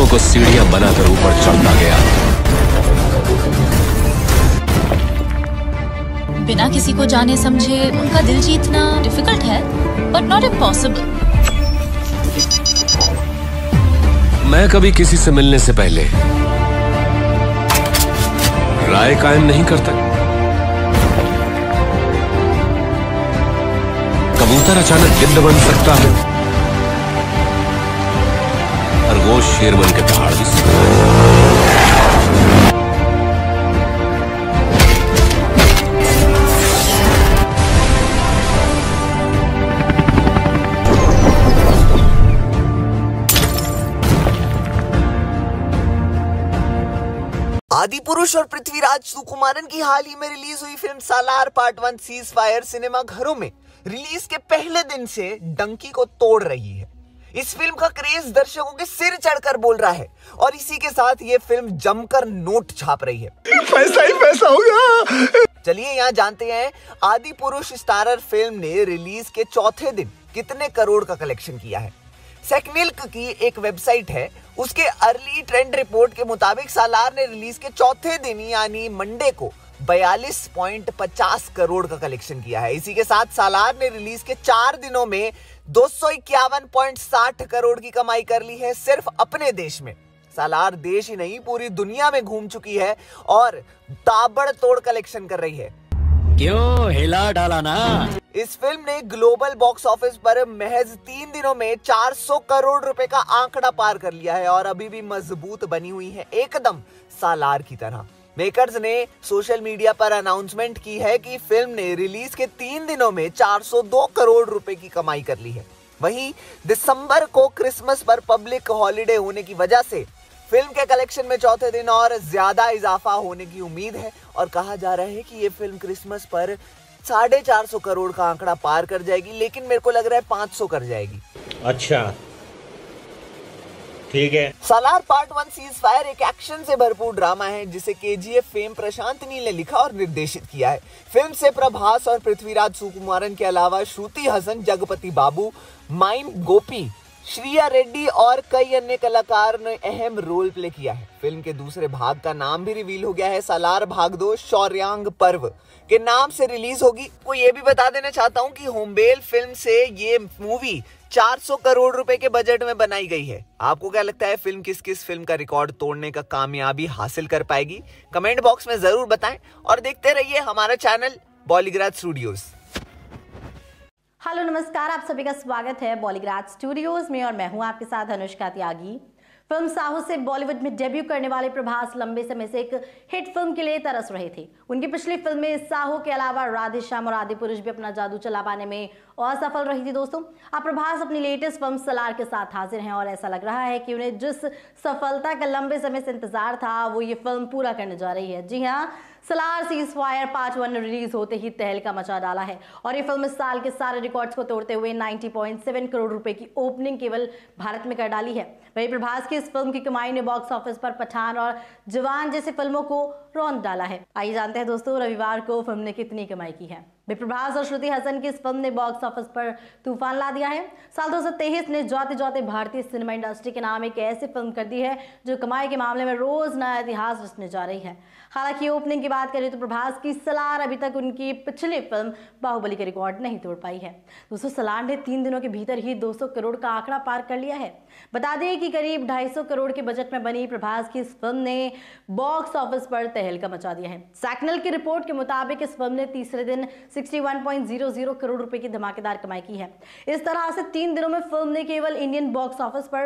को सीढ़ियां बनाकर ऊपर चढ़ता गया। बिना किसी को जाने समझे उनका दिल जीतना डिफिकल्ट है, बट नॉट इम्पॉसिबल। मैं कभी किसी से मिलने से पहले राय कायम नहीं करता। कबूतर अचानक गिद्ध बन सकता है, खरगोश शेर बन के दहाड़ भी सकता है। आदिपुरुष और पृथ्वीराज सुकुमारन की हाल ही में रिलीज हुई film Salaar part 1 ceasefire cinema घरों में रिलीज के पहले दिन से डंकी को तोड़ रही है। इस फिल्म का क्रेज दर्शकों के सिर चढ़कर बोल रहा है और इसी के साथ ये फिल्म जमकर नोट छाप रही है। पैसा ही पैसा होगा। चलिए यहाँ जानते हैं आदिपुरुष स्टारर फिल्म ने रिलीज के चौथे दिन कितने करोड़ का कलेक्शन किया है। सेकमिल्क की एक वेबसाइट है, उसके अर्ली ट्रेंड रिपोर्ट के मुताबिक सालार ने रिलीज के चौथे दिन यानी मंडे को 42.50 करोड़ का कलेक्शन किया है। इसी के साथ सालार ने रिलीज के 4 दिनों में 251.60 करोड़ की कमाई कर ली है सिर्फ अपने देश में। सालार देश ही नहीं पूरी दुनिया में घूम चुकी है और ताबड़तोड़ कलेक्शन कर रही है। क्यों हिला डाला ना। इस फिल्म ने ग्लोबल बॉक्स ऑफिस पर महज 3 दिनों में 400 करोड़ रुपए का आंकड़ा पार कर लिया है और अभी भी मजबूत बनी हुई है, एकदम सालार की तरह। मेकर्स ने सोशल मीडिया पर अनाउंसमेंट की है कि फिल्म ने रिलीज के 3 दिनों में 402 करोड़ रुपए की कमाई कर ली है। वहीं दिसंबर को क्रिसमस पर पब्लिक हॉलिडे होने की वजह से फिल्म के कलेक्शन में चौथे दिन और ज्यादा इजाफा होने की उम्मीद है और कहा जा रहा है कि ये फिल्म क्रिसमस पर 450 करोड़ का आंकड़ा पार कर जाएगी, लेकिन मेरे को लग रहा है 500 कर जाएगी। अच्छा ठीक है। सालार पार्ट 1 सीज फायर एक एक्शन से भरपूर ड्रामा है जिसे केजीएफ फेम प्रशांत नील ने लिखा और निर्देशित किया है। फिल्म से प्रभास और पृथ्वीराज सुकुमारन के अलावा श्रुति हसन, जगपति बाबू, माइम गोपी, श्रिया रेड्डी और कई अन्य कलाकार ने अहम रोल प्ले किया है। फिल्म के दूसरे भाग का नाम भी रिवील हो गया है। सालार भाग 2 शौर्यांग पर्व के नाम से रिलीज होगी। वो ये भी बता देना चाहता हूँ कि होमबेल फिल्म से ये मूवी 400 करोड़ रुपए के बजट में बनाई गई है। आपको क्या लगता है फिल्म किस किस फिल्म का रिकॉर्ड तोड़ने का कामयाबी हासिल कर पाएगी? कमेंट बॉक्स में जरूर बताएं और देखते रहिए हमारा चैनल बॉलीग्राज स्टूडियोज। हेलो नमस्कार, आप सभी का स्वागत है बॉलीग्राज स्टूडियोज में और मैं हूं आपके साथ अनुष्का त्यागी। फिल्म साहू से बॉलीवुड में डेब्यू करने वाले प्रभास लंबे समय से एक हिट फिल्म के लिए तरस रहे थे। उनकी पिछली फिल्म में साहू के अलावा राधे श्याम और आदिपुरुष भी अपना जादू चला पाने में असफल रही थी। दोस्तों, अब प्रभास अपनी लेटेस्ट फिल्म सालार के साथ हाजिर हैं और ऐसा लग रहा है कि उन्हें जिस सफलता का लंबे समय से इंतजार था वो ये फिल्म पूरा करने जा रही है। जी हाँ, Salaar ceasefire part 1 release होते ही तहलका मचा डाला है और ये फिल्म इस साल के सारे रिकॉर्ड्स को तोड़ते हुए 90.7 करोड़ रुपए की ओपनिंग केवल भारत में कर डाली है। वहीं प्रभास की इस फिल्म की कमाई ने बॉक्स ऑफिस पर पठान और जवान जैसी फिल्मों को रौंद डाला है। आइए जानते हैं दोस्तों रविवार को फिल्म ने कितनी कमाई की है। प्रभास और श्रुति हसन की इस फिल्म ने बॉक्स ऑफिस पर तूफान ला दिया है। साल 2023 ने जाते जाते भारतीय सिनेमा इंडस्ट्री के नाम एक ऐसी फिल्म कर दी है जो कमाई के मामले में रोज नया इतिहास रचने जा रही है। हालांकि ओपनिंग की बात करें तो प्रभास की सालार अभी तक उनकी पिछली फिल्म बाहुबली के रिकॉर्ड नहीं तोड़ पाई है। दोस्तों, सालार ने 3 दिनों के भीतर ही 200 करोड़ का आंकड़ा पार कर लिया है। बता दें कि करीब 250 करोड़ के बजट में बनी प्रभास की इस फिल्म ने बॉक्स ऑफिस पर तहलका मचा दिया है। सैकनल की रिपोर्ट के मुताबिक इस फिल्म ने तीसरे दिन 61.00 करोड़ रुपए की धमाकेदार कमाई की है। इस तरह से 3 दिनों में फिल्म ने केवल इंडियन बॉक्स ऑफिस पर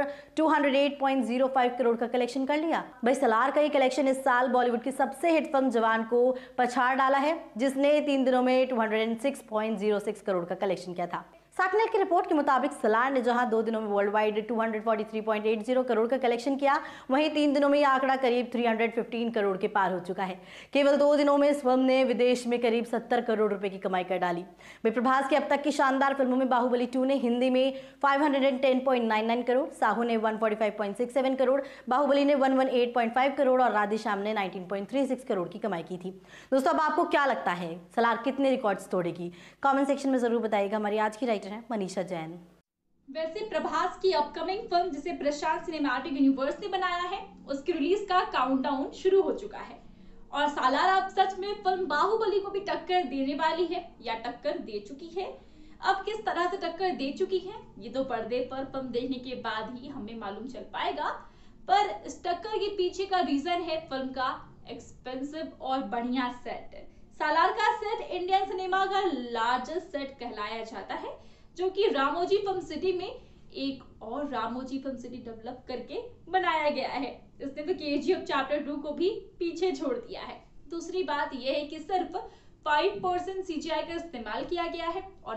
208.05 करोड़ का कलेक्शन कर लिया। भाई, सालार का ये कलेक्शन इस साल बॉलीवुड की सबसे हिट फिल्म जवान को पछाड़ डाला है, जिसने 3 दिनों में 206.06 करोड़ का कलेक्शन किया था। सैकनल की रिपोर्ट के मुताबिक सालार ने जहां 2 दिनों में वर्ल्ड वाइड 243.80 करोड़ का कलेक्शन किया, वहीं 3 दिनों में यह आंकड़ा करीब 315 करोड़ के पार हो चुका है। केवल 2 दिनों में इस फिल्म ने विदेश में करीब 70 करोड़ रुपए की कमाई कर डाली। प्रभास की अब तक की शानदार फिल्मों में बाहुबली 2 ने हिंदी में 510.99 करोड़, साहू ने 145.67 करोड़, बाहुबली ने 118.5 करोड़ और राधे श्याम ने 19.36 करोड़ की कमाई की थी। दोस्तों, अब आपको क्या लगता है सालार कितने रिकॉर्ड्स तोड़ेगी? कमेंट सेक्शन में जरूर बताइएगा। हमारी आज की राइटर है मनीषा जैन। वैसे प्रभास की अपकमिंग फिल्म जिसे प्रशांत सिनेमैटिक यूनिवर्स ने बनाया है उसकी रिलीज का काउंटडाउन शुरू हो चुका है और सालार अब सच में फिल्म बाहुबली को भी टक्कर देने वाली है या टक्कर दे चुकी है। अब किस तरह से टक्कर दे चुकी है ये तो पर्दे पर फिल्म देखने के बाद ही हमें मालूम चल पाएगा, पर इस टक्कर के पीछे का रीजन है फिल्म का एक्सपेंसिव और बढ़िया सेट। सालार का सेट इंडियन सिनेमा का लार्जेस्ट सेट कहलाया जाता है, जो कि रामोजी फिल्म सिटी में एक और रामोजी फिल्म सिटी डेवलप करके बनाया गया है। इसने तो केजीएफ चैप्टर 2 को भी पीछे छोड़ दिया है। दूसरी बात यह है कि सिर्फ 5% सीजीआई का इस्तेमाल किया गया है और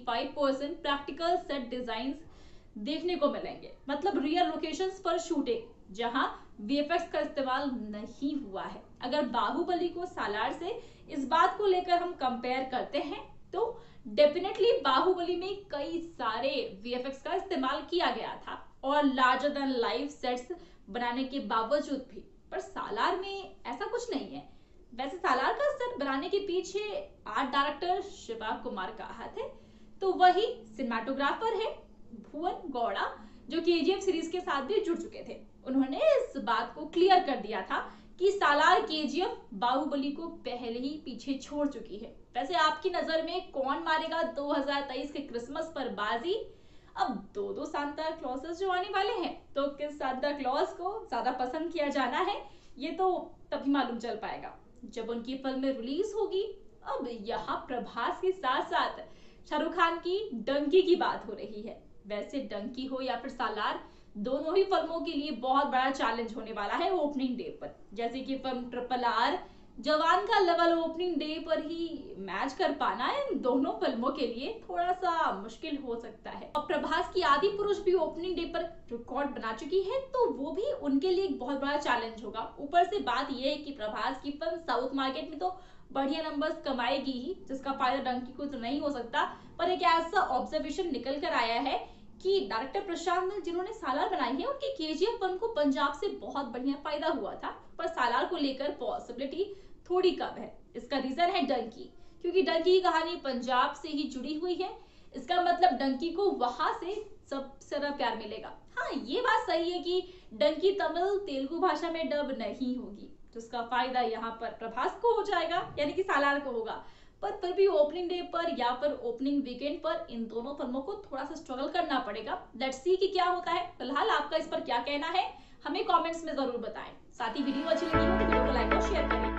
95% प्रैक्टिकल सेट डिजाइन देखने को मिलेंगे, मतलब रियल लोकेशंस पर शूटिंग जहां वीएफएक्स का इस्तेमाल नहीं हुआ है। अगर बाहुबली को सालार से इस बात को लेकर हम कंपेयर करते हैं तो डेफिनेटली बाहुबली में कई सारे वीएफएक्स का इस्तेमाल किया गया था और लार्जर देन लाइफ सेट्स बनाने के बावजूद भी, पर सालार में ऐसा कुछ नहीं है। वैसे सालार का सेट बनाने के पीछे आर्ट डायरेक्टर शिवा कुमार का हाथ है, तो वही सिनेमाटोग्राफर है भुवन गौड़ा, जो केजीएफ सीरीज के साथ भी जुड़ चुके थे। उन्होंने इस बात को क्लियर कर दिया था कि सालार केजीएफ बाहुबली को पहले ही पीछे छोड़ चुकी है। वैसे आपकी नजर में कौन मारेगा 2023 के क्रिसमस पर बाजी? अब दो सांता क्लॉसेस जो आने वाले हैं, तो किस सांता क्लॉस को ज्यादा पसंद किया जाना है ये तो तभी मालूम चल पाएगा जब उनकी फिल्म रिलीज होगी। अब यहाँ प्रभास के साथ साथ शाहरुख खान की डंकी की बात हो रही है। वैसे डंकी हो या फिर सालार, दोनों ही फिल्मों के लिए बहुत बड़ा चैलेंज होने वाला है ओपनिंग डे पर। जैसे कि फिल्म RRR जवान का लेवल ओपनिंग डे पर ही मैच कर पाना इन दोनों फिल्मों के लिए थोड़ा सा मुश्किल हो सकता है। और प्रभास की आदि पुरुष भी ओपनिंग डे पर रिकॉर्ड बना चुकी है, तो वो भी उनके लिए एक बहुत बड़ा चैलेंज होगा। ऊपर से बात यह है कि प्रभास की फिल्म साउथ मार्केट में तो बढ़िया नंबर्स कमाएगी ही, जिसका फायदा डंकी को तो नहीं हो सकता। पर एक ऐसा ऑब्जर्वेशन निकल कर आया है कि डायरेक्टर प्रशांत ने जिन्होंने सालार बनाई है उनकी केजीएफ फिल्म को पंजाब से बहुत बढ़िया फायदा हुआ था, पर सालार को लेकर पॉसिबिलिटी थोड़ी कम है। इसका रीजन है डंकी, क्योंकि डंकी की कहानी पंजाब से ही जुड़ी हुई है। इसका मतलब डंकी को वहां से सबसे ज्यादा प्यार मिलेगा। हाँ, ये बात सही है कि डंकी तमिल तेलुगु भाषा में डब नहीं होगी, जिसका फायदा यहाँ पर प्रभास को हो जाएगा, यानी कि सालार को होगा। पर फिर भी ओपनिंग डे पर या फिर ओपनिंग वीकेंड पर इन दोनों फिल्मों को थोड़ा सा स्ट्रगल करना पड़ेगा। लेट्स सी कि क्या होता है। फिलहाल आपका इस पर क्या कहना है हमें कमेंट्स में जरूर बताएं। साथ ही वीडियो अच्छी लगी हो तो वीडियो को लाइक और शेयर करें।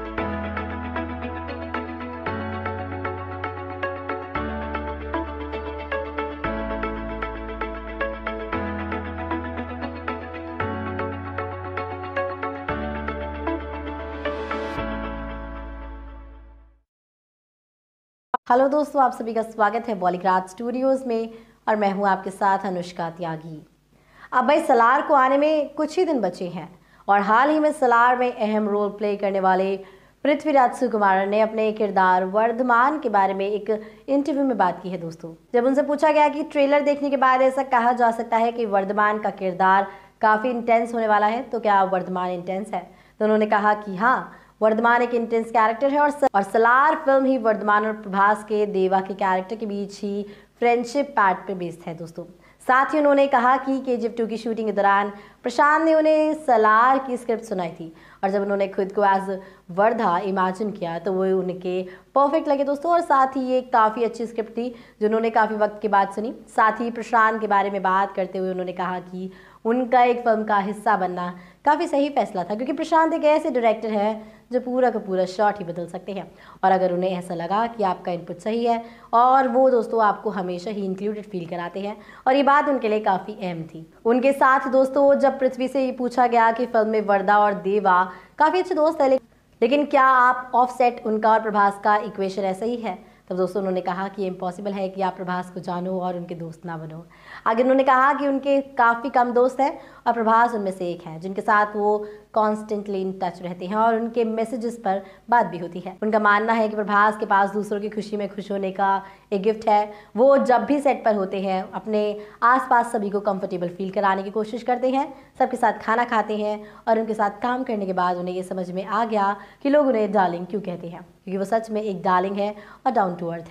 हेलो दोस्तों, आप सभी का स्वागत है बॉलीग्राज स्टूडियोज में और मैं हूं आपके साथ अनुष्का त्यागी। अब भाई सालार को आने में कुछ ही दिन बचे हैं और हाल ही में सालार में अहम रोल प्ले करने वाले पृथ्वीराज सुकुमारन ने अपने किरदार वर्धमान के बारे में एक इंटरव्यू में बात की है। दोस्तों, जब उनसे पूछा गया कि ट्रेलर देखने के बाद ऐसा कहा जा सकता है कि वर्धमान का किरदार काफ़ी इंटेंस होने वाला है, तो क्या वर्धमान इंटेंस है? तो उन्होंने कहा कि हाँ, वर्धमान एक इंटेंस कैरेक्टर है और सालार फिल्म ही वर्धमान और प्रभास के देवा के कैरेक्टर के बीच ही फ्रेंडशिप पार्ट पे बेस्ड है। दोस्तों, साथ ही उन्होंने कहा कि केजीएफ 2 की शूटिंग के दौरान प्रशांत ने उन्हें सालार की स्क्रिप्ट सुनाई थी और जब उन्होंने खुद को एज वर्धा इमेजिन किया तो वो उनके परफेक्ट लगे। दोस्तों, और साथ ही ये काफ़ी अच्छी स्क्रिप्ट थी जो उन्होंने काफ़ी वक्त के बाद सुनी। साथ ही प्रशांत के बारे में बात करते हुए उन्होंने कहा कि उनका एक फिल्म का हिस्सा बनना काफ़ी सही फैसला था, क्योंकि प्रशांत एक ऐसे डायरेक्टर है जो पूरा का पूरा शॉट ही बदल सकते हैं। और अगर उन्हें ऐसा लगा कि आपका इनपुट सही है और वो दोस्तों आपको हमेशा ही इंक्लूडेड फील कराते हैं, और ये बात उनके लिए काफ़ी अहम थी। उनके साथ दोस्तों जब पृथ्वी से ये पूछा गया कि फिल्म में वर्धा और देवा काफ़ी अच्छे दोस्त है, लेकिन क्या आप ऑफ सेट उनका और प्रभास का इक्वेशन ऐसा ही है, तब दोस्तों उन्होंने कहा कि इम्पॉसिबल है कि आप प्रभास को जानो और उनके दोस्त ना बनो। आगे उन्होंने कहा कि उनके काफ़ी कम दोस्त हैं और प्रभास उनमें से एक है जिनके साथ वो कॉन्स्टेंटली इन टच रहते हैं और उनके मैसेजेस पर बात भी होती है। उनका मानना है कि प्रभास के पास दूसरों की खुशी में खुश होने का एक गिफ्ट है। वो जब भी सेट पर होते हैं अपने आसपास सभी को कंफर्टेबल फील कराने की कोशिश करते हैं, सबके साथ खाना खाते हैं और उनके साथ काम करने के बाद उन्हें ये समझ में आ गया कि लोग उन्हें डार्लिंग क्यों कहते हैं, क्योंकि वो सच में एक डार्लिंग है और डाउन टू अर्थ है।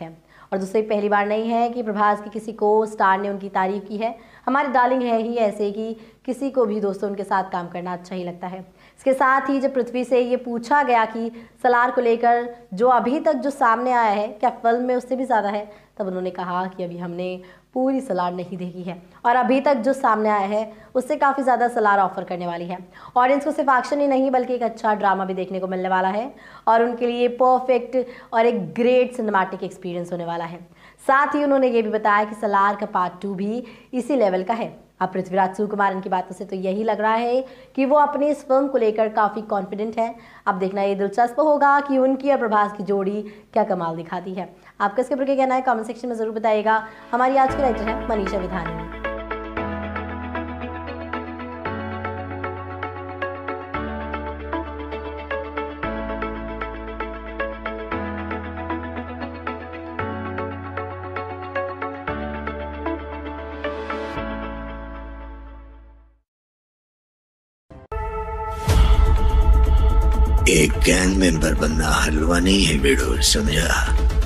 और दोस्तों पहली बार नहीं है कि प्रभास की किसी को स्टार ने उनकी तारीफ की है। हमारी डार्लिंग है ही ऐसे कि किसी को भी दोस्तों उनके साथ काम करना अच्छा ही लगता है। इसके साथ ही जब पृथ्वी से ये पूछा गया कि सलार को लेकर जो अभी तक जो सामने आया है क्या फिल्म में उससे भी ज़्यादा है, तब उन्होंने कहा कि अभी हमने पूरी सलार नहीं देखी है और अभी तक जो सामने आया है उससे काफ़ी ज़्यादा सलार ऑफर करने वाली है। ऑडियंस को सिर्फ एक्शन ही नहीं बल्कि एक अच्छा ड्रामा भी देखने को मिलने वाला है और उनके लिए परफेक्ट और एक ग्रेट सिनेमैटिक एक्सपीरियंस होने वाला है। साथ ही उन्होंने ये भी बताया कि सलार का पार्ट 2 भी इसी लेवल का है। अब पृथ्वीराज सुकुमारन की बातों से तो यही लग रहा है कि वो अपनी इस फिल्म को लेकर काफ़ी कॉन्फिडेंट है। अब देखना ये दिलचस्प होगा कि उनकी और प्रभास की जोड़ी क्या कमाल दिखाती है। आपका इसके ऊपर क्या कहना है कमेंट सेक्शन में ज़रूर बताइएगा। हमारी आज की राइटर है मनीषा विधानी। एक गैंग मेंबर बनना हलवा नहीं है बेड़ो, समझा?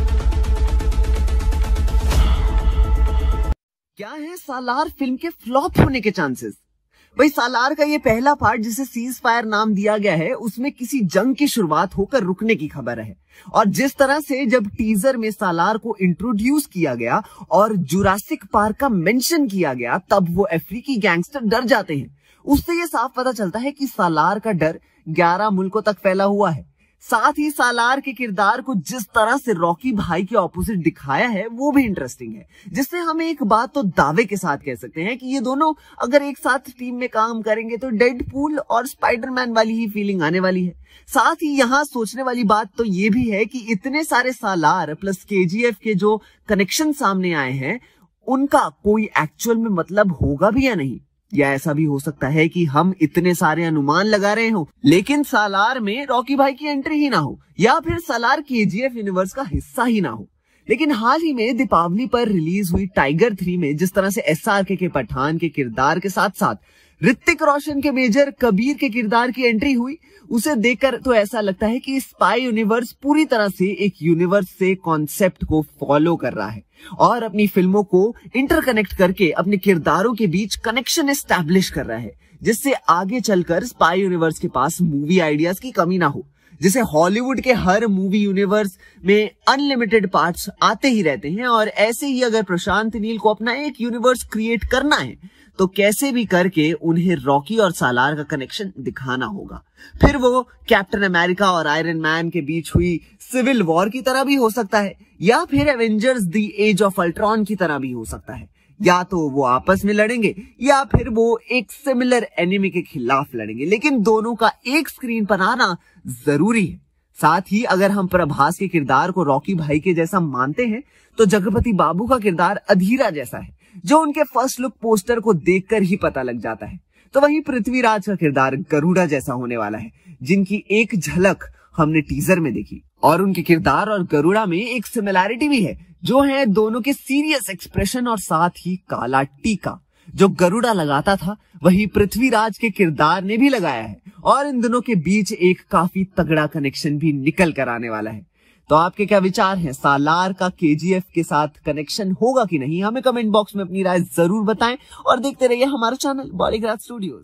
क्या है सालार फिल्म के फ्लॉप होने के चांसेस? भाई सालार का ये पहला पार्ट जिसे सीज फायर नाम दिया गया है उसमें किसी जंग की शुरुआत होकर रुकने की खबर है। और जिस तरह से जब टीजर में सालार को इंट्रोड्यूस किया गया और जुरासिक पार्क का मेंशन किया गया तब वो अफ्रीकी गैंगस्टर डर जाते हैं। उससे ये साफ पता चलता है कि सालार का डर 11 मुल्कों तक फैला हुआ है। साथ ही सालार के किरदार को जिस तरह से रॉकी भाई के ऑपोजिट दिखाया है वो भी इंटरेस्टिंग है, जिससे हम एक बात तो दावे के साथ कह सकते हैं कि ये दोनों अगर एक साथ टीम में काम करेंगे तो डेडपूल और स्पाइडरमैन वाली ही फीलिंग आने वाली है। साथ ही यहाँ सोचने वाली बात तो ये भी है कि इतने सारे सालार प्लस केजीएफ के जो कनेक्शन सामने आए हैं उनका कोई एक्चुअल में मतलब होगा भी या नहीं, या ऐसा भी हो सकता है कि हम इतने सारे अनुमान लगा रहे हो लेकिन सालार में रॉकी भाई की एंट्री ही ना हो या फिर सालार केजीएफ यूनिवर्स का हिस्सा ही ना हो। लेकिन हाल ही में दीपावली पर रिलीज हुई टाइगर 3 में जिस तरह से एसआरके के पठान के किरदार के साथ साथ ऋतिक रोशन के मेजर कबीर के किरदार की एंट्री हुई, उसे देखकर तो ऐसा लगता है कि स्पाई यूनिवर्स पूरी तरह से एक यूनिवर्स से कॉन्सेप्ट को फॉलो कर रहा है और अपनी फिल्मों को इंटरकनेक्ट करके अपने किरदारों के बीच कनेक्शन एस्टैब्लिश कर रहा है, जिससे आगे चलकर स्पाई यूनिवर्स के पास मूवी आइडियाज की कमी ना हो। जैसे हॉलीवुड के हर मूवी यूनिवर्स में अनलिमिटेड पार्ट्स आते ही रहते हैं और ऐसे ही अगर प्रशांत नील को अपना एक यूनिवर्स क्रिएट करना है तो कैसे भी करके उन्हें रॉकी और सालार का कनेक्शन दिखाना होगा। फिर वो कैप्टन अमेरिका और आयरन मैन के बीच हुई सिविल वॉर की तरह भी हो सकता है या फिर Avengers the Age of Ultron की तरह भी हो सकता है। या तो वो आपस में लड़ेंगे या फिर वो एक सिमिलर एनिमी के खिलाफ लड़ेंगे, लेकिन दोनों का एक स्क्रीन पर आना जरूरी है। साथ ही अगर हम प्रभास के किरदार को रॉकी भाई के जैसा मानते हैं तो जगपति बाबू का किरदार अधीरा जैसा है, जो उनके फर्स्ट लुक पोस्टर को देखकर ही पता लग जाता है। तो वहीं पृथ्वीराज का किरदार गरुड़ा जैसा होने वाला है, जिनकी एक झलक हमने टीजर में देखी और उनके किरदार और गरुड़ा में एक सिमिलैरिटी भी है, जो है दोनों के सीरियस एक्सप्रेशन और साथ ही काला टीका जो गरुड़ा लगाता था वही पृथ्वीराज के किरदार ने भी लगाया है और इन दोनों के बीच एक काफी तगड़ा कनेक्शन भी निकल कर आने वाला है। तो आपके क्या विचार हैं, सालार का केजीएफ के साथ कनेक्शन होगा कि नहीं? हमें कमेंट बॉक्स में अपनी राय जरूर बताएं और देखते रहिए हमारा चैनल बॉलीग्राज studios.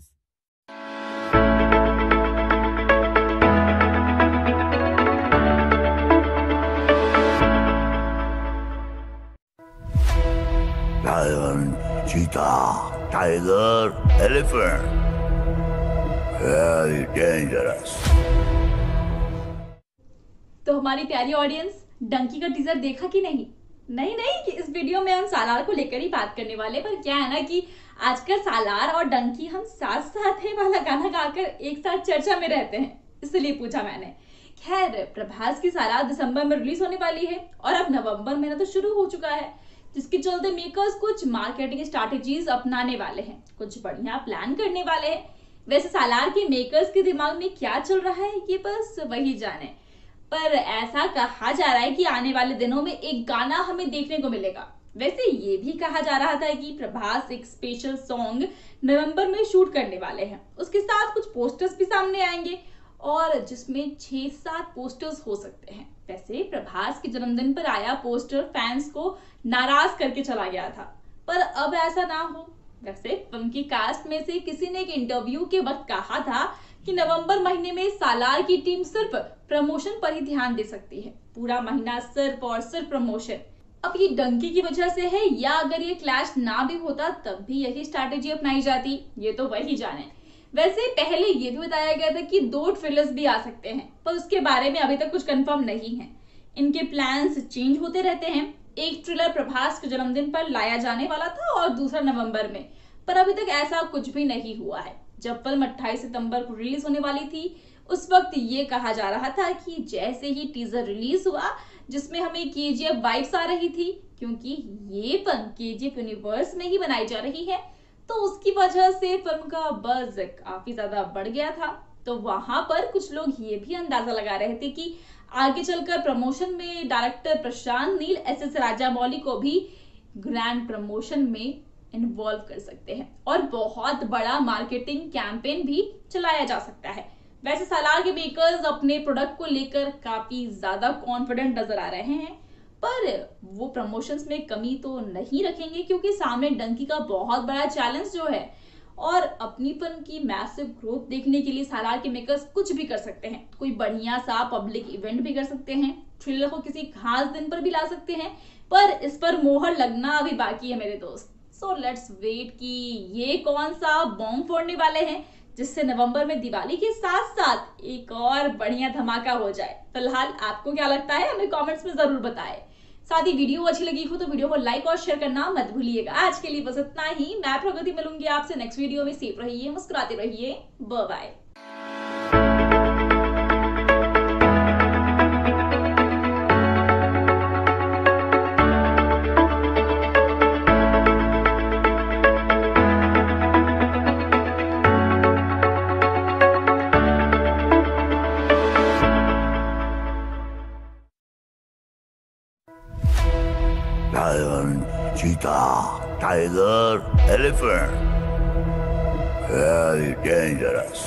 Lion, cheetah, tiger, elephant. Very dangerous. तो हमारी प्यारी ऑडियंस डंकी का टीजर देखा कि नहीं? नहीं कि इस वीडियो में हम सालार को लेकर ही बात करने वाले, पर क्या है ना कि आजकल सालार और डंकी हम साथ साथ है वाला गाना गाकर एक साथ चर्चा में रहते हैं, इसलिए पूछा मैंने। खैर, प्रभास की सालार दिसंबर में रिलीज होने वाली है और अब नवंबर महीना तो शुरू हो चुका है, जिसके चलते मेकर्स कुछ मार्केटिंग स्ट्रैटेजीज अपनाने वाले हैं, कुछ बढ़िया प्लान करने वाले हैं। वैसे सालार के मेकर्स के दिमाग में क्या चल रहा है ये बस वही जाने, पर ऐसा कहा जा रहा है कि आने वाले दिनों में एक गाना हमें देखने को मिलेगा। वैसे ये भी कहा जा रहा था कि प्रभास एक स्पेशल सॉन्ग नवंबर में शूट करने वाले हैं, उसके साथ कुछ पोस्टर्स भी सामने आएंगे और जिसमें 6-7 पोस्टर्स हो सकते हैं। वैसे प्रभास के जन्मदिन पर आया पोस्टर फैंस को नाराज करके चला गया था, पर अब ऐसा ना हो। वैसे फिल्म की कास्ट में से किसी ने एक इंटरव्यू के वक्त कहा था कि नवंबर महीने में सालार की टीम सिर्फ प्रमोशन पर ही ध्यान दे सकती है, पूरा महीना सिर्फ और सिर्फ प्रमोशन। अब ये डंकी की वजह से है या अगर ये क्लैश ना भी होता तब भी यही स्ट्रैटेजी अपनाई जाती, ये तो वही जाने। वैसे पहले ये भी बताया गया था कि 2 ट्रेलर्स भी आ सकते हैं, पर उसके बारे में अभी तक कुछ कंफर्म नहीं है। इनके प्लान्स चेंज होते रहते हैं। एक ट्रेलर प्रभास के जन्मदिन पर लाया जाने वाला था और दूसरा नवंबर में, पर अभी तक ऐसा कुछ भी नहीं हुआ है। जब फिल्म 28 सितंबर को रिलीज होने वाली थी, उस वक्त ये कहा जा रहा था कि जैसे ही टीजर रिलीज हुआ जिसमें हमें केजीएफ वाइब्स आ रही थी, क्योंकि ये फिल्म केजीएफ यूनिवर्स में ही बनाई जा रही है, तो उसकी वजह से फिल्म का बज़ काफी ज्यादा बढ़ गया था। तो वहां पर कुछ लोग ये भी अंदाजा लगा रहे थे कि आगे चलकर प्रमोशन में डायरेक्टर प्रशांत नील एसएस राजामौली को भी ग्रैंड प्रमोशन में इन्वॉल्व कर सकते हैं और बहुत बड़ा मार्केटिंग कैंपेन भी चलाया जा सकता है। वैसे सालार के मेकर्स अपने प्रोडक्ट को लेकर काफी ज्यादा कॉन्फिडेंट नजर आ रहे हैं, पर वो प्रमोशंस में कमी तो नहीं रखेंगे क्योंकि सामने डंकी का बहुत बड़ा चैलेंज जो है, और अपनी फिल्म की मैसिव ग्रोथ देखने के लिए सालार के मेकर्स कुछ भी कर सकते हैं। कोई बढ़िया सा पब्लिक इवेंट भी कर सकते हैं, ट्रेलर को किसी खास दिन पर भी ला सकते हैं, पर इस पर मोहर लगना अभी बाकी है मेरे दोस्त। सो लेट्स वेट कि ये कौन सा बॉम्ब फोड़ने वाले हैं जिससे नवंबर में दिवाली के साथ साथ एक और बढ़िया धमाका हो जाए। फिलहाल आपको क्या लगता है हमें कमेंट्स में जरूर बताएं। साथ ही वीडियो अच्छी लगी हो तो वीडियो को लाइक और शेयर करना मत भूलिएगा। आज के लिए बस इतना ही। मैं प्रगति मिलूंगी आपसे नेक्स्ट वीडियो में। सेफ रहिए, मुस्कुराते रहिए, bye bye. Lion, cheetah, tiger, elephant. Very dangerous.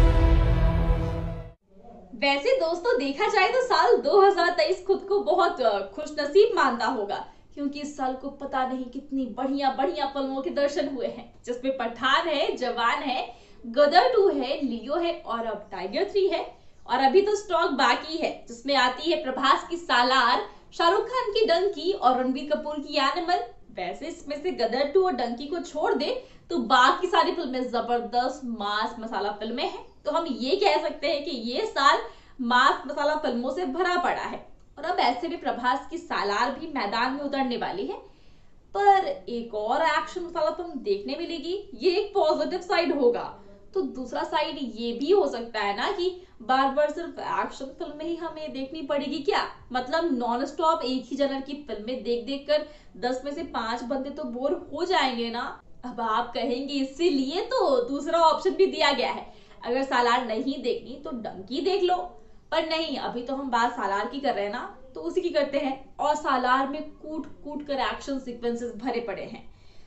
वैसे दोस्तों देखा जाए तो साल 2023 खुद को बहुत खुशनसीब मानता होगा, क्योंकि इस साल को पता नहीं कितनी बढ़िया बढ़िया फिल्मों के दर्शन हुए हैं, जिसमें पठान है, जवान है, गदर 2 है, लियो है और अब टाइगर 3 है। और अभी तो स्टॉक बाकी है जिसमें आती है प्रभास की सालार, शाहरुख खान की डंकी और रणबीर कपूर की एनिमल। वैसे इसमें से गदर 2 और डंकी को छोड़ दे तो बाकी सारी फिल्में जबरदस्त मास मसाला फिल्में हैं। तो हम ये कह सकते हैं कि ये साल मास मसाला फिल्मों से भरा पड़ा है। और अब ऐसे भी प्रभास की सालार भी मैदान में उतरने वाली है, पर एक और एक्शन मसाला फिल्म देखने मिलेगी, ये एक पॉजिटिव साइड होगा। तो दूसरा साइड ये भी हो सकता है ना कि बार बार सिर्फ एक्शन फिल्में ही हमें देखनी पड़ेगी क्या? मतलब नॉन स्टॉप एक ही जनर की फिल्में देख देख कर 10 में से 5 बंदे तो बोर हो जाएंगे ना। अब आप कहेंगे इसीलिए तो दूसरा ऑप्शन भी दिया गया है, अगर सालार नहीं देखनी तो डंकी देख लो। पर नहीं, अभी तो हम बात सालार की कर रहे हैं ना, तो उसी की करते हैं। और सालार में कूट कूट कर एक्शन सीक्वेंसेस भरे पड़े हैं।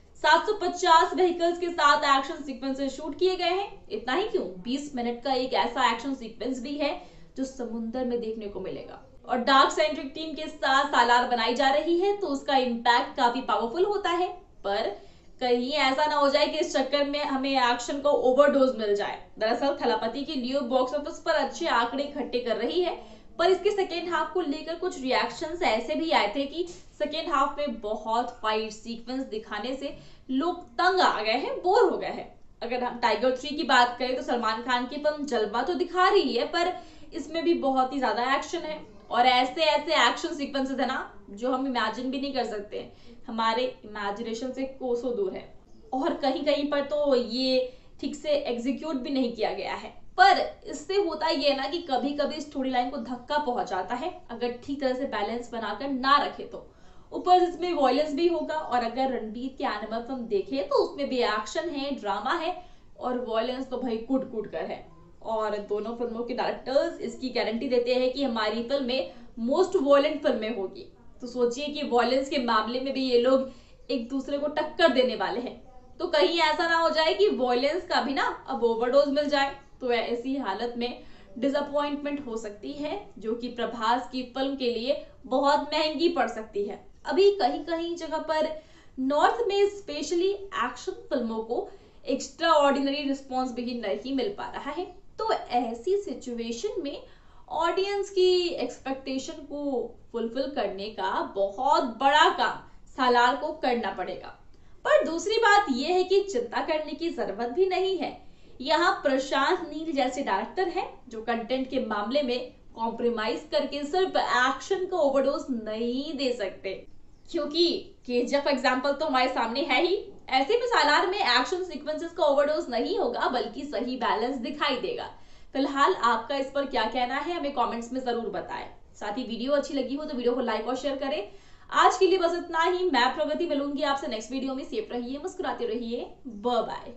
750 व्हीकल्स के साथ एक्शन सीक्वेंसेस शूट किए गए हैं। इतना ही क्यों, 20 मिनट का एक ऐसा एक्शन सीक्वेंस भी है जो समुद्र में देखने को मिलेगा। और डार्क सेंट्रिक टीम के साथ सालार बनाई जा रही है, तो उसका इम्पैक्ट काफी पावरफुल होता है। पर कहीं ऐसा ना हो जाए कि इस चक्कर में हमें एक्शन को ओवरडोज मिल जाए। दरअसल थलापति की लियो बॉक्स ऑफिस पर अच्छे आंकड़े इकट्ठे कर रही है, पर इसके सेकेंड हाफ को लेकर कुछ रिएक्शंस ऐसे भी आए थे कि सेकेंड हाफ में बहुत फाइट सीक्वेंस दिखाने से लोग तंग आ गए हैं, बोर हो गए हैं। अगर हम टाइगर 3 की बात करें तो सलमान खान की फिल्म जलवा तो दिखा रही है, पर इसमें भी बहुत ही ज्यादा एक्शन है और ऐसे ऐसे एक्शन सीक्वेंसेस है ना जो हम इमेजिन भी नहीं कर सकते, हमारे इमेजिनेशन से कोसों दूर है। और कहीं कहीं पर तो ये ठीक से एग्जीक्यूट भी नहीं किया गया है। पर इससे होता ये ना कि कभी कभी स्टोरी लाइन को धक्का पहुंचाता है अगर ठीक तरह से बैलेंस बनाकर ना रखे तो। ऊपर इसमें वॉयलेंस भी होगा, और अगर रणबीर की एनिमल फिल्म देखे तो उसमें भी एक्शन है, ड्रामा है और वॉयलेंस तो भाई कूट कूट कर है। और दोनों फिल्मों के डायरेक्टर्स इसकी गारंटी देते हैं कि हमारी फिल्म में मोस्ट वॉयलेंट फिल्में होगी। तो सोचिए कि वॉयलेंस के मामले में भी ये लोग एक दूसरे को टक्कर देने वाले हैं। तो कहीं ऐसा ना हो जाए कि वॉयलेंस का भी ना अब ओवरडोज मिल जाए। तो ऐसी हालत में डिसअपॉइंटमेंट हो सकती है, जो कि प्रभास की फिल्म के लिए बहुत महंगी पड़ सकती है। अभी कहीं कहीं जगह पर नॉर्थ में स्पेशली एक्शन फिल्मों को एक्स्ट्रा ऑर्डिनरी रिस्पॉन्स भी नहीं मिल पा रहा है। तो ऐसी सिचुएशन में ऑडियंस की एक्सपेक्टेशन को फुलफिल करने का बहुत बड़ा काम सालार को करना पड़ेगा। पर दूसरी बात यह है कि चिंता करने की जरूरत भी नहीं है। यहाँ प्रशांत नील जैसे डायरेक्टर हैं जो कंटेंट के मामले में कॉम्प्रोमाइज करके सिर्फ एक्शन का ओवरडोज नहीं दे सकते, क्योंकि केजीएफ एग्जांपल तो हमारे सामने है ही। ऐसे में सालार में एक्शन सीक्वेंसेस का ओवरडोज नहीं होगा, बल्कि सही बैलेंस दिखाई देगा। फिलहाल आपका इस पर क्या कहना है, हमें कमेंट्स में जरूर बताएं। साथ ही वीडियो अच्छी लगी हो तो वीडियो को लाइक और शेयर करें। आज के लिए बस इतना ही। मैं प्रगति मिलूंगी आपसे नेक्स्ट वीडियो में। सेफ रहिए, मुस्कुराते रहिए। Bye bye.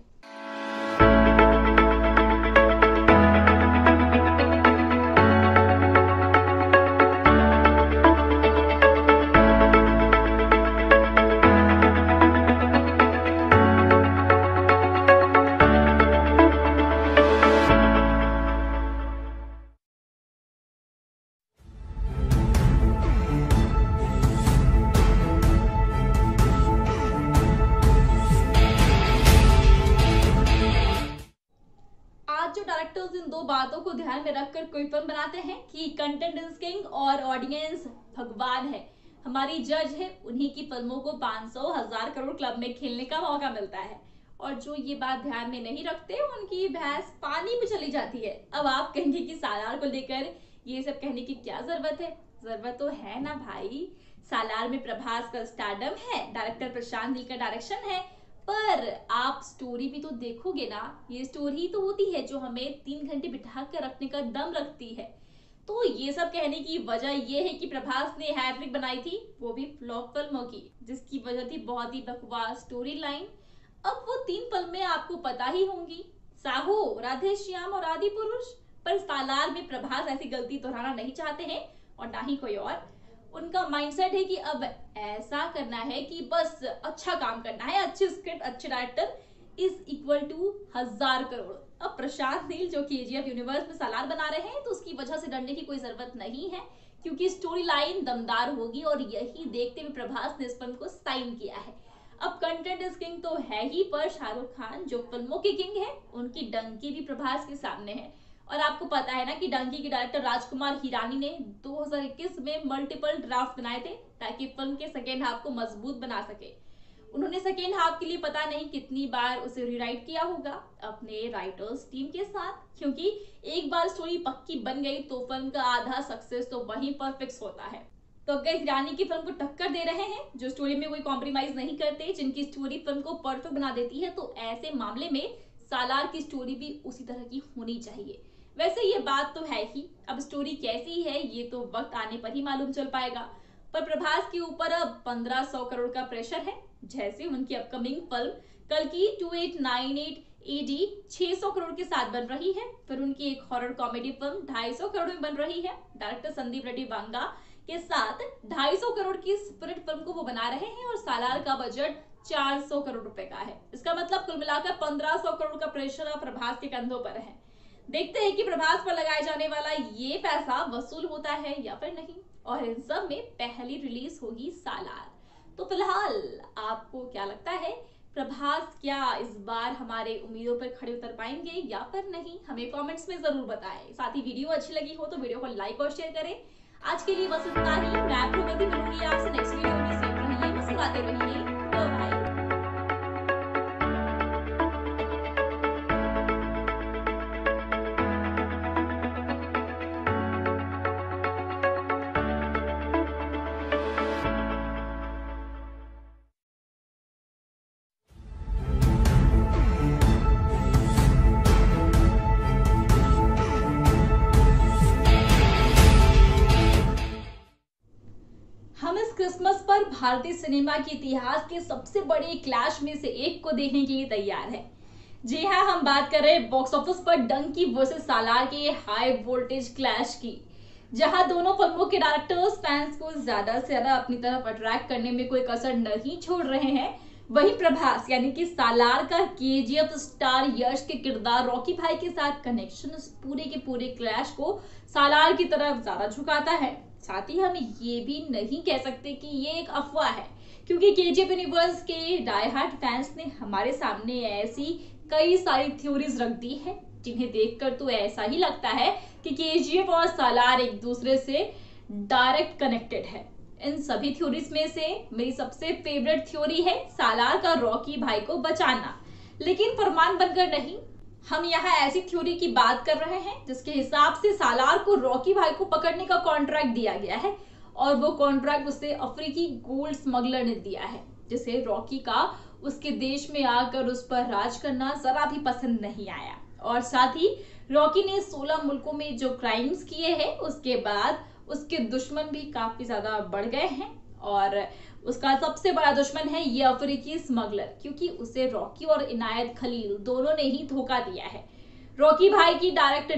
डायरेक्टर्स इन दो बातों को ध्यान में रखकर कोई फिल्म बनाते हैं कि कंटेंट इज किंग और ऑडियंस भगवान है। हमारी जज है, उन्हीं की फिल्मों को 500,000 करोड़ क्लब में खेलने का मौका मिलता है, और जो ये बात ध्यान में नहीं रखते उनकी भैंस पानी में चली जाती है। अब आप कहेंगे कि सालार को लेकर ये सब कहने की क्या जरूरत है? जरूरत तो है ना भाई। सालार में प्रभास का स्टारडम है, डायरेक्टर प्रशांत नील का डायरेक्शन है, पर आप स्टोरी भी तो देखोगे ना। ये स्टोरी तो होती है जो हमें 3 घंटे बिठा कर रखने का दम रखती है। तो ये सब कहने की वजह ये है कि प्रभास ने हैट्रिक बनाई थी, वो भी फ्लॉप फिल्मों की, जिसकी वजह थी बहुत ही बकवास स्टोरी लाइन। अब वो 3 फिल्में आपको पता ही होंगी, साहो, राधे श्याम और आदि पुरुष। पर सालार में प्रभास ऐसी गलती दोहराना नहीं चाहते हैं, और ना ही कोई और। उनका माइंडसेट है कि अब ऐसा करना है कि बस अच्छा काम करना है, अच्छी स्क्रिप्ट, अच्छे director is equal to 1000 crore. अब प्रशांत नील जो केजीएफ यूनिवर्स में सालार बना रहे हैं, तो उसकी वजह से डरने की कोई जरूरत नहीं है, क्योंकि स्टोरी लाइन दमदार होगी, और यही देखते हुए प्रभास ने इस फिल्म को साइन किया है। अब कंटेंट इज किंग तो है ही, पर शाहरुख खान जो फिल्मों के किंग है, उनकी डंकी भी प्रभास के सामने है। और आपको पता है ना कि डंकी के डायरेक्टर राजकुमार हिरानी ने 2021 में मल्टीपल ड्राफ्ट बनाए थे ताकि फिल्म के सेकेंड हाफ को मजबूत बना सके। उन्होंने सेकेंड हाफ के लिए पता नहीं कितनी बार उसे रीराइट किया होगा अपने राइटर्स टीम के साथ, क्योंकि एक बार स्टोरी पक्की बन गई तो फिल्म का आधा सक्सेस तो वहीं पर फिक्स होता है। तो अगर हिरानी की फिल्म को टक्कर दे रहे हैं जो स्टोरी में कोई कॉम्प्रोमाइज नहीं करते, जिनकी स्टोरी फिल्म को परफेक्ट बना देती है, तो ऐसे मामले में सालार की स्टोरी भी उसी तरह की होनी चाहिए। वैसे ये बात तो है ही, अब स्टोरी कैसी है ये तो वक्त आने पर ही मालूम चल पाएगा। पर प्रभास के ऊपर अब 1500 करोड़ का प्रेशर है। जैसे उनकी अपकमिंग फिल्म कल की 2898 AD 600 करोड़ के साथ बन रही है, फिर उनकी एक हॉरर कॉमेडी फिल्म 250 करोड़ में बन रही है। डायरेक्टर संदीप रेड्डी बांगा के साथ 250 करोड़ की स्पिरिट फिल्म को वो बना रहे हैं, और सालार का बजट 400 करोड़ रुपए का है। इसका मतलब कुल मिलाकर 1500 करोड़ का प्रेशर अब प्रभास के कंधों पर है। देखते हैं कि प्रभास पर लगाया जाने वाला ये पैसा वसूल होता है या फिर नहीं, और इन सब में पहली रिलीज होगी सालार। तो फिलहाल आपको क्या लगता है, प्रभास क्या इस बार हमारे उम्मीदों पर खड़े उतर पाएंगे या फिर नहीं? हमें कमेंट्स में जरूर बताएं। साथ ही वीडियो अच्छी लगी हो तो वीडियो को लाइक और शेयर करें। आज के लिए बस इतना ही। मैं प्रगति मिलूंगी आपसे नेक्स्ट वीडियो में। सेफ रहिए, मुस्कुराते रहिए। बाय। क्रिसमस पर भारतीय सिनेमा के इतिहास के सबसे बड़े क्लैश में से एक को देखने के लिए तैयार है। जी हाँ, हम बात कर रहे हैं बॉक्स ऑफिस पर डंकी वर्सेस सालार के हाई वोल्टेज क्लैश की, जहां दोनों फिल्मों के डायरेक्टर्स फैंस को ज्यादा से ज्यादा अपनी तरफ अट्रैक्ट करने में कोई कसर नहीं छोड़ रहे हैं। वहीं प्रभास यानी कि सालार का केजीएफ स्टार यश के किरदार रॉकी भाई के साथ कनेक्शन उस पूरे के पूरे क्लैश को सालार की तरफ ज्यादा झुकाता है। साथ ही हम ये भी नहीं कह सकते कि ये एक अफवाह है, क्योंकि केजीएफ यूनिवर्स के डाई हार्ड फैंस ने हमारे सामने ऐसी कई सारी थ्योरीज रख दी है, जिन्हें देखकर तो ऐसा ही लगता है कि केजीएफ और सालार एक दूसरे से डायरेक्ट कनेक्टेड है। इन सभी थ्योरीज में से मेरी सबसे फेवरेट थ्योरी है सालार का रॉकी भाई को बचाना, लेकिन प्रमाण बनकर नहीं। हम यहाँ ऐसी थ्योरी की बात कर रहे हैं जिसके हिसाब से सालार को रॉकी भाई को पकड़ने का कॉन्ट्रैक्ट दिया गया है और वो कॉन्ट्रैक्ट उसे अफ्रीकी गोल्ड स्मगलर ने दिया है, जिसे रॉकी का उसके देश में आकर उस पर राज करना जरा भी पसंद नहीं आया। और साथ ही रॉकी ने 16 मुल्कों में जो क्राइम्स किए हैं उसके बाद उसके दुश्मन भी काफी ज्यादा बढ़ गए हैं और उसका सबसे बड़ा दुश्मन है ये अफ्रीकी स्मगलर, क्योंकि उसे रॉकी और इनायत खलील दोनों ने ही धोखा दिया है। रॉकी की डायरेक्ट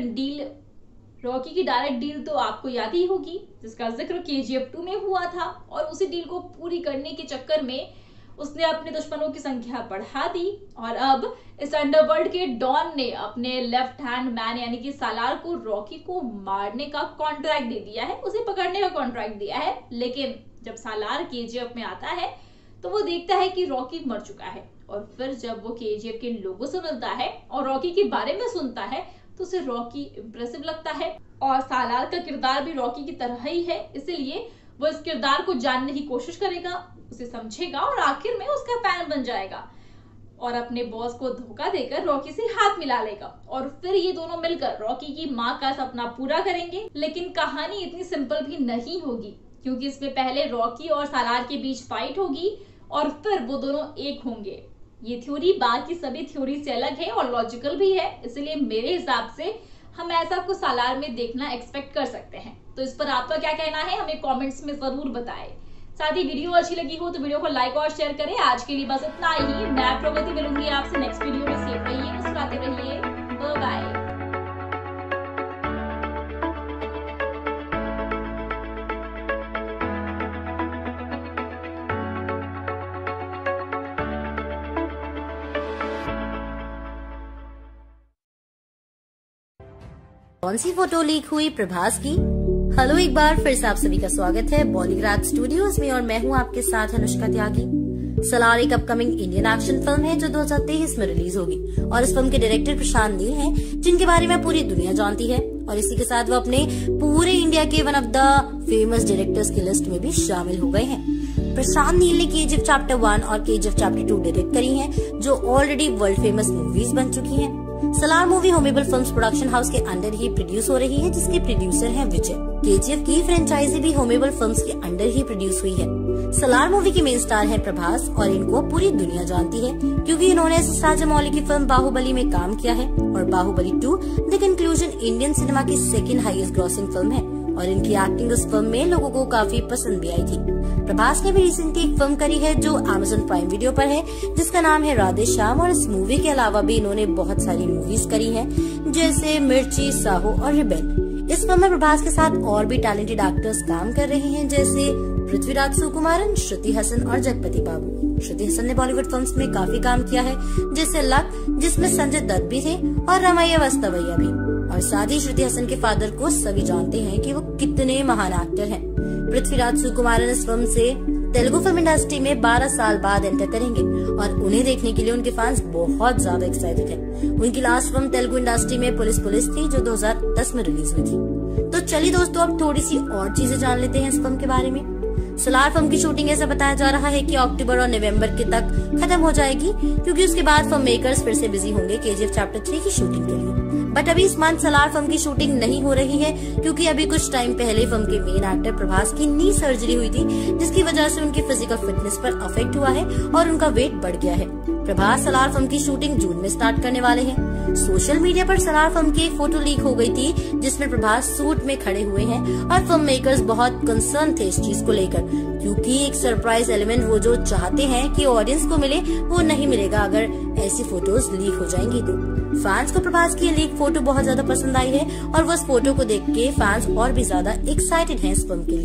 डील तो आपको याद ही होगी, जिसका जिक्र केजीएफ 2 में हुआ था और उसी डील को पूरी करने के चक्कर में उसने अपने दुश्मनों की संख्या बढ़ा दी और अब इस अंडरवर्ल्ड के डॉन ने अपने लेफ्ट हैंड मैन यानी कि सालार को रॉकी को मारने का कॉन्ट्रैक्ट दे दिया है, उसे पकड़ने का कॉन्ट्रैक्ट दिया है। लेकिन जब सालार केजीएफ में आता है तो वो देखता है कि रॉकी मर चुका है और फिर जब वो केजीएफ के लोगों से मिलता है और रॉकी के बारे में सुनता है तो उसे रॉकी इम्प्रेसिव लगता है और सालार का किरदार भी रॉकी की तरह ही है, इसलिए वो इस किरदार को जानने की कोशिश करेगा, उसे समझेगा और आखिर में उसका फैन बन जाएगा और अपने बॉस को धोखा देकर रॉकी से हाथ मिला लेगा और फिर ये दोनों मिलकर रॉकी की माँ का सपना पूरा करेंगे। लेकिन कहानी इतनी सिंपल भी नहीं होगी, क्योंकि इसमें पहले रॉकी और सालार के बीच फाइट होगी और फिर वो दोनों एक होंगे। ये थ्योरी बाकी सभी थ्योरी से अलग है और लॉजिकल भी है, इसलिए मेरे हिसाब से हम ऐसा कुछ सालार में देखना एक्सपेक्ट कर सकते हैं। तो इस पर आपका क्या कहना है हमें कमेंट्स में जरूर बताएं। साथ ही वीडियो अच्छी लगी हो तो वीडियो को लाइक और शेयर करें। आज के लिए बस इतना ही। मैं प्रगति मिलूंगी आपसे नेक्स्ट वीडियो में। सेफ रहिए, मुस्कुराते रहिए, बाय बाय। कौन सी फोटो लीक हुई प्रभास की? हेलो, एक बार फिर से आप सभी का स्वागत है बॉलीग्राज स्टूडियोज में और मैं हूं आपके साथ अनुष्का त्यागी। सलार एक अपकमिंग इंडियन एक्शन फिल्म है जो 2023 में रिलीज होगी और इस फिल्म के डायरेक्टर प्रशांत नील हैं, जिनके बारे में पूरी दुनिया जानती है और इसी के साथ वो अपने पूरे इंडिया के one of the famous directors की लिस्ट में भी शामिल हो गए हैं। प्रशांत नील ने केजीएफ चैप्टर 1 और केजीएफ चैप्टर 2 डायरेक्ट करी हैं, जो ऑलरेडी वर्ल्ड फेमस मूवीज बन चुकी हैं। Salaar movie Hombale films production house के अंडर ही प्रोड्यूस हो रही है, जिसके प्रोड्यूसर हैं विजय। केजीएफ की फ्रेंचाइजी भी होमेबल फिल्म्स के अंडर ही प्रोड्यूस हुई है। सलार मूवी के मेन स्टार हैं प्रभास और इनको पूरी दुनिया जानती है क्योंकि इन्होंने राजामौली की फिल्म बाहुबली में काम किया है और Baahubali 2 the conclusion Indian cinema की सेकंड हाईएस्ट ग्रॉसिंग फिल्म है और इनकी एक्टिंग उस फिल्म में लोगों को काफी पसंद भी आई थी। प्रभास ने भी रिसेंटली एक फिल्म करी है जो Amazon प्राइम वीडियो पर है, जिसका नाम है राधे श्याम और इस मूवी के अलावा भी इन्होंने बहुत सारी मूवीज करी हैं, जैसे मिर्ची, साहो और रिबेल। इस फिल्म में प्रभास के साथ और भी टैलेंटेड एक्टर्स काम कर रहे हैं, जैसे पृथ्वीराज सुकुमारन, श्रुति हसन और जगपति बाबू। श्रुति हसन ने बॉलीवुड फिल्म्स में काफी काम किया है, जैसे लक, जिसमें संजय दत्त भी थे, और रमैया वस्तवैया भी। और साथ ही श्रुति हसन के फादर को सभी जानते हैं कि वो कितने महान एक्टर हैं। पृथ्वीराज सुकुमारन इस फिल्म से तेलुगु फिल्म इंडस्ट्री में 12 साल बाद एंटर करेंगे और उन्हें देखने के लिए उनके फैंस बहुत ज्यादा एक्साइटेड हैं। उनकी लास्ट फिल्म तेलुगु इंडस्ट्री में पुलिस थी, जो 2010 में रिलीज हुई थी। तो चलिए दोस्तों, अब थोड़ी सी और चीजें जान लेते हैं इस फिल्म के बारे में। सलार फिल्म की शूटिंग ऐसा बताया जा रहा है कि अक्टूबर और नवंबर के तक खत्म हो जाएगी, क्योंकि उसके बाद फिल्म मेकर्स फिर से बिजी होंगे केजीएफ चैप्टर 3 की शूटिंग के लिए। बट अभी इस मंथ सलार फिल्म की शूटिंग नहीं हो रही है, क्योंकि अभी कुछ टाइम पहले फिल्म के मेन एक्टर प्रभास की नी सर्जरी हुई थी, जिसकी वजह से उनकी फिजिकल फिटनेस पर अफेक्ट हुआ है और उनका वेट बढ़ गया है। प्रभास सलार फिल्म की शूटिंग जून में स्टार्ट करने वाले हैं। सोशल मीडिया पर सलार फिल्म की एक फोटो लीक हो गई थी, जिसमें प्रभास सूट में खड़े हुए हैं और फिल्म मेकर्स बहुत कंसर्न थे इस चीज को लेकर, क्योंकि एक सरप्राइज एलिमेंट वो जो चाहते हैं कि ऑडियंस को मिले, वो नहीं मिलेगा अगर ऐसी फोटोज लीक हो जाएंगी। तो फैंस को प्रभास की लीक फोटो बहुत ज्यादा पसंद आई है और वो इस फोटो को देख के फैंस और भी ज्यादा एक्साइटेड हैं इस फिल्म के लिए।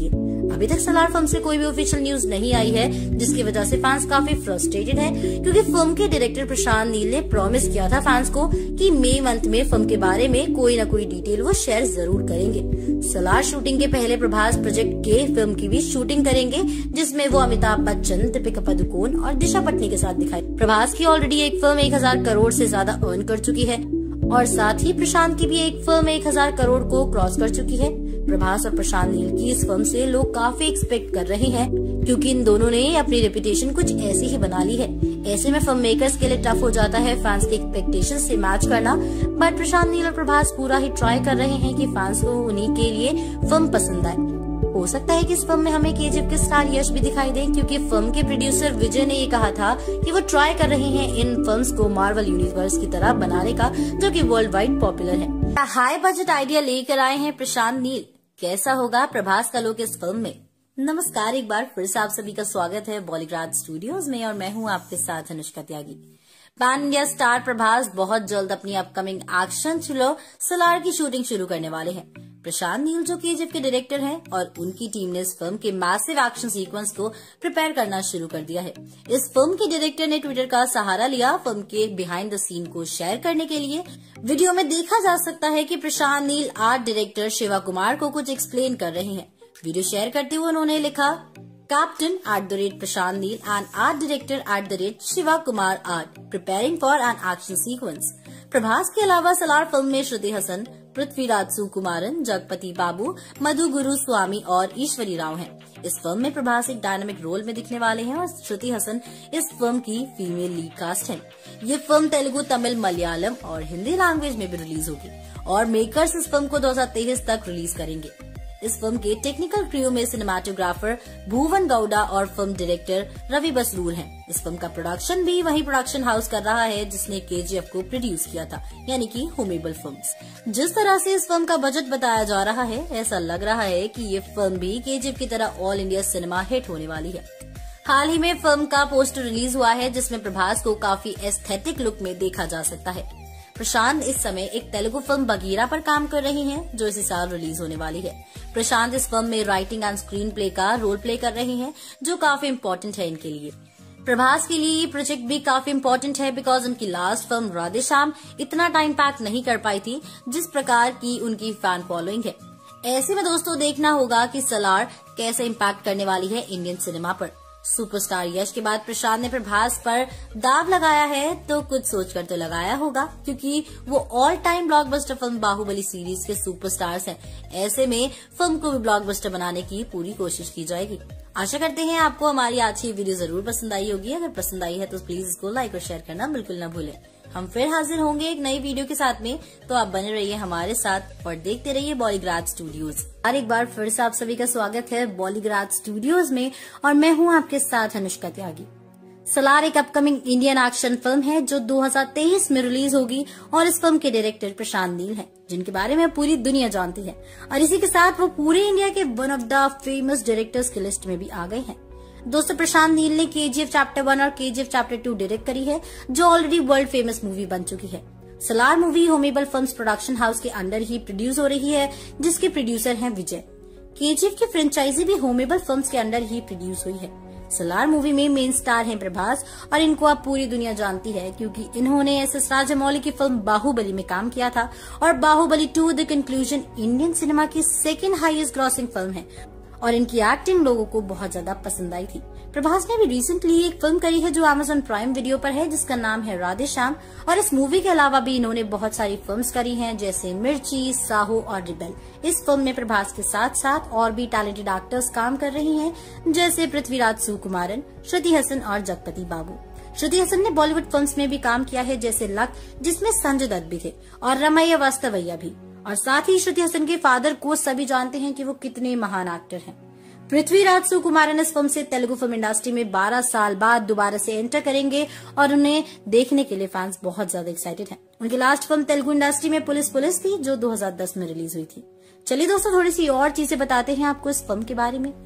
अभी तक सलार फिल्म से कोई भी ऑफिशियल न्यूज नहीं आई है, जिसकी वजह से फैंस काफी फ्रस्ट्रेटेड हैं, क्योंकि फिल्म के डायरेक्टर प्रशांत नील ने प्रॉमिस किया था फैंस को कि मई मंथ में फिल्म के बारे में कोई न कोई डिटेल वो शेयर जरूर करेंगे। सलार शूटिंग के पहले प्रभास प्रोजेक्ट के फिल्म की भी शूटिंग करेंगे, जिसमें वो अमिताभ बच्चन, दीपिका पादुकोण और दिशा पटनी के साथ दिखाई। प्रभास की ऑलरेडी एक फिल्म 1000 करोड़ से ज्यादा अर्न कर चुकी है और साथ ही प्रशांत की भी एक फिल्म 1000 करोड़ को क्रॉस कर चुकी है। प्रभास और प्रशांत नील की इस फिल्म से लोग काफी एक्सपेक्ट कर रहे हैं, क्योंकि इन दोनों ने अपनी रेपुटेशन कुछ ऐसी ही बना ली है। ऐसे में फिल्म मेकर्स के लिए टफ हो जाता है फैंस के एक्सपेक्टेशन से मैच करना, बट प्रशांत नील और प्रभास पूरा ही ट्राई कर रहे हैं कि फैंस को उन्हीं के लिए फिल्म पसंद आए। हो सकता है कि इस फिल्म में हमें केजीएफ के स्टार यश भी दिखाई दे, क्योंकि फिल्म के प्रोड्यूसर विजय ने ये कहा था कि वो ट्राई कर रहे हैं इन फिल्म्स को मार्वल यूनिवर्स की तरह बनाने का, जो कि वर्ल्ड वाइड पॉपुलर है। हाई बजट आइडिया लेकर आए हैं प्रशांत नील। कैसा होगा प्रभास का लुक इस फिल्म में? नमस्कार, एक बार फिर से आप सभी का स्वागत है बॉलीग्राज स्टूडियोज में और मैं हूँ आपके साथ Anushka Tyagi. Pan India star Prabhas बहुत जल्द अपनी अपकमिंग एक्शन थ्रिलर सलार की शूटिंग शुरू करने वाले हैं। प्रशांत नील जो केजीएफ के डायरेक्टर हैं और उनकी टीम ने इस फिल्म के मैसिव एक्शन सीक्वेंस को प्रिपेयर करना शुरू कर दिया है। इस फिल्म के डायरेक्टर ने ट्विटर का सहारा लिया फिल्म के बिहाइंड द सीन को शेयर करने के लिए। वीडियो में देखा जा सकता है कि प्रशांत नील आर्ट डायरेक्टर शिवा कुमार को कुछ एक्सप्लेन कर रहे हैं। वीडियो शेयर करते हुए उन्होंने लिखा, Captain @Prashant Neel and Art Director @Shiva Kumar Art preparing for an action sequence। Prabhas के अलावा सलार फिल्म में श्रुति हसन, पृथ्वीराज सुकुमारन, जगपति बाबू, मधु गुरु स्वामी और ईश्वरी राव हैं। इस फिल्म में प्रभास एक डायनामिक रोल में दिखने वाले हैं और श्रुति हसन इस फिल्म की फीमेल लीड कास्ट है। ये फिल्म तेलुगु, तमिल, मलयालम और हिंदी लैंग्वेज में भी रिलीज होगी और मेकर्स इस फिल्म को 2023 तक रिलीज करेंगे। इस फिल्म के टेक्निकल क्रू में सिनेमाटोग्राफर भुवन गौड़ा और फिल्म डायरेक्टर रवि बसरूर हैं। इस फिल्म का प्रोडक्शन भी वही प्रोडक्शन हाउस कर रहा है जिसने केजीएफ को प्रोड्यूस किया था, यानी कि होमेबल फिल्म्स। जिस तरह से इस फिल्म का बजट बताया जा रहा है, ऐसा लग रहा है कि ये फिल्म भी केजीएफ की तरह ऑल इंडिया सिनेमा हिट होने वाली है। हाल ही में फिल्म का पोस्टर रिलीज हुआ है जिसमें प्रभास को काफी एस्थेटिक लुक में देखा जा सकता है। प्रशांत इस समय एक तेलुगु फिल्म बगीरा पर काम कर रहे हैं जो इसी साल रिलीज होने वाली है। प्रशांत इस फिल्म में राइटिंग एंड स्क्रीन प्ले का रोल प्ले कर रहे हैं, जो काफी इम्पोर्टेंट है इनके लिए। प्रभास के लिए ये प्रोजेक्ट भी काफी इम्पोर्टेंट है बिकॉज उनकी लास्ट फिल्म राधेश्याम इतना टाइम पैक नहीं कर पाई थी जिस प्रकार की उनकी फैन फॉलोइंग है। ऐसे में दोस्तों देखना होगा कि सलार कैसे इम्पैक्ट करने वाली है इंडियन सिनेमा पर। सुपरस्टार यश के बाद प्रशांत ने प्रभास पर दाव लगाया है तो कुछ सोचकर तो लगाया होगा, क्योंकि वो all time blockbuster film Baahubali series के सुपरस्टार्स हैं। ऐसे में फिल्म को भी ब्लॉकबस्टर बनाने की पूरी कोशिश की जाएगी। आशा करते हैं आपको हमारी आज की वीडियो जरूर पसंद आई होगी। अगर पसंद आई है तो प्लीज इसको लाइक और शेयर करना बिल्कुल न भूलें। हम फिर हाजिर होंगे एक नई वीडियो के साथ में, तो आप बने रहिए हमारे साथ और देखते रहिए बॉलीग्राज स्टूडियोज। और एक बार फिर से आप सभी का स्वागत है बॉलीग्राज स्टूडियोज में और मैं हूं आपके साथ अनुष्का त्यागी। सलार एक अपकमिंग इंडियन एक्शन फिल्म है जो 2023 में रिलीज होगी और इस फिल्म के डायरेक्टर प्रशांत नील हैं, जिनके बारे में पूरी दुनिया जानती है और इसी के साथ वो पूरे इंडिया के one of the famous directors की लिस्ट में भी आ गए हैं। दोस्तों, प्रशांत नील ने केजीएफ चैप्टर 1 और केजीएफ चैप्टर 2 डायरेक्ट करी है, जो ऑलरेडी वर्ल्ड फेमस मूवी बन चुकी है। Salaar movie Hombale films production house के अंडर ही प्रोड्यूस हो रही है, जिसके प्रोड्यूसर हैं विजय। केजीएफ की फ्रेंचाइजी भी होमेबल फिल्म्स के अंडर ही प्रोड्यूस हुई है। सलार मूवी में मेन स्टार हैं प्रभास और इनको अब पूरी दुनिया जानती है क्योंकि इन्होंने एसएस राजामौली की फिल्म बाहुबली में काम किया था और Baahubali 2 the conclusion Indian cinema की सेकेंड हाईएस्ट ग्रॉसिंग फिल्म है और इनकी एक्टिंग लोगों को बहुत ज्यादा पसंद आई थी। प्रभास ने भी रिसेंटली एक फिल्म करी है जो Amazon प्राइम वीडियो पर है, जिसका नाम है राधेश्याम। और इस मूवी के अलावा भी इन्होंने बहुत सारी फिल्म्स करी हैं, जैसे मिर्ची, साहो और रिबेल। इस फिल्म में प्रभास के साथ साथ और भी टैलेंटेड एक्टर्स काम कर रही हैं, जैसे पृथ्वीराज सुकुमारन, श्रुति हसन और जगपति बाबू। श्रुति हसन ने बॉलीवुड फिल्म्स में भी काम किया है, जैसे लक, जिसमें संजय दत्त भी थे, और रमैया वास्तवैया भी। और साथ ही श्रुति हसन के फादर को सभी जानते हैं कि वो कितने महान एक्टर हैं। पृथ्वीराज सुकुमारन इस फिल्म से तेलुगु फिल्म इंडस्ट्री में 12 साल बाद दोबारा से एंटर करेंगे और उन्हें देखने के लिए फैंस बहुत ज्यादा एक्साइटेड हैं। उनकी लास्ट फिल्म तेलुगु इंडस्ट्री में पुलिस थी, जो 2010 में रिलीज हुई थी। चलिए दोस्तों, थोड़ी सी और चीजें बताते हैं आपको इस फिल्म के बारे में।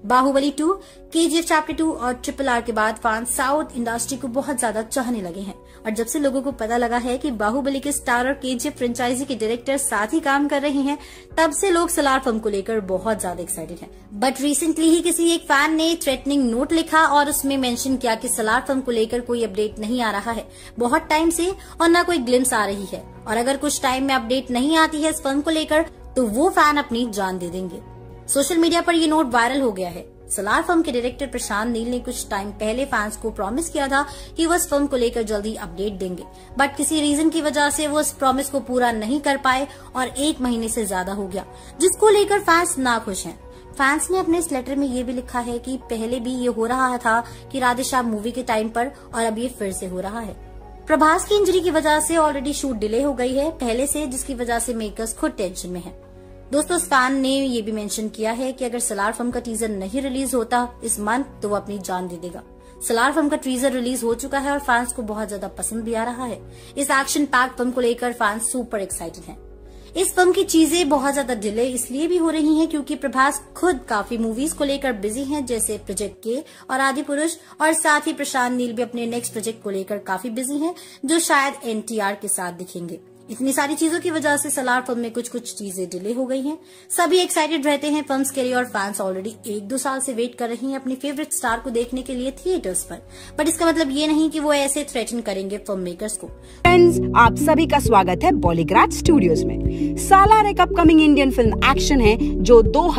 बाहुबली 2, KGF चैप्टर 2 और RRR के बाद फैंस साउथ इंडस्ट्री को बहुत ज्यादा चाहने लगे हैं और जब से लोगों को पता लगा है कि बाहुबली के स्टार और KGF फ्रेंचाइजी के डायरेक्टर साथ ही काम कर रहे हैं, तब से लोग सलार फिल्म को लेकर बहुत ज्यादा एक्साइटेड हैं। बट रिसेंटली ही किसी एक फैन ने थ्रेटनिंग नोट लिखा और उसमें मेंशन किया कि सलार फिल्म को लेकर कोई अपडेट नहीं आ रहा है बहुत टाइम से और न कोई ग्लिम्स आ रही है, और अगर कुछ टाइम में अपडेट नहीं आती है इस फिल्म को लेकर तो वो फैन अपनी जान दे देंगे। सोशल मीडिया पर ये नोट वायरल हो गया है। सलार फिल्म के डायरेक्टर प्रशांत नील ने कुछ टाइम पहले फैंस को प्रॉमिस किया था कि वो इस फिल्म को लेकर जल्दी अपडेट देंगे, बट किसी रीजन की वजह से वो इस प्रॉमिस को पूरा नहीं कर पाए और 1 महीने से ज्यादा हो गया, जिसको लेकर फैंस नाखुश हैं। फैंस ने अपने इस लेटर में ये भी लिखा है कि पहले भी ये हो रहा था कि राधेश्याम मूवी के टाइम पर और अब ये फिर से हो रहा है। प्रभास की इंजरी की वजह से ऑलरेडी शूट डिले हो गई है पहले से, जिसकी वजह से मेकर्स खुद टेंशन में है। दोस्तों, इस फैन ने ये भी मेंशन किया है कि अगर सलार फिल्म का टीजर नहीं रिलीज होता इस मंथ तो वो अपनी जान दे देगा। सलार फिल्म का टीजर रिलीज हो चुका है और फैंस को बहुत ज्यादा पसंद भी आ रहा है। इस एक्शन पैक्ड फिल्म को लेकर फैंस सुपर एक्साइटेड हैं। इस फिल्म की चीजें बहुत ज्यादा डिले इसलिए भी हो रही हैं क्योंकि प्रभास खुद काफी मूवीज को लेकर बिजी हैं, जैसे प्रोजेक्ट के और आदिपुरुष, और साथ ही प्रशांत नील भी अपने नेक्स्ट प्रोजेक्ट को लेकर काफी बिजी हैं जो शायद NTR के साथ दिखेंगे। इतनी सारी चीजों की वजह से सलार फिल्म में कुछ चीजें डिले हो गई हैं। सभी एक्साइटेड रहते हैं फिल्म्स के लिए और फैंस ऑलरेडी 1-2 साल से वेट कर रही हैं अपनी फेवरेट स्टार को देखने के लिए थिएटर्स पर, बट इसका मतलब ये नहीं कि वो ऐसे थ्रेटन करेंगे फिल्म मेकर्स को। फ्रेंड्स, आप सभी का स्वागत है बॉलीग्राज स्टूडियोज में। सालार एक अपकमिंग इंडियन फिल्म एक्शन है जो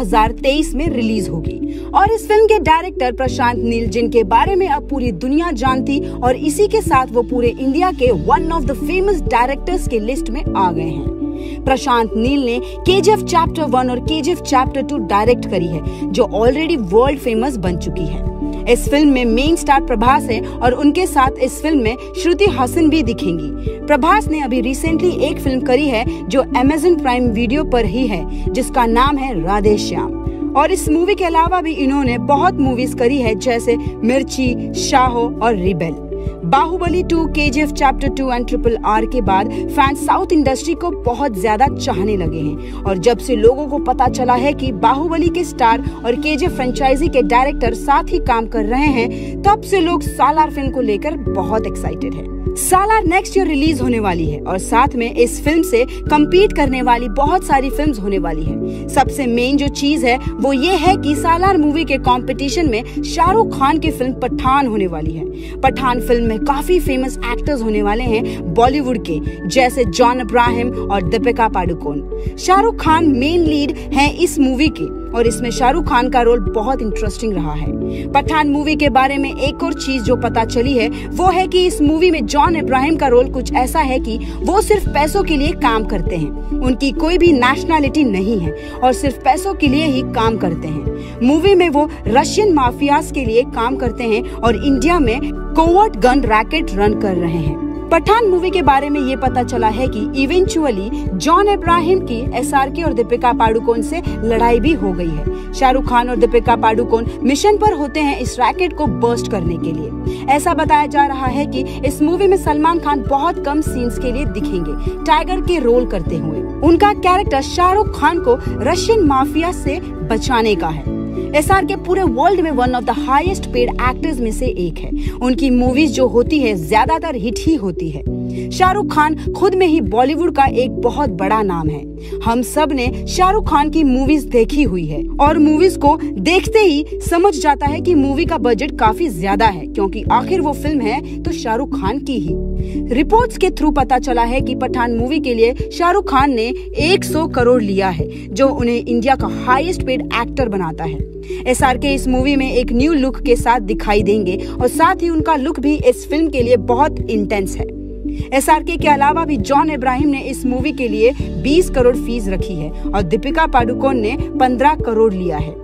2023 में रिलीज होगी और इस फिल्म के डायरेक्टर प्रशांत नील, जिनके बारे में अब पूरी दुनिया जानती और इसी के साथ वो पूरे इंडिया के one of the famous directors के लिस्ट में आ गए हैं। प्रशांत नील ने KGF चैप्टर 1 और KGF चैप्टर 2 डायरेक्ट करी है जो ऑलरेडी वर्ल्ड फेमस बन चुकी है। इस फिल्म में मेन स्टार प्रभास है और उनके साथ इस फिल्म में श्रुति हासन भी दिखेंगी। प्रभास ने अभी रिसेंटली एक फिल्म करी है जो Amazon प्राइम वीडियो पर ही है जिसका नाम है राधेश्याम, और इस मूवी के अलावा भी इन्होंने बहुत मूवीज करी है जैसे मिर्ची, शाहो और Rebel. Baahubali 2, KGF chapter 2 and RRR के बाद फैंस साउथ इंडस्ट्री को बहुत ज्यादा चाहने लगे हैं और जब से लोगों को पता चला है कि बाहुबली के स्टार और KGF फ्रेंचाइजी के डायरेक्टर साथ ही काम कर रहे हैं, तब से लोग सालार फिल्म को लेकर बहुत एक्साइटेड हैं। सालार नेक्स्ट ईयर रिलीज होने वाली है और साथ में इस फिल्म से कम्पीट करने वाली बहुत सारी फिल्म्स होने वाली है। सबसे मेन जो चीज है वो ये है कि सालार मूवी के कंपटीशन में शाहरुख खान की फिल्म पठान होने वाली है। पठान फिल्म में काफी फेमस एक्टर्स होने वाले हैं बॉलीवुड के, जैसे जॉन अब्राहम और दीपिका पादुकोण। शाहरुख खान मेन लीड हैं इस मूवी के और इसमें शाहरुख खान का रोल बहुत इंटरेस्टिंग रहा है। पठान मूवी के बारे में एक और चीज जो पता चली है वो है कि इस मूवी में जॉन अब्राहम का रोल कुछ ऐसा है कि वो सिर्फ पैसों के लिए काम करते हैं। उनकी कोई भी नेशनैलिटी नहीं है और सिर्फ पैसों के लिए ही काम करते हैं। मूवी में वो रशियन माफियाज के लिए काम करते हैं और इंडिया में कोवर्ट गन रैकेट रन कर रहे हैं। पठान मूवी के बारे में ये पता चला है कि इवेंचुअली जॉन अब्राहम की SRK और दीपिका पादुकोण से लड़ाई भी हो गई है। शाहरुख खान और दीपिका पादुकोण मिशन पर होते हैं इस रैकेट को बर्स्ट करने के लिए। ऐसा बताया जा रहा है कि इस मूवी में सलमान खान बहुत कम सीन्स के लिए दिखेंगे टाइगर के रोल करते हुए। उनका कैरेक्टर शाहरुख खान को रशियन माफिया से बचाने का है। SRK पूरे वर्ल्ड में one of the highest paid actors में से एक है। उनकी मूवीज जो होती है ज्यादातर हिट ही होती है। शाहरुख खान खुद में ही बॉलीवुड का एक बहुत बड़ा नाम है। हम सब ने शाहरुख खान की मूवीज देखी हुई है और मूवीज को देखते ही समझ जाता है कि मूवी का बजट काफी ज्यादा है क्योंकि आखिर वो फिल्म है तो शाहरुख खान की ही। रिपोर्ट्स के थ्रू पता चला है कि पठान मूवी के लिए शाहरुख खान ने 100 करोड़ लिया है जो उन्हें इंडिया का हाईएस्ट पेड एक्टर बनाता है। SRK इस मूवी में एक न्यू लुक के साथ दिखाई देंगे और साथ ही उनका लुक भी इस फिल्म के लिए बहुत इंटेंस है। SRK के अलावा भी जॉन अब्राहम ने इस मूवी के लिए 20 करोड़ फीस रखी है और दीपिका पादुकोण ने 15 करोड़ लिया है।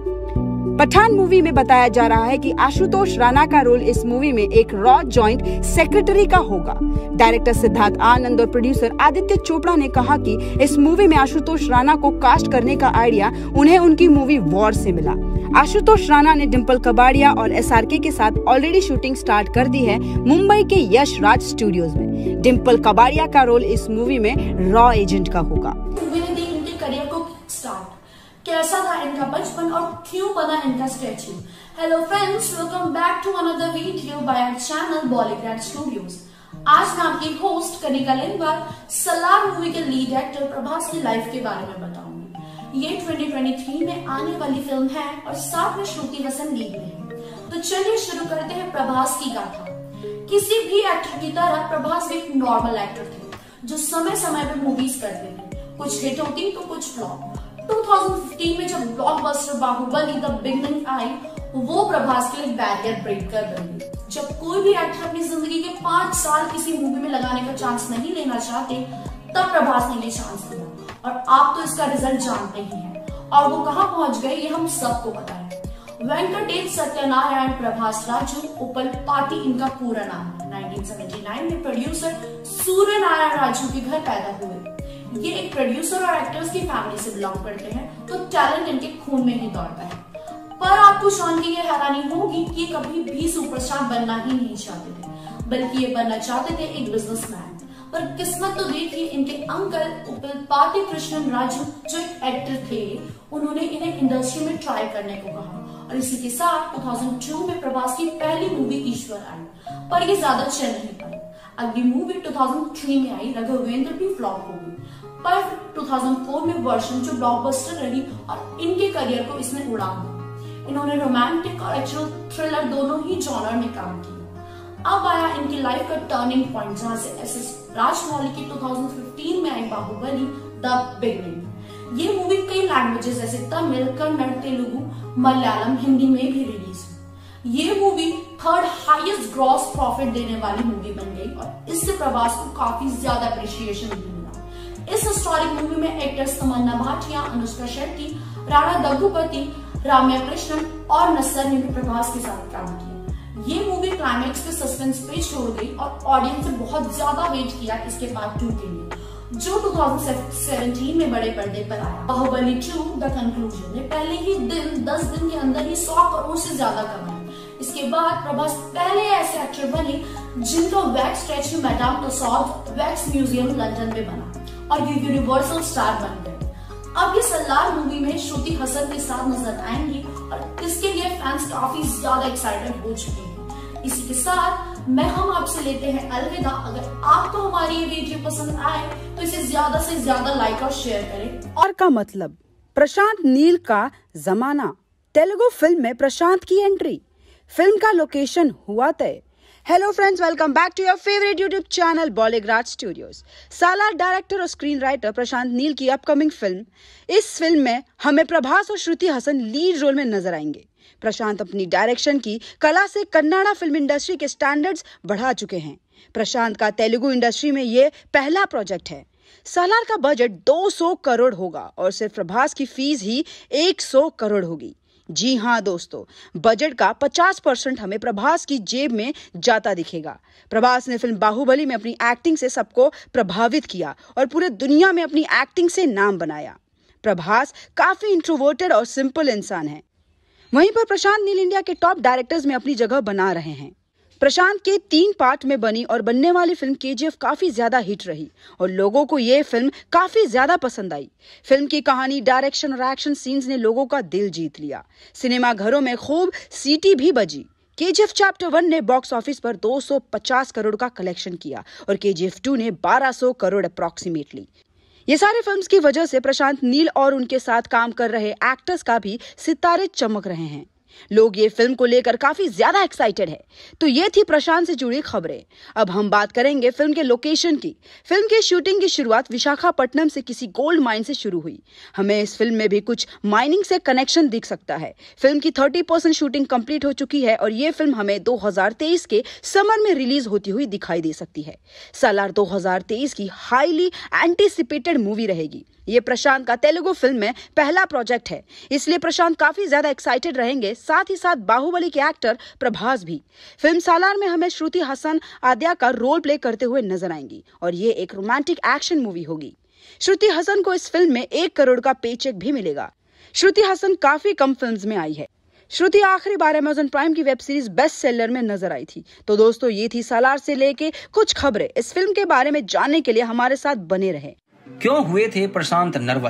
पठान मूवी में बताया जा रहा है कि आशुतोष राणा का रोल इस मूवी में एक रॉ जॉइंट सेक्रेटरी का होगा। डायरेक्टर सिद्धार्थ आनंद और प्रोड्यूसर आदित्य चोपड़ा ने कहा कि इस मूवी में आशुतोष राणा को कास्ट करने का आइडिया उन्हें उनकी मूवी वॉर से मिला। आशुतोष राणा ने डिम्पल कबाड़िया और SRK के साथ ऑलरेडी शूटिंग स्टार्ट कर दी है मुंबई के यश राज स्टूडियोज में। डिम्पल कबाड़िया का रोल इस मूवी में रॉ एजेंट का होगा। उनके करियर को स्टार्ट कैसा था इनका बचपन और क्यों बना इनका statue. Hello friends, welcome back to another video by our channel Bollygrad studios. आज मैं आपकी होस्ट कनिका लिंगवाल सलार मूवी के लीड एक्टर प्रभास की लाइफ के बारे में बताऊंगी। ये 2023 में आने वाली फिल्म है और साथ में श्रुति हसन लीड में है। तो चलिए शुरू करते हैं प्रभास की गाथा। किसी भी एक्टर की तरह प्रभास भी एक नॉर्मल एक्टर थे जो समय समय पर मूवीज करते थे, कुछ हिट होती तो कुछ फ्लॉप। 2015 में जब ब्लॉकबस्टर बाहुबली द बिगनिंग आई, वो प्रभास के लिए बैरियर ब्रेकर बनी। जब कोई भी एक्टर अपनी जिंदगी के 5 साल किसी मूवी में लगाने का चांस नहीं लेना चाहते, तब प्रभास ने ये चांस लिया और आप तो इसका रिजल्ट जानते ही हैं। और वो कहां पहुंच गए ये हम सबको पता है। वेंकटेश सत्यनारायण प्रभास राजू उपल पाटी इनका पूरा नाम है। 1979 में प्रोड्यूसर सूर्य नारायण राजू के घर पैदा हुए। ये एक प्रोड्यूसर और एक्टर्स की फैमिली से बिलोंग करते हैं, तो टैलेंट इनके खून में ही दौड़ता है। पर आपको जान के ये हैरानी होगी कि ये कभी भी सुपरस्टार बनना ही नहीं चाहते थे, बल्कि ये बनना चाहते थे एक बिजनेसमैन। पर किस्मत तो देखिए, इनके अंकल उपल पाटी कृष्णन राजू जो एक एक्टर थे, उन्होंने इन्हें इंडस्ट्री में ट्राई करने को कहा और इसी के साथ 2002 में प्रभास की पहली मूवी ईश्वर आई, पर ये ज्यादा चल नहीं पाई। अगली मूवी 2003 में आई राघवेंद्र भी फ्लॉप हो गई, पर 2004 में वर्षन जो ब्लॉकबस्टर रही और इनके करियर को इसने उड़ान दी। इन्होंने रोमांटिक और एक्चुअल थ्रिलर दोनों ही जॉनर में काम किया। अब आया इनकी लाइफ का टर्निंग पॉइंट, जहां से एसएस राजमौली की 2015 में आई बाहुबली द बिगनिंग। ये मूवी कई लैंग्वेजेस जैसे तमिल, कन्नड़, तेलुगु, मलयालम, हिंदी में भी रिलीज हुई। ये movie 3rd highest gross profit देने वाली मूवी बन गई और इससे प्रभास को काफी ज्यादा अप्रिशिएशन भी मिला। इस हिस्टोरिक मूवी में एक्टर्स तमन्ना भाटिया, अनुष्का शेट्टी, राणा दग्गुपति, राम्या कृष्णन और नस्सर ने भी प्रभास के साथ काम किया। ये मूवी क्लाइमैक्स पे सस्पेंस पे छोड़ गई और ऑडियंस ने बहुत ज्यादा वेट किया इसके पार्ट 2 के लिए, जो 2017 में बड़े पर्दे पर आया। बाहुबली 2 द कंक्लूजन ने पहले ही दिन 10 दिन के अंदर ही 100 करोड़ से ज्यादा कमाए। इसके बाद प्रभास पहले ऐसे एक्टर बने जिनका wax statue Madame Tussauds wax museum London में बना और ये यूनिवर्सल स्टार बन गए। अब ये सलार मूवी में श्रुति हसन के साथ नजर आएंगी और इसके लिए फैंस काफी ज्यादा एक्साइटेड हो चुके हैं। इसी के साथ हम आपसे लेते हैं अलविदा। अगर आपको हमारी ये वीडियो पसंद आए तो इसे ज्यादा से ज्यादा लाइक और शेयर करें। और का मतलब प्रशांत नील का जमाना, तेलुगु फिल्म में प्रशांत की एंट्री, फिल्म का लोकेशन हुआ तय। Hello friends, welcome back to your favourite YouTube channel Bollygrad studios. Salaar director और स्क्रीन राइटर प्रशांत नील की अपकमिंग फिल्म। इस फिल्म में हमें प्रभास और श्रुति हसन लीड रोल में नजर आएंगे। प्रशांत अपनी डायरेक्शन की कला से कन्नड़ा फिल्म इंडस्ट्री के स्टैंडर्ड्स बढ़ा चुके हैं। प्रशांत का तेलुगु इंडस्ट्री में ये पहला प्रोजेक्ट है। सालार का बजट 200 करोड़ होगा और सिर्फ प्रभास की फीस ही 100 करोड़ होगी। जी हाँ दोस्तों, बजट का 50% हमें प्रभास की जेब में जाता दिखेगा। प्रभास ने फिल्म बाहुबली में अपनी एक्टिंग से सबको प्रभावित किया और पूरे दुनिया में अपनी एक्टिंग से नाम बनाया। प्रभास काफी इंट्रोवर्टेड और सिंपल इंसान है। वहीं पर प्रशांत नील इंडिया के टॉप डायरेक्टर्स में अपनी जगह बना रहे हैं। प्रशांत के 3 पार्ट में बनी और बनने वाली फिल्म केजीएफ काफी ज्यादा हिट रही और लोगों को ये फिल्म काफी ज्यादा पसंद आई। फिल्म की कहानी, डायरेक्शन और एक्शन सीन्स ने लोगों का दिल जीत लिया। सिनेमा घरों में खूब सीटी भी बजी। केजीएफ चैप्टर 1 ने बॉक्स ऑफिस पर 250 करोड़ का कलेक्शन किया और केजीएफ 2 ने 1200 करोड़ अप्रॉक्सीमेटली। ये सारे फिल्म्स की वजह से प्रशांत नील और उनके साथ काम कर रहे एक्टर्स का भी सितारे चमक रहे हैं। लोग ये फिल्म को लेकर काफी ज्यादा एक्साइटेड है। तो ये थी प्रशांत से जुड़ी खबरें। अब हम बात करेंगे फिल्म के लोकेशन की। फिल्म की शूटिंग की शुरुआत विशाखापट्टनम से किसी गोल्ड माइन से शुरू हुई। हमें इस फिल्म में भी कुछ माइनिंग से कनेक्शन दिख सकता है। फिल्म की 30% शूटिंग कंप्लीट हो चुकी है और ये फिल्म हमें 2023 के समर में रिलीज होती हुई दिखाई दे सकती है। सालार 2023 की हाईली एंटीसिपेटेड मूवी रहेगी। ये प्रशांत का तेलुगु फिल्म में पहला प्रोजेक्ट है, इसलिए प्रशांत काफी ज्यादा एक्साइटेड रहेंगे। साथ ही साथ बाहुबली के एक्टर प्रभास भी। फिल्म सालार में हमें श्रुति हसन आद्या का रोल प्ले करते हुए नजर आएंगी और ये एक रोमांटिक एक्शन मूवी होगी। श्रुति हसन को इस फिल्म में 1 करोड़ का पेचेक भी मिलेगा। श्रुति हसन काफी कम फिल्म्स में आई है। श्रुति आखिरी बार अमेज़न प्राइम की वेब सीरीज बेस्ट सेलर में नजर आई थी। तो दोस्तों, ये थी सालार से लेके कुछ खबरें। इस फिल्म के बारे में जानने के लिए हमारे साथ बने रहे। क्यों हुए थे प्रशांत नर्वस?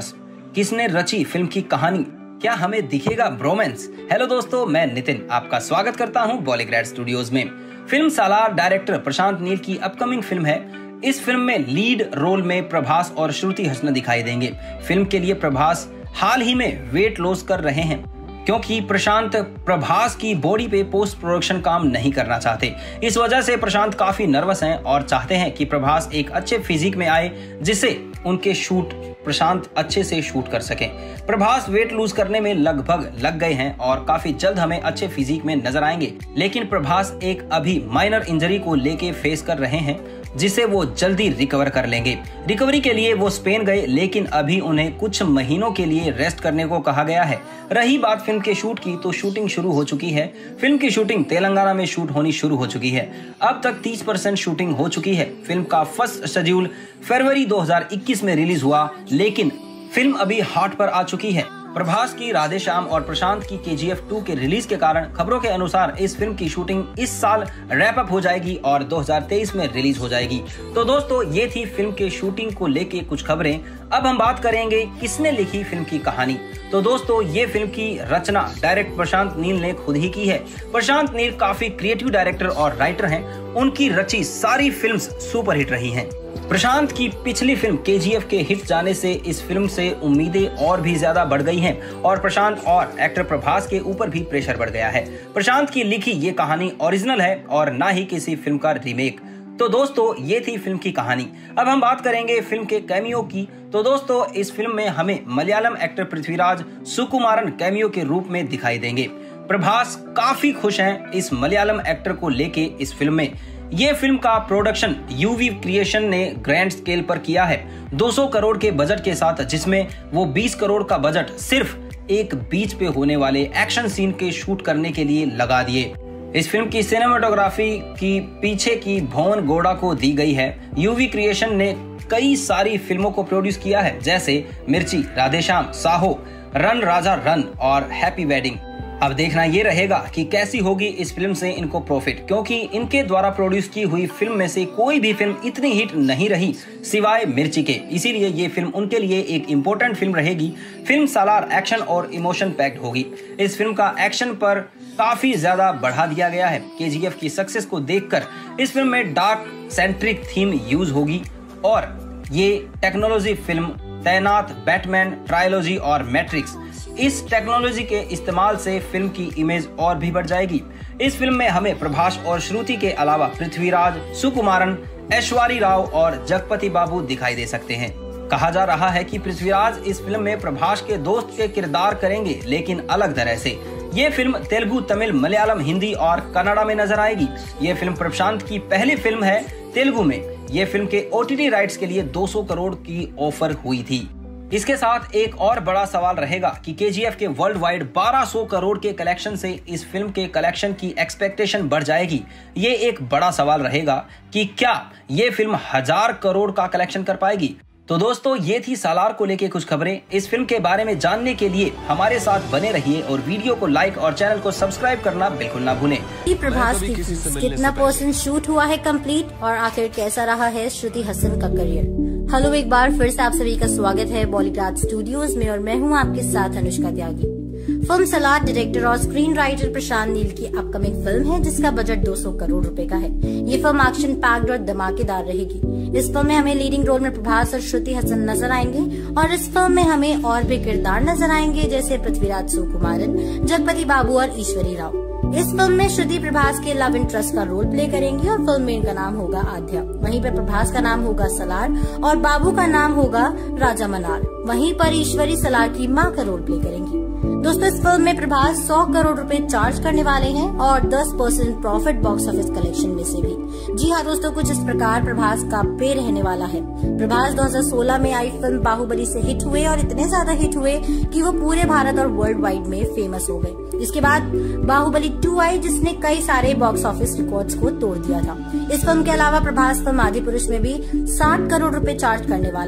किसने रची फिल्म की कहानी, क्या हमें दिखेगा ब्रोमेंस। हेलो दोस्तों, मैं नितिन आपका स्वागत करता हूं बॉलीग्रैड स्टूडियोज में। फिल्म सालार डायरेक्टर प्रशांत नील की अपकमिंग फिल्म है। इस फिल्म में लीड रोल में प्रभास और श्रुति हसन दिखाई देंगे। फिल्म के लिए प्रभास हाल ही में वेट लॉस कर रहे हैं क्योंकि प्रशांत प्रभास की बॉडी पे पोस्ट प्रोडक्शन काम नहीं करना चाहते। इस वजह से प्रशांत काफी नर्वस हैं और चाहते हैं कि प्रभास एक अच्छे फिजिक में आए जिससे उनके शूट प्रशांत अच्छे से शूट कर सकें। प्रभास वेट लूज करने में लगभग लग गए हैं और काफी जल्द हमें अच्छे फिजिक में नजर आएंगे, लेकिन प्रभास एक अभी माइनर इंजरी को लेके फेस कर रहे हैं जिसे वो जल्दी रिकवर कर लेंगे। रिकवरी के लिए वो स्पेन गए, लेकिन अभी उन्हें कुछ महीनों के लिए रेस्ट करने को कहा गया है। रही बात फिल्म के शूट की, तो शूटिंग शुरू हो चुकी है। फिल्म की शूटिंग तेलंगाना में शूट होनी शुरू हो चुकी है। अब तक 30% शूटिंग हो चुकी है। फिल्म का फर्स्ट शेड्यूल फरवरी 2021 में रिलीज हुआ, लेकिन फिल्म अभी हाट पर आ चुकी है। प्रभास की राधेश्याम और प्रशांत की KGF 2 के रिलीज के कारण खबरों के अनुसार इस फिल्म की शूटिंग इस साल रैप अप हो जाएगी और 2023 में रिलीज हो जाएगी। तो दोस्तों, ये थी फिल्म के शूटिंग को लेके कुछ खबरें। अब हम बात करेंगे किसने लिखी फिल्म की कहानी। तो दोस्तों, ये फिल्म की रचना डायरेक्ट प्रशांत नील ने खुद ही की है। प्रशांत नील काफी क्रिएटिव डायरेक्टर और राइटर हैं। उनकी रची सारी फिल्म्स सुपरहिट रही हैं। प्रशांत की पिछली फिल्म KGF के हिट जाने से इस फिल्म से उम्मीदें और भी ज्यादा बढ़ गई हैं और प्रशांत और एक्टर प्रभास के ऊपर भी प्रेशर बढ़ गया है। प्रशांत की लिखी ये कहानी ओरिजिनल है और ना ही किसी फिल्म का रीमेक। तो दोस्तों, ये थी फिल्म की कहानी। अब हम बात करेंगे फिल्म के कैमियो की। तो दोस्तों, इस फिल्म में हमें मलयालम एक्टर पृथ्वीराज सुकुमारन कैमियो के रूप में दिखाई देंगे। प्रभास काफी खुश हैं इस मलयालम एक्टर को लेके इस फिल्म में। ये फिल्म का प्रोडक्शन UV क्रिएशन ने ग्रैंड स्केल पर किया है 200 करोड़ के बजट के साथ, जिसमें वो 20 करोड़ का बजट सिर्फ एक बीच पे होने वाले एक्शन सीन के शूट करने के लिए लगा दिए। इस फिल्म की सिनेमाटोग्राफी की पीछे की भुवन गौड़ा को दी गई है। UV क्रिएशन ने कई सारी फिल्मों को प्रोड्यूस किया है, जैसे मिर्ची, राधेश्याम, साहो, रन राजा रन और हैप्पी वेडिंग। अब देखना ये रहेगा कि कैसी होगी इस फिल्म से इनको प्रॉफिट, क्योंकि इनके द्वारा प्रोड्यूस की हुई फिल्म में से कोई भी फिल्म इतनी हिट नहीं रही सिवाय मिर्ची के। इसीलिए ये फिल्म उनके लिए एक इम्पोर्टेंट फिल्म रहेगी। फिल्म सालार एक्शन और इमोशन पैक्ड होगी। इस फिल्म का एक्शन पर काफी ज्यादा बढ़ा दिया गया है। KGF की सक्सेस को देखकर इस फिल्म में डार्क सेंट्रिक थीम यूज होगी और ये technology film Tenet, Batman trilogy और मैट्रिक्स, इस टेक्नोलॉजी के इस्तेमाल से फिल्म की इमेज और भी बढ़ जाएगी। इस फिल्म में हमें प्रभास और श्रुति के अलावा पृथ्वीराज, सुकुमारन, ऐश्वर्या राव और जगपति बाबू दिखाई दे सकते हैं। कहा जा रहा है कि पृथ्वीराज इस फिल्म में प्रभास के दोस्त के किरदार करेंगे, लेकिन अलग तरह से। ये फिल्म तेलुगु, तमिल, मलयालम, हिंदी और कन्नड़ा में नजर आएगी। ये फिल्म प्रशांत की पहली फिल्म है तेलुगु में। ये फिल्म के OTT राइट्स के लिए 200 करोड़ की ऑफर हुई थी। इसके साथ एक और बड़ा सवाल रहेगा कि KGF के वर्ल्ड वाइड 1200 करोड़ के कलेक्शन से इस फिल्म के कलेक्शन की एक्सपेक्टेशन बढ़ जाएगी। ये एक बड़ा सवाल रहेगा कि क्या ये फिल्म 1000 करोड़ का कलेक्शन कर पाएगी। तो दोस्तों, ये थी सालार को लेके कुछ खबरें। इस फिल्म के बारे में जानने के लिए हमारे साथ बने रहिए और वीडियो को लाइक और चैनल को सब्सक्राइब करना बिल्कुल ना भूलें। प्रभास की कितना % शूट हुआ है कंप्लीट और आखिर कैसा रहा है श्रुति हसन का करियर। हेलो, एक बार फिर से आप सभी का स्वागत है बॉलीग्राड स्टूडियोज में और मैं हूँ आपके साथ अनुष्का त्यागी। फिल्म सालार डायरेक्टर और स्क्रीन राइटर प्रशांत नील की अपकमिंग फिल्म है जिसका बजट 200 करोड़ रुपए का है। ये फिल्म एक्शन पैक्ड और धमाकेदार रहेगी। इस फिल्म में हमें लीडिंग रोल में प्रभास और श्रुति हसन नजर आएंगे और इस फिल्म में हमें और भी किरदार नजर आएंगे, जैसे पृथ्वीराज सुकुमारन, जगपति बाबू और ऐश्वर्या राव। इस फिल्म में श्रुति प्रभास के लव इंटरेस्ट का रोल प्ले करेंगी और फिल्म में इनका नाम होगा आद्या। वहीं पर प्रभास का नाम होगा सलार और बाबू का नाम होगा राजा मनार। वहीं पर ऐश्वर्या सलार की मां का रोल प्ले करेंगी। दोस्तों, इस फिल्म में प्रभास 100 करोड़ रुपए चार्ज करने वाले हैं और 10% प्रॉफिट बॉक्स ऑफिस कलेक्शन में से भी। जी हाँ दोस्तों, कुछ इस प्रकार प्रभास का पे रहने वाला है। प्रभास 2016 में आई फिल्म बाहुबली से हिट हुए और इतने ज्यादा हिट हुए कि वो पूरे भारत और वर्ल्ड वाइड में फेमस हो गए। इसके बाद बाहुबली 2 आई जिसने कई सारे बॉक्स ऑफिस रिकॉर्ड्स को तोड़ दिया था। इस फिल्म के अलावा प्रभास फिल्म आदिपुरुष में भी 60 करोड़ रुपए चार्ज करने वाले हैं।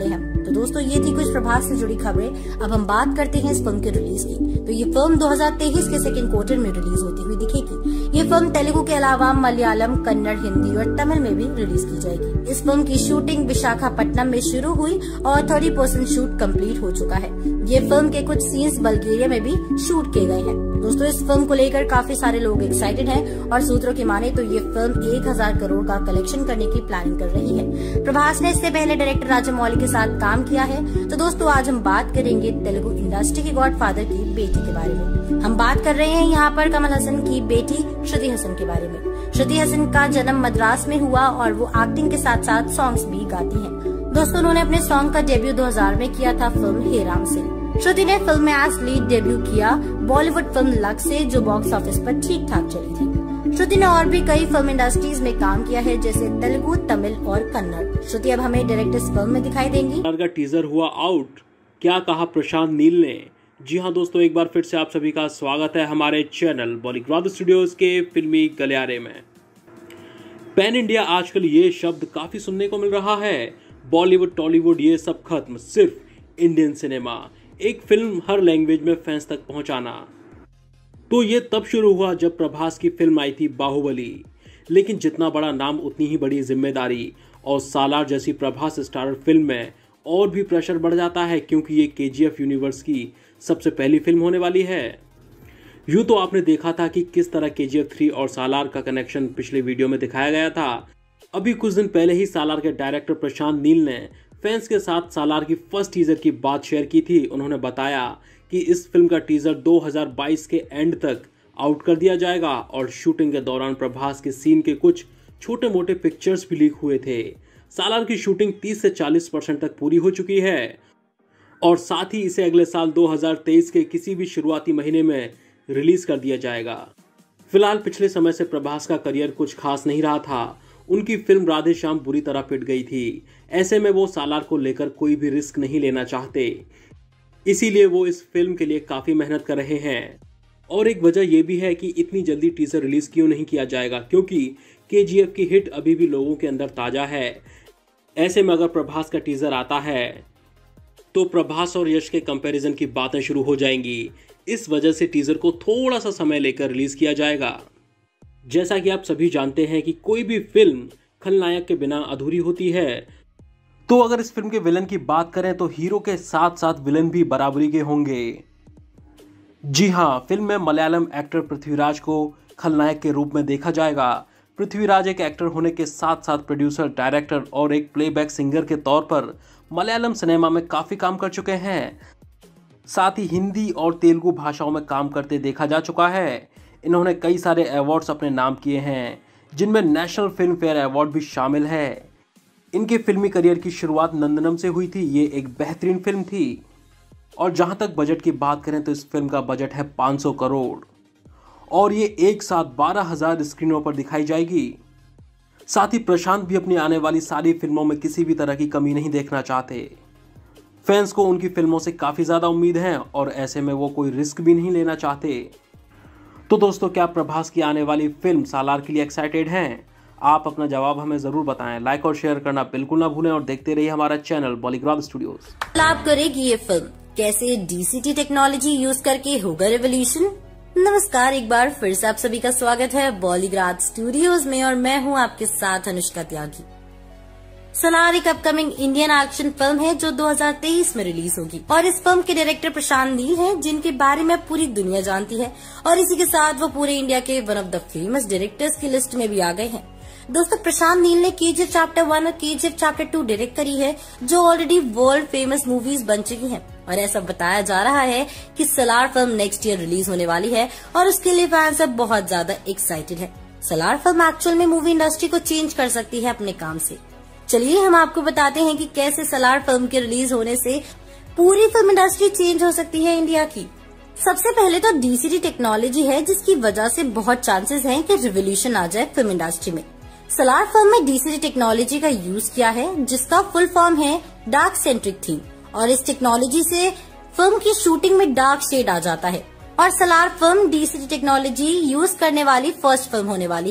तो दोस्तों ये थी कुछ प्रभास से जुड़ी खबरें। अब हम बात करते हैं इस फिल्म के रिलीज की। तो ये फिल्म 2023 के सेकंड क्वार्टर में रिलीज होती हुई दिखेगी। ये फिल्म तेलुगु के अलावा मलयालम, कन्नड़, हिंदी और तमिल में भी रिलीज की जाएगी। इस फिल्म की शूटिंग विशाखापट्टनम में शुरू हुई और 30% शूट कंप्लीट हो चुका है। ये फिल्म के कुछ सीन्स बल्गेरिया में भी शूट किए गए हैं। दोस्तों इस फिल्म को लेकर काफी सारे लोग एक्साइटेड हैं और सूत्रों की माने तो ये फिल्म 1000 करोड़ का कलेक्शन करने की प्लानिंग कर रही है। प्रभास ने इससे पहले डायरेक्टर राजामौली के साथ काम किया है। तो दोस्तों आज हम बात करेंगे तेलुगु इंडस्ट्री के गॉडफादर की बेटी के बारे में। हम बात कर रहे हैं यहाँ पर कमल हसन की बेटी श्रुति हसन के बारे में। श्रुति हसन का जन्म मद्रास में हुआ और वो एक्टिंग के साथ साथ सॉन्ग्स भी गाती हैं। दोस्तों उन्होंने अपने सॉन्ग का डेब्यू 2000 में किया था फिल्म हे राम से। श्रुति ने फिल्म में एज लीड डेब्यू किया बॉलीवुड फिल्म लक से, जो बॉक्स ऑफिस पर ठीक ठाक चली थी। श्रुति ने और भी कई फिल्म इंडस्ट्रीज में काम किया है, जैसे तेलुगु, तमिल और कन्नड़। श्रुति अब हमें डायरेक्टर्स फिल्म में दिखाई देंगी। का टीजर हुआ आउट, क्या कहा प्रशांत नील ने? जी हाँ दोस्तों, एक बार फिर से आप सभी का स्वागत है हमारे चैनल बॉलीग्राड स्टूडियोज के फिल्मी गलियारे में। पैन इंडिया आजकल ये शब्द काफी सुनने को मिल रहा है। बॉलीवुड, टॉलीवुड ये सब खत्म, सिर्फ इंडियन सिनेमा, एक फिल्म हर लैंग्वेज में फैंस तक पहुंचाना। तो ये तब शुरू हुआ जब प्रभास की फिल्म आई थी बाहुबली। लेकिन जितना बड़ा नाम उतनी ही बड़ी जिम्मेदारी, और सालार जैसी प्रभास स्टारर फिल्म में और भी प्रेशर बढ़ जाता है, क्योंकि ये केजीएफ यूनिवर्स की सबसे पहली फिल्म होने वाली है। यूं तो आपने देखा था कि किस तरह केजीएफ 3 और सालार का कनेक्शन पिछले वीडियो में दिखाया गया था। अभी कुछ दिन पहले ही सालार के डायरेक्टर प्रशांत नील ने फैंस के साथ सालार की फर्स्ट टीजर की बात शेयर की थी। उन्होंने बताया कि इस फिल्म का टीजर 2022 के एंड तक आउट कर दिया जाएगा और शूटिंग के दौरान प्रभास के सीन के कुछ छोटे मोटे पिक्चर्स भी लीक हुए थे। सालार की शूटिंग 30 से 40% तक पूरी हो चुकी है और साथ ही इसे अगले साल 2023 के किसी भी शुरुआती महीने में रिलीज कर दिया जाएगा। फिलहाल पिछले समय से प्रभास का करियर कुछ खास नहीं रहा था। उनकी फिल्म राधे श्याम बुरी तरह पिट गई थी। ऐसे में वो सालार को लेकर कोई भी रिस्क नहीं लेना चाहते, इसीलिए वो इस फिल्म के लिए काफी मेहनत कर रहे हैं। और एक वजह यह भी है कि इतनी जल्दी टीजर रिलीज क्यों नहीं किया जाएगा, क्योंकि केजीएफ की हिट अभी भी लोगों के अंदर ताजा है। ऐसे में अगर प्रभास का टीजर आता है तो प्रभास और यश के कंपैरिजन की बातें शुरू हो जाएंगी। इस वजह से टीजर को थोड़ा सा समय लेकर रिलीज किया जाएगा। जैसा कि आप सभी जानते हैं कि कोई भी फिल्म खलनायक के बिना अधूरी होती है। तो अगर इस फिल्म के विलन की बात करें तो हीरो के साथ साथ विलन भी बराबरी के होंगे। जी हाँ, फिल्म में मलयालम एक्टर पृथ्वीराज को खलनायक के रूप में देखा जाएगा। पृथ्वीराज एक एक्टर होने के साथ साथ प्रोड्यूसर, डायरेक्टर और एक प्लेबैक सिंगर के तौर पर मलयालम सिनेमा में काफी काम कर चुके हैं। साथ ही हिंदी और तेलुगु भाषाओं में काम करते देखा जा चुका है। इन्होंने कई सारे अवार्ड्स अपने नाम किए हैं, जिनमें नेशनल फिल्म फेयर अवार्ड भी शामिल है। इनके फिल्मी करियर की शुरुआत नंदनम से हुई थी। ये एक बेहतरीन फिल्म थी। और जहां तक बजट की बात करें तो इस फिल्म का बजट है 500 करोड़ और ये एक साथ 12,000 स्क्रीनों पर दिखाई जाएगी। साथ ही प्रशांत भी अपनी आने वाली सारी फिल्मों में किसी भी तरह की कमी नहीं देखना चाहते। फैंस को उनकी फिल्मों से काफी ज्यादा उम्मीद है और ऐसे में वो कोई रिस्क भी नहीं लेना चाहते। तो दोस्तों, क्या प्रभास की आने वाली फिल्म सालार के लिए एक्साइटेड हैं? आप अपना जवाब हमें जरूर बताएं। लाइक और शेयर करना बिल्कुल ना भूलें और देखते रहिए हमारा चैनल बॉलीग्राड स्टूडियोज। लाभ करेगी ये फिल्म, कैसे डीसीटी टेक्नोलॉजी यूज करके होगा रेवोल्यूशन। नमस्कार, एक बार फिर से आप सभी का स्वागत है बॉलीग्राड स्टूडियोज में और मैं हूँ आपके साथ अनुष्का त्यागी। सालार एक अपकमिंग इंडियन एक्शन फिल्म है जो 2023 में रिलीज होगी और इस फिल्म के डायरेक्टर प्रशांत नील हैं, जिनके बारे में पूरी दुनिया जानती है और इसी के साथ वो पूरे इंडिया के one of the famous directors की लिस्ट में भी आ गए हैं। दोस्तों, प्रशांत नील ने केजीएफ चैप्टर 1 और केजीएफ चैप्टर 2 डायरेक्ट करी है, जो ऑलरेडी वर्ल्ड फेमस मूवीज बन चुकी हैं और ऐसा बताया जा रहा है कि Salaar film next year release होने वाली है और उसके लिए फैंस अब बहुत ज्यादा एक्साइटेड है। सालार फिल्म एक्चुअल में मूवी इंडस्ट्री को चेंज कर सकती है अपने काम से। चलिए हम आपको बताते हैं कि कैसे सालार फिल्म के रिलीज होने से पूरी फिल्म इंडस्ट्री चेंज हो सकती है इंडिया की। सबसे पहले तो डीसीटी टेक्नोलॉजी है, जिसकी वजह से बहुत चांसेस हैं कि रिवोल्यूशन आ जाए फिल्म इंडस्ट्री में। सालार फिल्म में डीसीटी टेक्नोलॉजी का यूज किया है, जिसका फुल फॉर्म है डार्क सेंट्रिक थीम और इस टेक्नोलॉजी से फिल्म की शूटिंग में डार्क शेड आ जाता है और Salaar film DCT technology use करने वाली फर्स्ट फिल्म होने वाली है।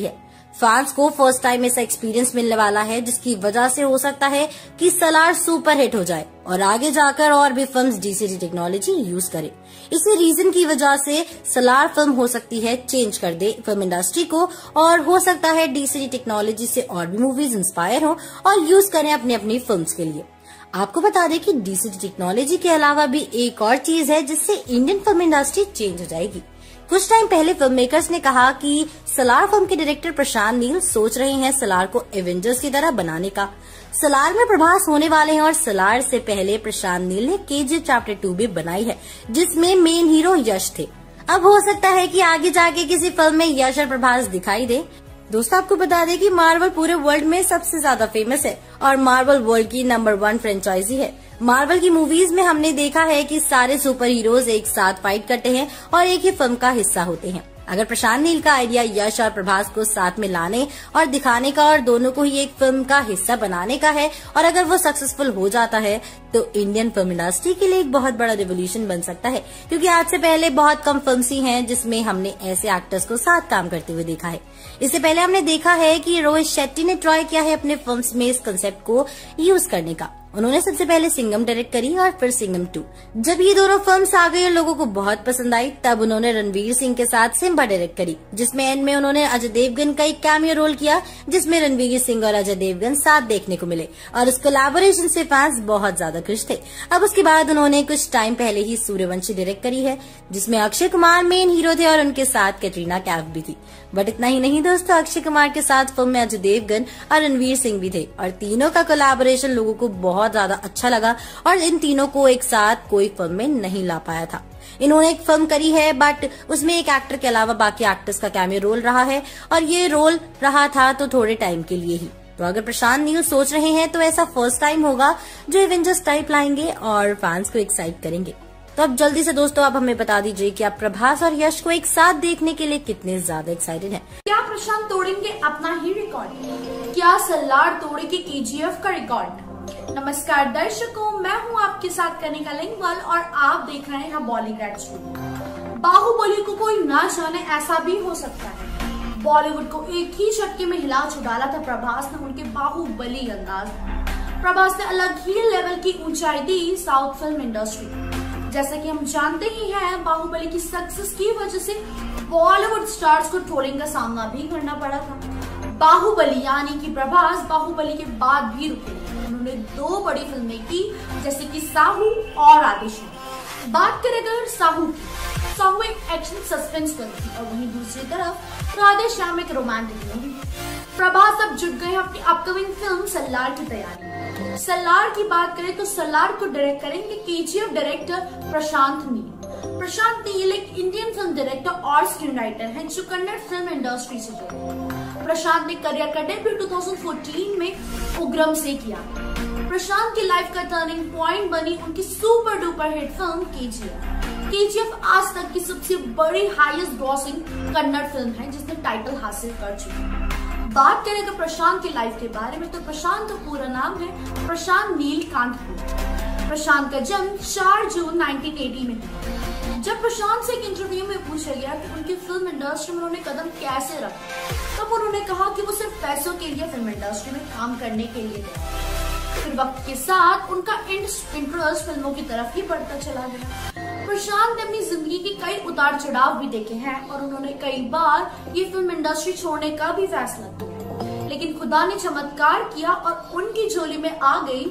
फैंस को फर्स्ट टाइम ऐसा एक्सपीरियंस मिलने वाला है जिसकी वजह से हो सकता है कि सलार सुपर हिट हो जाए और आगे जाकर और भी फिल्म्स डीसीडी टेक्नोलॉजी यूज करे। इसी रीजन की वजह से सलार फिल्म हो सकती है चेंज कर दे फिल्म इंडस्ट्री को, और हो सकता है डीसीडी टेक्नोलॉजी से और भी मूवीज इंस्पायर हो और यूज करें अपनी अपनी फिल्म्स के लिए। आपको बता दें कि डीसीडी टेक्नोलॉजी के अलावा भी एक और चीज है जिससे इंडियन फिल्म इंडस्ट्री चेंज हो जाएगी। कुछ टाइम पहले फिल्म मेकर्स ने कहा कि सलार फिल्म के डायरेक्टर प्रशांत नील सोच रहे हैं सलार को एवेंजर्स की तरह बनाने का। सलार में प्रभास होने वाले हैं और सलार से पहले प्रशांत नील ने केजीएफ चैप्टर 2 भी बनाई है जिसमें मेन हीरो यश थे। अब हो सकता है कि आगे जाके किसी फिल्म में यश और प्रभास दिखाई दे। दोस्तों आपको बता दें कि मार्वल पूरे वर्ल्ड में सबसे ज्यादा फेमस है और मार्वल वर्ल्ड की नंबर 1 फ्रेंचाइजी है। मार्वल की मूवीज में हमने देखा है कि सारे सुपर हीरोज एक साथ फाइट करते हैं और एक ही फिल्म का हिस्सा होते हैं। अगर प्रशांत नील का आइडिया यश और प्रभास को साथ में लाने और दिखाने का और दोनों को ही एक फिल्म का हिस्सा बनाने का है, और अगर वो सक्सेसफुल हो जाता है तो इंडियन फिल्म इंडस्ट्री के लिए एक बहुत बड़ा रेवोल्यूशन बन सकता है, क्योंकि आज से पहले बहुत कम फिल्म्स ही हैं जिसमें हमने ऐसे एक्टर्स को साथ काम करते हुए देखा है। इससे पहले हमने देखा है कि रोहित शेट्टी ने ट्राई किया है अपने फिल्म्स में इस कंसेप्ट को यूज करने का। उन्होंने सबसे पहले सिंघम डायरेक्ट करी और फिर सिंघम 2। जब ये दोनों फिल्म्स आ गई और लोगों को बहुत पसंद आई, तब उन्होंने रणवीर सिंह के साथ सिम्बा डायरेक्ट करी, जिसमें एंड में उन्होंने अजय देवगन का एक कैमियो रोल किया जिसमें रणवीर सिंह और अजय देवगन साथ देखने को मिले और उस कोलैबोरेशन से फैंस बहुत ज्यादा खुश थे। अब उसके बाद उन्होंने कुछ टाइम पहले ही सूर्यवंशी डायरेक्ट करी है जिसमें अक्षय कुमार मेन हीरो थे और उनके साथ कैटरीना कैफ भी थी। बट इतना ही नहीं दोस्तों, अक्षय कुमार के साथ फिल्म में अजय देवगन और रणवीर सिंह भी थे और तीनों का कोलैबोरेशन लोगों को बहुत ज्यादा अच्छा लगा और इन तीनों को एक साथ कोई फिल्म में नहीं ला पाया था। इन्होंने एक फिल्म करी है बट उसमें एक एक्टर के अलावा बाकी एक्टर्स का कैमियो रोल रहा है और ये रोल रहा था तो थोड़े टाइम के लिए ही। तो अगर प्रशांत नील सोच रहे हैं तो ऐसा फर्स्ट टाइम होगा जो एवेंजर्स टाइप लाएंगे और फैंस को एक्साइट करेंगे। तो अब जल्दी से दोस्तों आप हमें बता दीजिए कि आप प्रभास और यश को एक साथ देखने के लिए कितने ज्यादा एक्साइटेड हैं। क्या प्रशांत तोड़ेंगे अपना ही रिकॉर्ड? क्या सलार तोड़ेगी केजीएफ का रिकॉर्ड? नमस्कार दर्शकों, मैं हूं आपके साथ कनिका लिंगवाल और आप देख रहे हैं बॉलीग्राड स्टूडियो। बाहुबली को कोई ना जाने ऐसा भी हो सकता है। बॉलीवुड को एक ही झटके में हिला डाला था प्रभास ने उनके बाहुबली अंदाज। प्रभास ने अलग ही लेवल की ऊंचाई दी साउथ फिल्म इंडस्ट्री। जैसा कि हम जानते ही हैं, बाहुबली की सक्सेस की वजह से बॉलीवुड स्टार्स को ट्रोलिंग का सामना भी करना पड़ा था। बाहुबली यानी कि प्रभास बाहुबली के बाद भी रुके। उन्होंने 2 बड़ी फिल्में की जैसे कि साहू और आदिशु। बात करें अगर साहू की, साहू एक एक्शन सस्पेंस फिल्म थी और वहीं दूसरी तरफ राधे श्याम एक रोमांटिक मूवी। प्रभास अब जुट गए अपनी अपकमिंग फिल्म सलार की तैयारी। सलार की बात करें तो सलार को डायरेक्ट करेंगे केजीएफ डायरेक्टर प्रशांत नील। प्रशांत नील एक इंडियन फिल्म डायरेक्टर और स्क्रीन राइटर हैं जो कन्नड़ फिल्म इंडस्ट्री से जुड़े। प्रशांत ने करियर का डेब्यू 2014 में उग्रम से किया। प्रशांत की लाइफ का टर्निंग पॉइंट बनी उनकी super duper hit film KGF. KGF आज तक की सबसे बड़ी हाईएस्ट ग्रॉसिंग कन्नड़ फिल्म है जिसने टाइटल हासिल कर चुकी है। बात करें तो प्रशांत की लाइफ के बारे में तो प्रशांत का पूरा नाम है प्रशांत नील कांतपुर। प्रशांत का जन्म 4 जून 1980 में हुआ। जब प्रशांत से एक इंटरव्यू में पूछा गया कि उनकी फिल्म इंडस्ट्री में उन्होंने कदम कैसे रखा, तब उन्होंने कहा कि वो सिर्फ पैसों के लिए फिल्म इंडस्ट्री में काम करने के लिए गए। फिर वक्त के साथ उनका इंटरेस्ट फिल्मों की तरफ ही बढ़ता चला गया। प्रशांत ने अपनी जिंदगी के कई उतार चढ़ाव भी देखे हैं और उन्होंने कई बार ये फिल्म इंडस्ट्री छोड़ने का भी फैसला किया, लेकिन खुदा ने चमत्कार किया और उनकी झोली में आ गई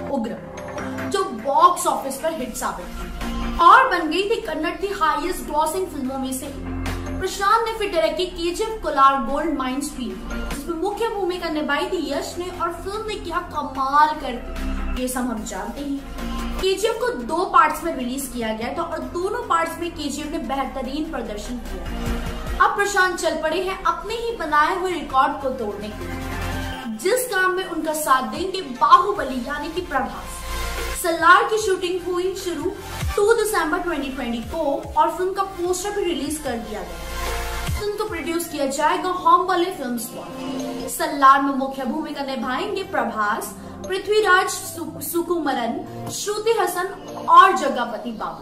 उग्रम, जो बॉक्स ऑफिस पर हिट साबित हुई और बन गई थी कन्नड़ की हाईएस्ट ग्रॉसिंग फिल्मों में से। प्रशांत ने फिर डायरेक्ट की KGF Kolar gold mines film, जिसमें मुख्य भूमिका निभाई थी यश ने और फिल्म ने क्या कमाल कर दी ये सब हम जानते ही। केजीएफ को 2 पार्ट्स में रिलीज किया गया था और दोनों पार्ट्स में केजीएफ ने बेहतरीन प्रदर्शन किया। अब प्रशांत चल पड़े हैं अपने ही बनाए हुए रिकॉर्ड को तोड़ने के लिए, जिस काम में उनका साथ देंगे बाहुबली यानी कि प्रभास। सलार की शूटिंग हुई शुरू 2 दिसंबर 2020 को और फिल्म का पोस्टर भी रिलीज कर दिया गया। फिल्म को प्रोड्यूस किया जाएगा होमबले फिल्म्स द्वारा। सलार में मुख्य भूमिका निभाएंगे प्रभास, पृथ्वीराज सुकुमरन, श्रुति हसन और जगपति बाबू।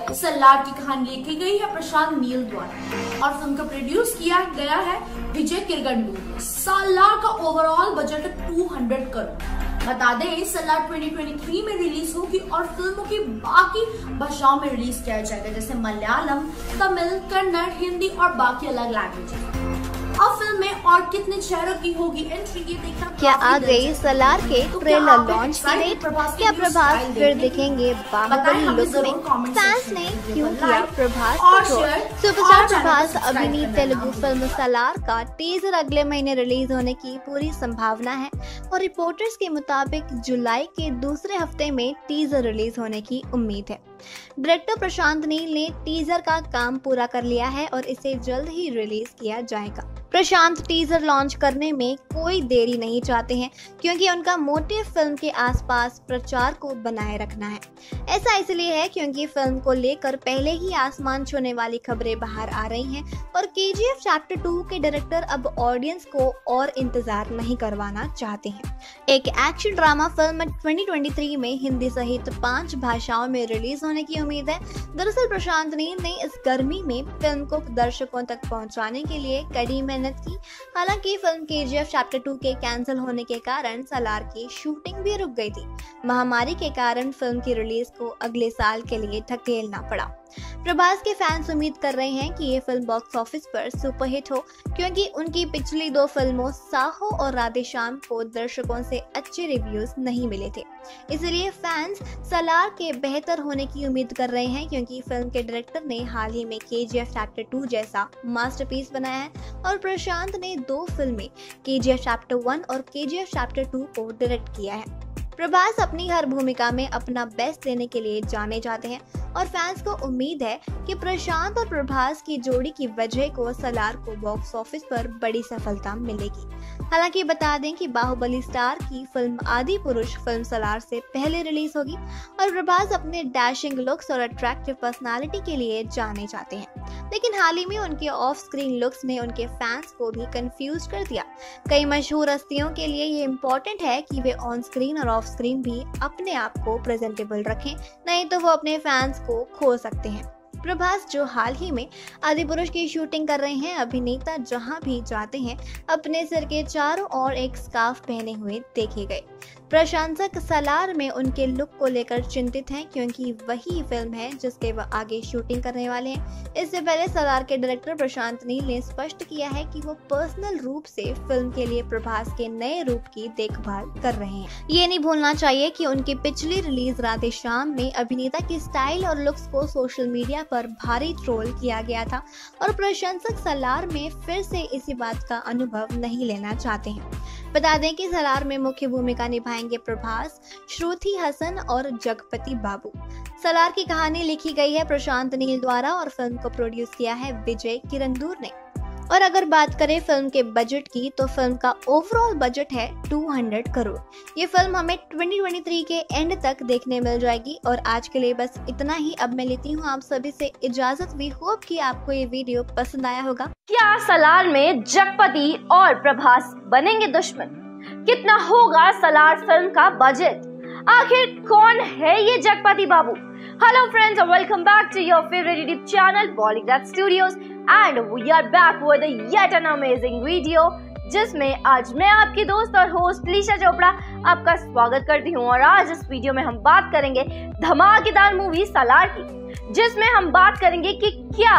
सलार की कहानी लिखी गई है प्रशांत नील द्वारा और फिल्म को प्रोड्यूस किया गया है विजय किरगंदूर। सलार का ओवरऑल बजट 200 करोड़। बता दें सलार 2023 में रिलीज होगी और फिल्मों की बाकी भाषाओं में रिलीज किया जाएगा, जैसे मलयालम, तमिल, कन्नड़, हिंदी और बाकी अलग लैंग्वेज। अब फिल्म में और कितने शहरों की होगी एंट्री, ये देखना। क्या आ गई सलार के ट्रेलर लॉन्च की डेट? क्या प्रभास फिर दिखेंगे बाहुबली लुक में? फैंस ने क्यों किया प्रभास को ट्रोल? सुपरस्टार प्रभास अभिनीत तेलुगु फिल्म सलार का टीजर अगले महीने रिलीज होने की पूरी संभावना है और रिपोर्टर्स के मुताबिक जुलाई के दूसरे हफ्ते में टीजर रिलीज होने की उम्मीद है। डायरेक्टर प्रशांत नील ने टीजर का काम पूरा कर लिया है और इसे जल्द ही रिलीज किया जाएगा। प्रशांत टीजर लॉन्च करने में कोई देरी नहीं चाहते हैं क्योंकि उनका मोटिव फिल्म के आसपास प्रचार को बनाए रखना है। ऐसा इसलिए है क्योंकि फिल्म को लेकर पहले ही आसमान छूने वाली खबरें बाहर आ रही हैं और KGF चैप्टर 2 के डायरेक्टर अब ऑडियंस को और इंतजार नहीं करवाना चाहते हैं। एक एक्शन ड्रामा फिल्म 2023 में हिंदी सहित 5 भाषाओं में रिलीज होने की उम्मीद है। दरअसल प्रशांत नील ने इस गर्मी में फिल्म को दर्शकों तक पहुंचाने के लिए कड़ी मेहनत की। हालांकि फिल्म KGF चैप्टर 2 के कैंसिल होने के कारण सलार की शूटिंग भी रुक गई थी। महामारी के कारण फिल्म की रिलीज को अगले साल के लिए धकेलना पड़ा। प्रभास के फैंस उम्मीद कर रहे हैं कि ये फिल्म बॉक्स ऑफिस पर सुपरहिट हो क्योंकि उनकी पिछली 2 फिल्मों साहो और राधे श्याम को दर्शकों से अच्छे रिव्यूज नहीं मिले थे। इसलिए फैंस सलार के बेहतर होने की उम्मीद कर रहे हैं क्योंकि फिल्म के डायरेक्टर ने हाल ही में KGF चैप्टर 2 जैसा मास्टरपीस बनाया है और प्रशांत ने 2 फिल्में KGF चैप्टर 1 और KGF चैप्टर 2 को डायरेक्ट किया है। प्रभास अपनी हर भूमिका में अपना बेस्ट देने के लिए जाने जाते हैं और फैंस को उम्मीद है कि प्रशांत और प्रभास की जोड़ी की वजह को सलार को बॉक्स ऑफिस पर बड़ी सफलता मिलेगी। हालांकि बता दें कि बाहुबली स्टार की फिल्म आदि पुरुष फिल्म सलार से पहले रिलीज होगी और प्रभास अपने डैशिंग लुक्स और अट्रैक्टिव पर्सनालिटी के लिए जाने जाते हैं, लेकिन हाल ही में उनके ऑफ स्क्रीन लुक्स ने उनके फैंस को भी कंफ्यूज कर दिया। कई मशहूर हस्तियों के लिए ये इम्पोर्टेंट है कि वे ऑन स्क्रीन और ऑफ स्क्रीन भी अपने आप को प्रेजेंटेबल रखें, नहीं तो वो अपने फैंस को खो सकते हैं। प्रभास जो हाल ही में आदि पुरुष की शूटिंग कर रहे हैं, अभिनेता जहां भी जाते हैं अपने सिर के चारों ओर एक स्कार्फ पहने हुए देखे गए। प्रशंसक सलार में उनके लुक को लेकर चिंतित हैं क्योंकि वही फिल्म है जिसके वह आगे शूटिंग करने वाले हैं। इससे पहले सलार के डायरेक्टर प्रशांत नील ने स्पष्ट किया है कि वो पर्सनल रूप से फिल्म के लिए प्रभास के नए रूप की देखभाल कर रहे हैं। ये नहीं भूलना चाहिए कि उनकी पिछली रिलीज राधे श्याम में अभिनेता की स्टाइल और लुक्स को सोशल मीडिया पर भारी ट्रोल किया गया था और प्रशंसक सलार में फिर से इसी बात का अनुभव नहीं लेना चाहते हैं। बता दें कि सलार में मुख्य भूमिका निभाएंगे प्रभास, श्रुति हसन और जगपति बाबू। सलार की कहानी लिखी गई है प्रशांत नील द्वारा और फिल्म को प्रोड्यूस किया है विजय किरंदूर ने। और अगर बात करें फिल्म के बजट की तो फिल्म का ओवरऑल बजट है 200 करोड़। ये फिल्म हमें 2023 के एंड तक देखने मिल जाएगी। और आज के लिए बस इतना ही। अब मैं लेती हूँ आप सभी से इजाजत। वी होप कि आपको ये वीडियो पसंद आया होगा। क्या सलार में जगपति और प्रभास बनेंगे दुश्मन? कितना होगा सलार फिल्म का बजट? आखिर कौन है ये जगपति बाबू? Hello friends and welcome back to your favorite YouTube channel Bollygrad Studios and we are back with yet an amazing video जिसमें आज मैं आपकी दोस्त और होस्ट लीशा चोपड़ा आपका स्वागत करती हूँ। और आज इस वीडियो में हम बात करेंगे धमाकेदार मूवी सलार की, जिसमें हम बात करेंगे कि क्या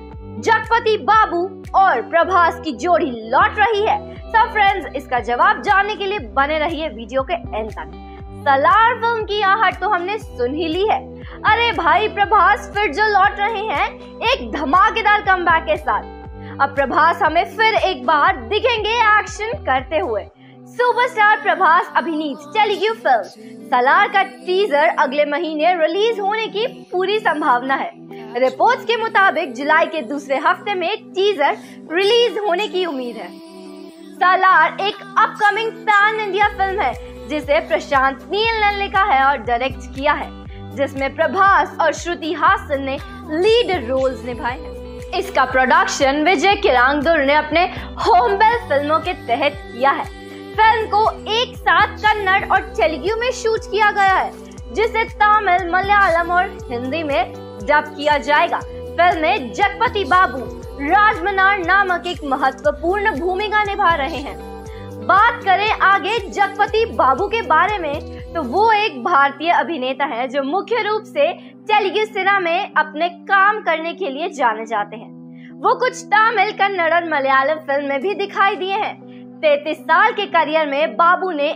जगपति बाबू और प्रभास की जोड़ी लौट रही है। सब फ्रेंड्स, इसका जवाब जानने के लिए बने रहिए वीडियो के एंड तक। सलार फिल्म की आहट तो हमने सुन ही ली है। अरे भाई, प्रभास फिर जो लौट रहे हैं एक धमाकेदार कमबैक के साथ। अब प्रभास हमें फिर एक बार दिखेंगे एक्शन करते हुए। सुपरस्टार प्रभास अभिनीत तेलुगु फिल्म सलार का टीजर अगले महीने रिलीज होने की पूरी संभावना है। रिपोर्ट्स के मुताबिक जुलाई के दूसरे हफ्ते में टीजर रिलीज होने की उम्मीद है। सलार एक अपकमिंग पैन इंडिया फिल्म है जिसे प्रशांत नील ने लिखा है और डायरेक्ट किया है, जिसमें प्रभास और श्रुति हासन ने लीड रोल्स निभाए हैं। इसका प्रोडक्शन विजय किरंदूर ने अपने होमबेल फिल्मों के तहत किया है। फिल्म को एक साथ कन्नड़ और तेलुगु में शूट किया गया है, जिसे तमिल, मलयालम और हिंदी में डब किया जाएगा। फिल्म में जगपति बाबू राज मनार नामक एक महत्वपूर्ण भूमिका निभा रहे हैं। बात करें आगे जगपति बाबू के बारे में तो वो एक भारतीय अभिनेता है जो मुख्य रूप से तेलुगु सिनेमा में अपने काम करने के लिए जाने जाते हैं। वो कुछ तमिल, कन्नड़ और मलयालम फिल्म में भी दिखाई दिए हैं। 33 साल के करियर में बाबू ने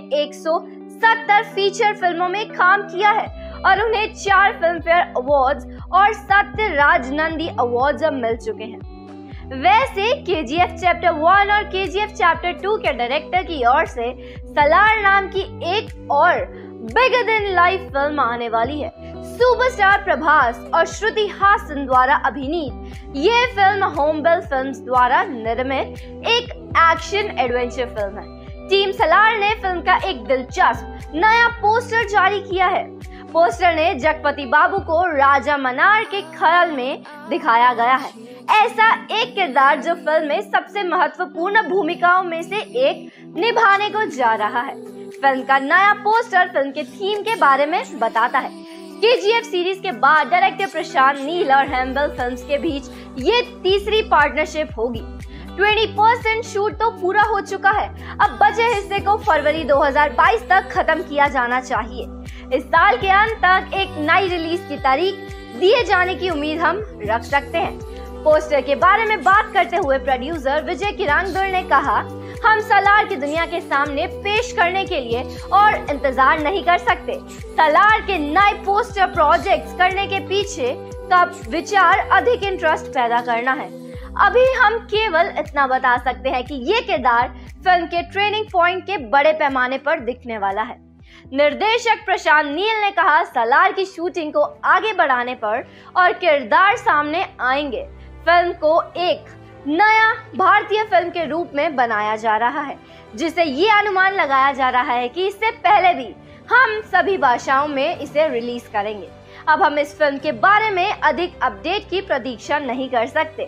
170 फीचर फिल्मों में काम किया है और उन्हें 4 फिल्म फेयर अवार्ड्स और 7 राजनंदी अवार्ड्स मिल चुके हैं। वैसे KGF चैप्टर 1 और KGF चैप्टर 2 के डायरेक्टर की ओर से सलार नाम की एक और बिगर देन लाइफ फिल्म आने वाली है। सुपरस्टार प्रभास और श्रुति हासन द्वारा अभिनीत ये फिल्म होमबेल फिल्म्स द्वारा निर्मित एक एक्शन एडवेंचर फिल्म है। टीम सलार ने फिल्म का एक दिलचस्प नया पोस्टर जारी किया है। पोस्टर ने जगपति बाबू को राजा मनार के ख्याल में दिखाया गया है। ऐसा एक किरदार जो फिल्म में सबसे महत्वपूर्ण भूमिकाओं में से एक निभाने को जा रहा है। फिल्म का नया पोस्टर फिल्म के थीम के बारे में बताता है। KGF सीरीज के बाद डायरेक्टर प्रशांत नील और होमबेल फिल्म्स के बीच ये तीसरी पार्टनरशिप होगी। 20% शूट तो पूरा हो चुका है, अब बचे हिस्से को फरवरी 2022 तक खत्म किया जाना चाहिए। इस साल के अंत तक एक नई रिलीज की तारीख दिए जाने की उम्मीद हम रख सकते हैं। पोस्टर के बारे में बात करते हुए प्रोड्यूसर विजय किरांगदुर ने कहा, हम सलार की दुनिया के सामने पेश करने के लिए और इंतजार नहीं कर सकते। सलार के नए पोस्टर प्रोजेक्ट्स करने के पीछे का विचार अधिक इंटरेस्ट पैदा करना है। अभी हम केवल इतना बता सकते हैं कि ये किरदार फिल्म के ट्रेनिंग पॉइंट के बड़े पैमाने पर दिखने वाला है। निर्देशक प्रशांत नील ने कहा, सलार की शूटिंग को आगे बढ़ाने पर और किरदार सामने आएंगे। फिल्म को एक नया भारतीय फिल्म के रूप में बनाया जा रहा है, जिसे ये अनुमान लगाया जा रहा है कि इससे पहले भी हम सभी भाषाओं में इसे रिलीज करेंगे। अब हम इस फिल्म के बारे में अधिक अपडेट की प्रतीक्षा नहीं कर सकते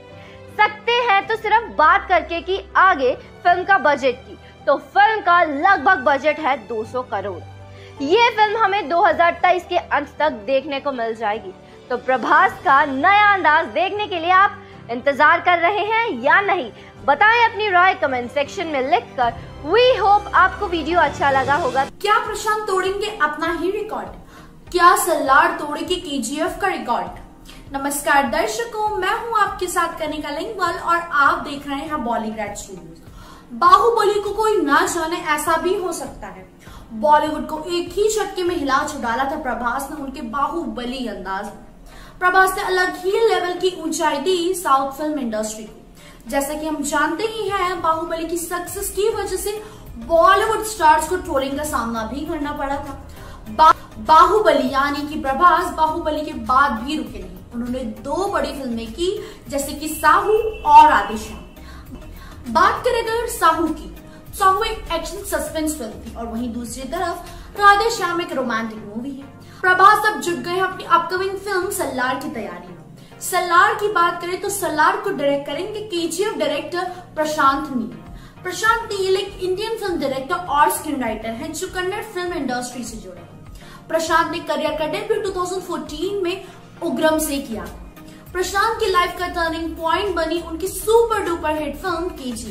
हैं तो सिर्फ बात करके कि आगे फिल्म का बजट की, तो फिल्म का लगभग बजट है 200 करोड़। ये फिल्म हमें 2023 के अंत तक देखने को मिल जाएगी। तो प्रभास का नया अंदाज देखने के लिए आप इंतजार कर रहे हैं या नहीं? बताएं अपनी राय कमेंट सेक्शन में लिखकर। वी होप आपको वीडियो अच्छा लगा होगा। क्या प्रशांत तोड़ेंगे अपना ही रिकॉर्ड? क्या सलार तोड़ेगी KGF का रिकॉर्ड? नमस्कार दर्शकों, मैं हूं आपके साथ कनिका लिंगवाल और आप देख रहे हैं बॉलीग्राड स्टूडियोज। बाहुबली को कोई ना जाने ऐसा भी हो सकता है। बॉलीवुड को एक ही झटके में हिला डाला था प्रभास ने उनके बाहुबली अंदाज में। प्रभास ने अलग ही लेवल की ऊंचाई दी साउथ फिल्म इंडस्ट्री को। जैसा कि हम जानते ही हैं, बाहुबली की सक्सेस की वजह से बॉलीवुड स्टार्स को ट्रोलिंग का सामना भी करना पड़ा था। बाहुबली यानी कि प्रभास बाहुबली के बाद भी रुके नहीं। उन्होंने 2 बड़ी फिल्में की, जैसे कि साहू और राधेश्याम। बात करें अगर साहू की, साहू एक एक्शन सस्पेंस फिल्म थी और वहीं दूसरी तरफ राधेश्याम एक रोमांटिक मूवी है। प्रभास अब जुट गए हैं अपनी अपकमिंग फिल्म सलार की तैयारी में। सलार की बात करें तो सलार को डायरेक्ट करेंगे KGF डायरेक्टर प्रशांत नील। प्रशांत नील एक इंडियन फिल्म डायरेक्टर और स्क्रीन राइटर हैं जो कन्नड़ फिल्म इंडस्ट्री से जुड़े हैं। प्रशांत ने करियर का डेब्यू 2014 में उग्रम से किया। प्रशांत की लाइफ का टर्निंग पॉइंट बनी उनकी super duper hit film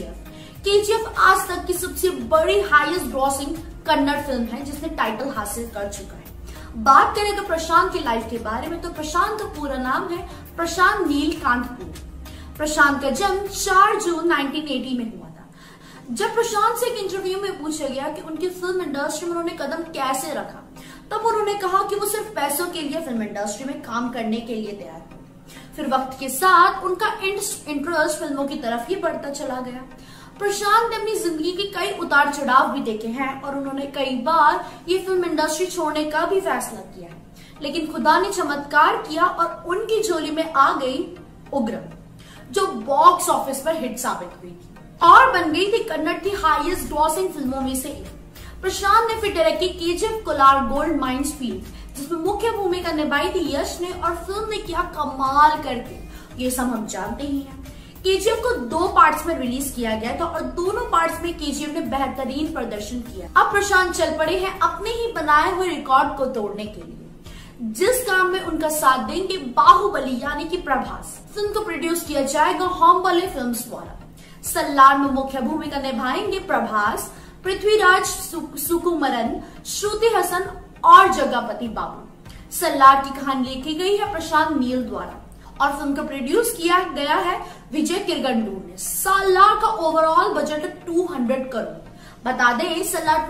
KGF आज तक की सबसे बड़ी हाईएस्ट ग्रॉसिंग कन्नड़ फिल्म है जिसने टाइटल हासिल कर चुका है। बात करें तो प्रशांत की लाइफ के बारे में, तो प्रशांत का पूरा नाम है प्रशांत नील कांतपुर। प्रशांत का जन्म 4 जून 1980 में हुआ था। जब प्रशांत से एक इंटरव्यू में पूछा गया कि उनकी फिल्म इंडस्ट्री में उन्होंने कदम कैसे रखा, तब उन्होंने कहा कि वो सिर्फ पैसों के लिए फिल्म इंडस्ट्री में काम करने के लिए तैयार थे। फिर वक्त के साथ उनका इंटरेस्ट फिल्मों की तरफ ही बढ़ता चला गया। प्रशांत ने अपनी जिंदगी के कई उतार चढ़ाव भी देखे हैं और उन्होंने कई बार ये फिल्म इंडस्ट्री छोड़ने का भी फैसला किया है, लेकिन खुदा ने चमत्कार किया और उनकी झोली में आ गई उग्रम, जो बॉक्स ऑफिस पर हिट साबित हुई थी और बन गई थी कन्नड़ की हाईएस्ट ग्रॉसिंग फिल्मों में से एक। प्रशांत ने फिर डायरेक्ट की KGF Kolar gold mines field, जिसमें मुख्य भूमिका निभाई थी यश ने, और फिल्म ने किया कमाल करके, ये सब हम जानते ही हैं। KGF को 2 पार्ट्स में रिलीज किया गया था और दोनों पार्ट्स में KGF ने बेहतरीन प्रदर्शन किया। अब प्रशांत चल पड़े हैं अपने ही बनाए हुए रिकॉर्ड को तोड़ने के लिए। जिस काम में उनका साथ देंगे बाहुबली यानी कि प्रभास। फिल्म को प्रोड्यूस किया जाएगा होमबले फिल्म्स द्वारा। सलार में मुख्य भूमिका निभाएंगे प्रभास, पृथ्वीराज सुकुमारन, श्रुति हसन और जगपति बाबू। सलार की कहानी लिखी गई है प्रशांत नील द्वारा और फिल्म को प्रोड्यूस किया गया है विजय किरगंडूर ने। सलार का ओवरऑल बजट 200 करोड़। बता दें सलार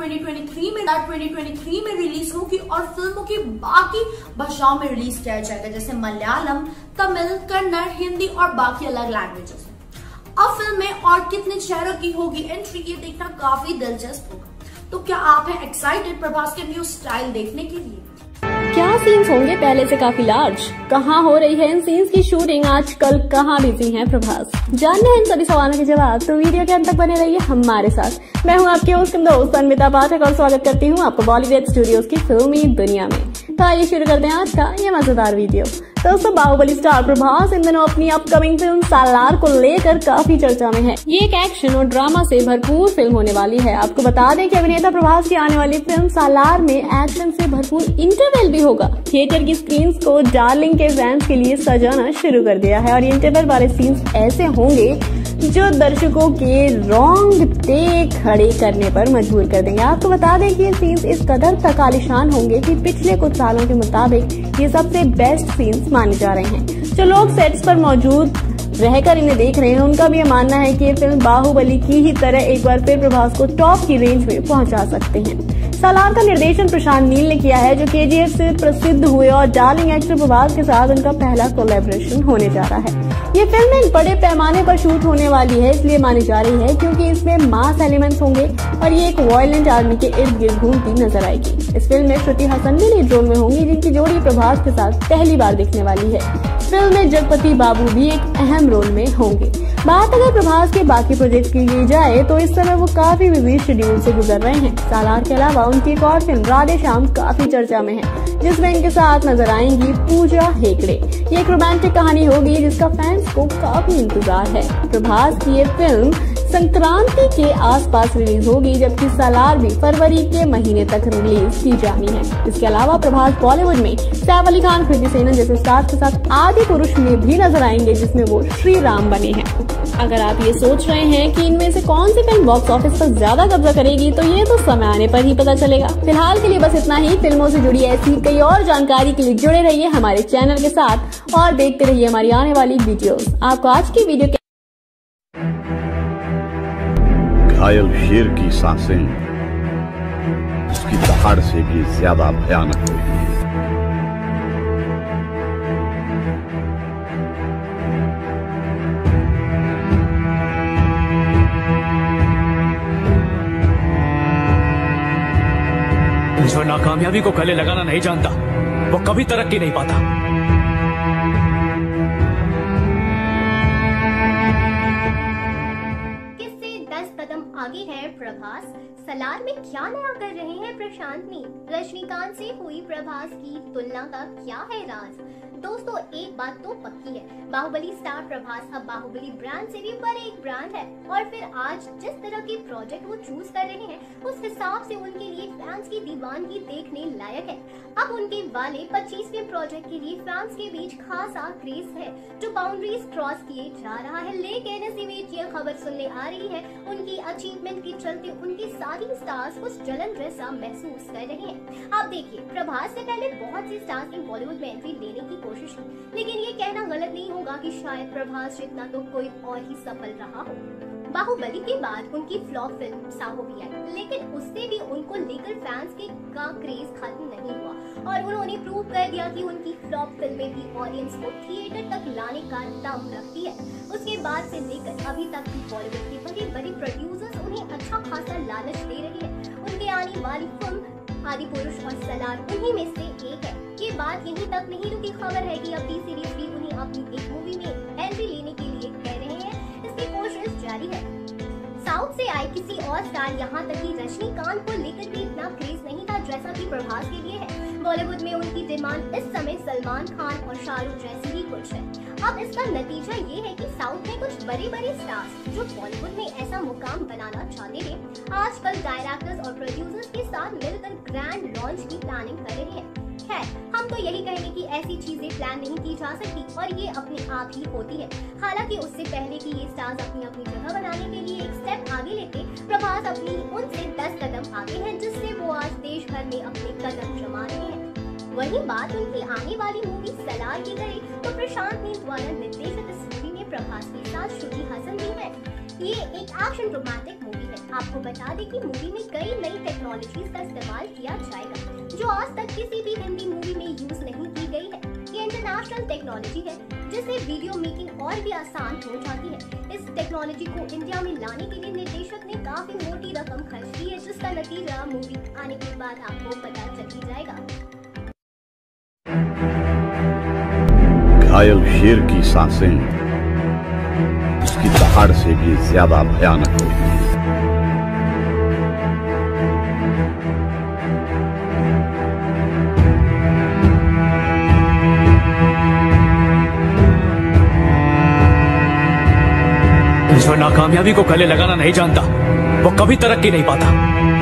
2023 में रिलीज होगी और फिल्मों की बाकी भाषाओं में रिलीज किया जाएगा, जैसे मलयालम, तमिल, कन्नड़, हिंदी और बाकी अलग लैंग्वेजेस। अब फिल्म में और कितने चेहरों की होगी एंट्री, ये देखना काफी दिलचस्प होगा। तो क्या आप हैं एक्साइटेड प्रभास के न्यू स्टाइल देखने के लिए? क्या सीन्स होंगे पहले से काफी लार्ज? कहाँ हो रही है इन सीन्स की शूटिंग? आजकल कहाँ बिजी हैं प्रभास? जानना है इन सभी सवालों के जवाब, तो वीडियो के अंत तक बने रहिए हमारे साथ। मैं हूँ आपके होस्ट दोस्त अनमिता पाठक और स्वागत करती हूँ आपको बॉलीवुड स्टूडियोज की फिल्मी दुनिया में। तो आइए शुरू करते हैं आज का ये मजेदार वीडियो। दोस्तों, बाहुबली स्टार प्रभास इन दिनों अपनी अपकमिंग फिल्म सालार को लेकर काफी चर्चा में है। ये एक एक्शन और ड्रामा से भरपूर फिल्म होने वाली है। आपको बता दें कि अभिनेता प्रभास की आने वाली फिल्म सालार में एक्शन से भरपूर इंटरवल भी होगा। थिएटर की स्क्रीन्स को डार्लिंग के फैंस के लिए सजाना शुरू कर दिया है और ये इंटरवल वाले सीन्स ऐसे होंगे जो दर्शकों के रोंगटे खड़े करने पर मजबूर कर देंगे। आपको बता दें कि ये सीन्स इस कदर तक आलीशान होंगे कि पिछले कुछ सालों के मुताबिक ये सबसे बेस्ट सीन्स माने जा रहे हैं। जो लोग सेट्स पर मौजूद रहकर इन्हें देख रहे हैं, उनका भी ये मानना है कि ये फिल्म बाहुबली की ही तरह एक बार फिर प्रभास को टॉप की रेंज में पहुंचा सकते हैं। सालार का निर्देशन प्रशांत नील ने किया है, जो KGF से प्रसिद्ध हुए और डार्लिंग एक्टर प्रभास के साथ उनका पहला कोलैबोरेशन होने जा रहा है। ये फिल्म एक बड़े पैमाने पर शूट होने वाली है, इसलिए मानी जा रही है क्योंकि इसमें मास एलिमेंट्स होंगे और ये एक वायलेंट आर्मी के इर्द गिर्द घूमती नजर आएगी। इस फिल्म में श्रुति हसन भी लीड रोल में होंगी, जिनकी जोड़ी प्रभास के साथ पहली बार दिखने वाली है। फिल्म में जगपति बाबू भी एक अहम रोल में होंगे। बात अगर प्रभास के बाकी प्रोजेक्ट की जाए तो इस समय वो काफी बिजी शेड्यूल से गुजर रहे हैं। सालार के अलावा उनकी एक और फिल्म राधे श्याम काफी चर्चा में है, जिसमें इनके साथ नजर आएंगी पूजा हेगड़े। ये एक रोमांटिक कहानी होगी जिसका फैंस को काफी इंतजार है। प्रभास की ये फिल्म संक्रांति के आसपास रिलीज होगी, जबकि सालार भी फरवरी के महीने तक रिलीज की जानी है। इसके अलावा प्रभास बॉलीवुड में सैफ अली खान, कृति सेनन जैसे स्टार के साथ आदि पुरुष में भी नजर आएंगे, जिसमें वो श्री राम बने हैं। अगर आप ये सोच रहे हैं कि इनमें से कौन सी फिल्म बॉक्स ऑफिस पर ज्यादा कब्जा करेगी, तो ये तो समय आने पर ही पता चलेगा। फिलहाल के लिए बस इतना ही। फिल्मों से जुड़ी ऐसी कई और जानकारी के लिए जुड़े रहिए हमारे चैनल के साथ और देखते रहिए हमारी आने वाली वीडियोस। आपको आज की वीडियो घायल शेर की सांसें उसकी दहाड़ से भी ज्यादा भयानक होती है। जो नाकामयाबी को गले लगाना नहीं जानता, वो कभी तरक्की नहीं पाता। किससे 10 कदम आगे है प्रभास? सलार में क्या नया कर रहे हैं प्रशांत नील? रजनीकांत से हुई प्रभास की तुलना का क्या है राज? दोस्तों, एक बात तो पक्की है, बाहुबली स्टार प्रभास अब बाहुबली ब्रांड से भी बड़े एक ब्रांड है और फिर आज जिस तरह के प्रोजेक्ट वो चूज कर रहे हैं, उस हिसाब से उनके लिए फैंस की दीवानगी देखने लायक है। अब उनके वाले 25वें प्रोजेक्ट के लिए फैंस के बीच खासा क्रेज है, जो बाउंड्रीज क्रॉस किए जा रहा है। लेकिन इसी बीच ये खबर सुनने आ रही है, उनकी अचीवमेंट के चलते उनके सारी स्टार्स कुछ जलन जैसा महसूस कर रहे हैं। आप देखिए, प्रभास से पहले बहुत से स्टार्स ने बॉलीवुड में एंट्री लेने की कोशिश की, लेकिन ये कहना गलत नहीं होगा कि शायद प्रभास जितना तो कोई और ही सफल रहा हो। बाहुबली के बाद उनकी फ्लॉप फिल्म साहो भी आई, लेकिन उससे भी उनको लेकर फैंस के का क्रेज खत्म नहीं हुआ और उन्होंने प्रूव कर दिया कि उनकी फ्लॉप फिल्में भी ऑडियंस को थिएटर तक लाने का दम रखती है। उसके बाद से लेकर अभी तक भी बॉलीवुड के बड़े बड़े प्रोड्यूसर्स उन्हें अच्छा खासा लालच दे रहे हैं। उनके आने वाली फिल्म आदि पुरुष और सलार उन्हीं में से एक है। ये बात यहीं तक नहीं रुकी, खबर है कि अब टी सीरीज भी उन्हें अपनी एक मूवी में एंट्री लेने के लिए कह रहे हैं। इसकी कोशिश जारी है। साउथ से आए किसी और स्टार, यहाँ तक कि रजनीकांत को लेकर भी इतना क्रेज नहीं था जैसा कि प्रभास के लिए है। बॉलीवुड में उनकी डिमांड इस समय सलमान खान और शाहरुख जैसी ही कुछ है। अब इसका नतीजा ये है कि साउथ में कुछ बड़े बड़े स्टार्स जो बॉलीवुड में ऐसा मुकाम बनाना चाहते थे, आजकल डायरेक्टर्स और प्रोड्यूसर्स के साथ मिलकर ग्रैंड लॉन्च की प्लानिंग कर रहे हैं। खैर, हम तो यही कहेंगे कि ऐसी चीजें प्लान नहीं की जा सकती और ये अपने आप ही होती है। हालांकि उससे पहले कि ये स्टार्स अपनी अपनी जगह बनाने के लिए एक स्टेप आगे लेते, प्रभास अपनी उनसे 10 कदम आगे हैं, जिससे वो आज देश भर में अपने कदम जमा रहे हैं। वही बात उनकी आने वाली मूवी सलार की करें तो प्रशांत नील द्वारा निर्देशित इस मूवी में प्रभास के साथ श्रुति हसन भी है। ये एक एक्शन रोमांटिक मूवी है। आपको बता दें कि मूवी में कई नई टेक्नोलॉजीज का इस्तेमाल किया जाएगा जो आज तक किसी भी हिंदी मूवी में यूज नहीं की गई है। ये इंटरनेशनल टेक्नोलॉजी है जिससे वीडियो मेकिंग और भी आसान हो जाती है। इस टेक्नोलॉजी को इंडिया में लाने के लिए निर्देशक ने काफी मोटी रकम खर्च की है, जिसका नतीजा मूवी आने के बाद आपको पता चल ही जाएगा। घायल शेर की सांसें उसकी दहाड़ से भी ज्यादा भयानक होती हैं। जो नाकामयाबी को गले लगाना नहीं जानता वो कभी तरक्की नहीं पाता।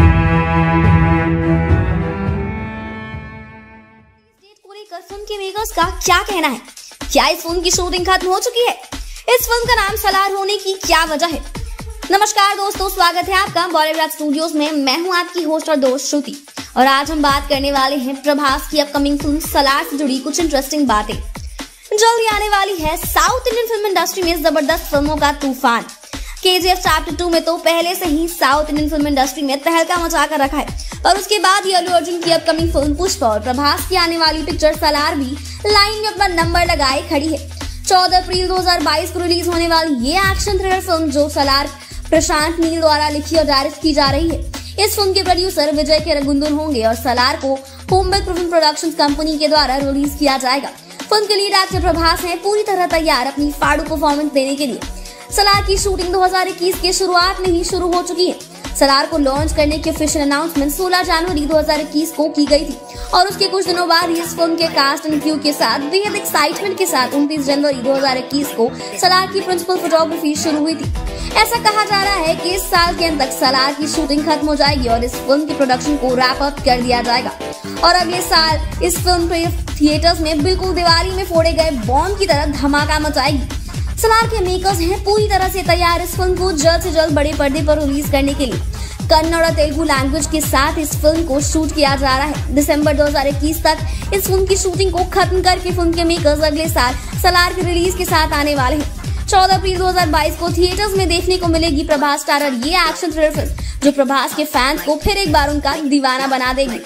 फिल्म के मेकर्स का क्या कहना है? क्या इस फिल्म की शूटिंग खत्म हो चुकी है? इस फिल्म का नाम सलार होने की क्या वजह है? नमस्कार दोस्तों, स्वागत है आपका बॉलीवुड स्टूडियोज में। मैं हूं आपकी होस्ट और दोस्त श्रुति और आज हम बात करने वाले हैं प्रभास की अपकमिंग फिल्म सलार से जुड़ी कुछ इंटरेस्टिंग बातें। जल्दी आने वाली है साउथ इंडियन फिल्म इंडस्ट्री में जबरदस्त फिल्मों का तूफान। KGF चैप्टर 2 में तो पहले से ही साउथ इंडियन फिल्म इंडस्ट्री में तहलका मचा कर रखा है और उसके बाद ही अल्लू अर्जुन की अपकमिंग फिल्म पुष्पा और प्रभास की आने वाली पिक्चर सलार भी लाइन में अपना नंबर लगाए खड़ी है। 14 अप्रैल 2022 को रिलीज होने वाली ये एक्शन थ्रिलर फिल्म जो सलार प्रशांत नील द्वारा लिखी और डायरेक्ट की जा रही है। इस फिल्म के प्रोड्यूसर विजय के रघुनंदन होंगे और सलार को होमबेक फिल्म प्रोडक्शंस कंपनी के द्वारा रिलीज किया जाएगा। फिल्म के लीड एक्टर प्रभास हैं पूरी तरह तैयार अपनी फाड़ू परफॉर्मेंस देने के लिए। सलार की शूटिंग 2021 के शुरुआत में ही शुरू हो चुकी है। सलार को लॉन्च करने की ऑफिशियल अनाउंसमेंट 16 जनवरी 2021 को की गई थी और उसके कुछ दिनों बाद ही इस फिल्म के कास्ट एंड क्रू के साथ बेहद एक्साइटमेंट के साथ 29 जनवरी 2021 को सलार की प्रिंसिपल फोटोग्राफी शुरू हुई थी। ऐसा कहा जा रहा है कि इस साल के अंत तक सलार की शूटिंग खत्म हो जाएगी और इस फिल्म की प्रोडक्शन को रैप अप कर दिया जाएगा और अगले साल इस फिल्म पे थिएटर्स में बिल्कुल दिवाली में फोड़े गए बॉम्ब की तरह धमाका मचाएगी। सलार के मेकर्स हैं पूरी तरह से तैयार इस फिल्म को जल्द से जल्द बड़े पर्दे पर रिलीज करने के लिए। कन्नड़ और तेलुगु लैंग्वेज के साथ इस फिल्म को शूट किया जा रहा है। दिसंबर 2021 तक इस फिल्म की शूटिंग को खत्म करके फिल्म के मेकर्स अगले साल सलार की रिलीज के साथ आने वाले हैं। 14 अप्रैल 2022 को थिएटर्स में देखने को मिलेगी प्रभास स्टारर ये एक्शन थ्रिलर फिल्म जो प्रभास के फैंस को फिर एक बार उनका दीवाना बना देगी।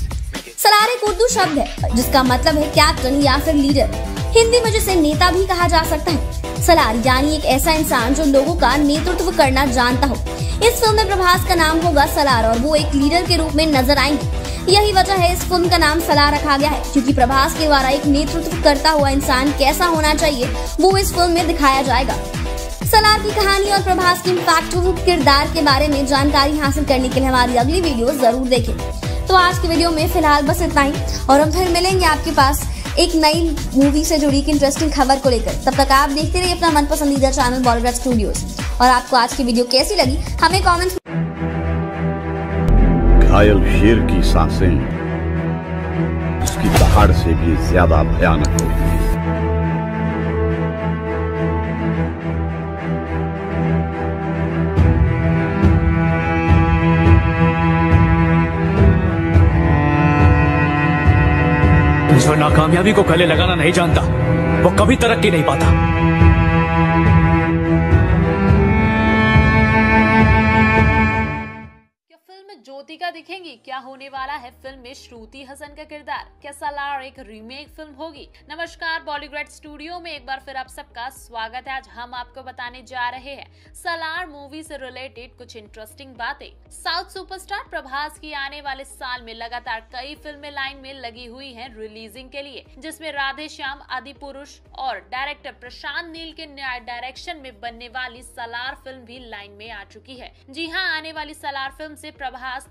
सलार एक उर्दू शब्द है जिसका मतलब है कैप्टन या फिर लीडर। हिंदी में जिसे नेता भी कहा जा सकता है। सलार यानी एक ऐसा इंसान जो लोगों का नेतृत्व करना जानता हो। इस फिल्म में प्रभास का नाम होगा सलार और वो एक लीडर के रूप में नजर आएंगे। यही वजह है इस फिल्म का नाम सलार रखा गया है क्योंकि प्रभास के द्वारा एक नेतृत्व करता हुआ इंसान कैसा होना चाहिए वो इस फिल्म में दिखाया जाएगा। सलार की कहानी और प्रभास के इम्पैक्टफुल किरदार के बारे में जानकारी हासिल करने के लिए हमारी अगली वीडियो जरूर देखें। तो आज की वीडियो में फिलहाल बस इतना ही और हम फिर मिलेंगे आपके पास एक नई मूवी से जुड़ी की इंटरेस्टिंग खबर को लेकर। तब तक आप देखते रहिए अपना मन पसंदीदा चैनल बॉलीवुड स्टूडियोज और आपको आज की वीडियो कैसी लगी हमें कमेंट्स। घायल शेर की सांसें उसकी दहाड़ से भी ज्यादा भयानक होती हैं। जो नाकामयाबी को गले लगाना नहीं जानता वो कभी तरक्की नहीं पाता। ज्योतिका दिखेंगी? क्या होने वाला है फिल्म में श्रुति हसन का किरदार? क्या सलार एक रीमेक फिल्म होगी? नमस्कार, बॉलीवुड स्टूडियो में एक बार फिर आप सबका स्वागत है। आज हम आपको बताने जा रहे हैं सलार मूवी से रिलेटेड कुछ इंटरेस्टिंग बातें। साउथ सुपरस्टार प्रभास की आने वाले साल में लगातार कई फिल्में लाइन में लगी हुई हैं रिलीजिंग के लिए, जिसमें राधे श्याम, आदि पुरुष और डायरेक्टर प्रशांत नील के डायरेक्शन में बनने वाली सलार फिल्म भी लाइन में आ चुकी है। जी हाँ, आने वाली सलार फिल्म से प्रभास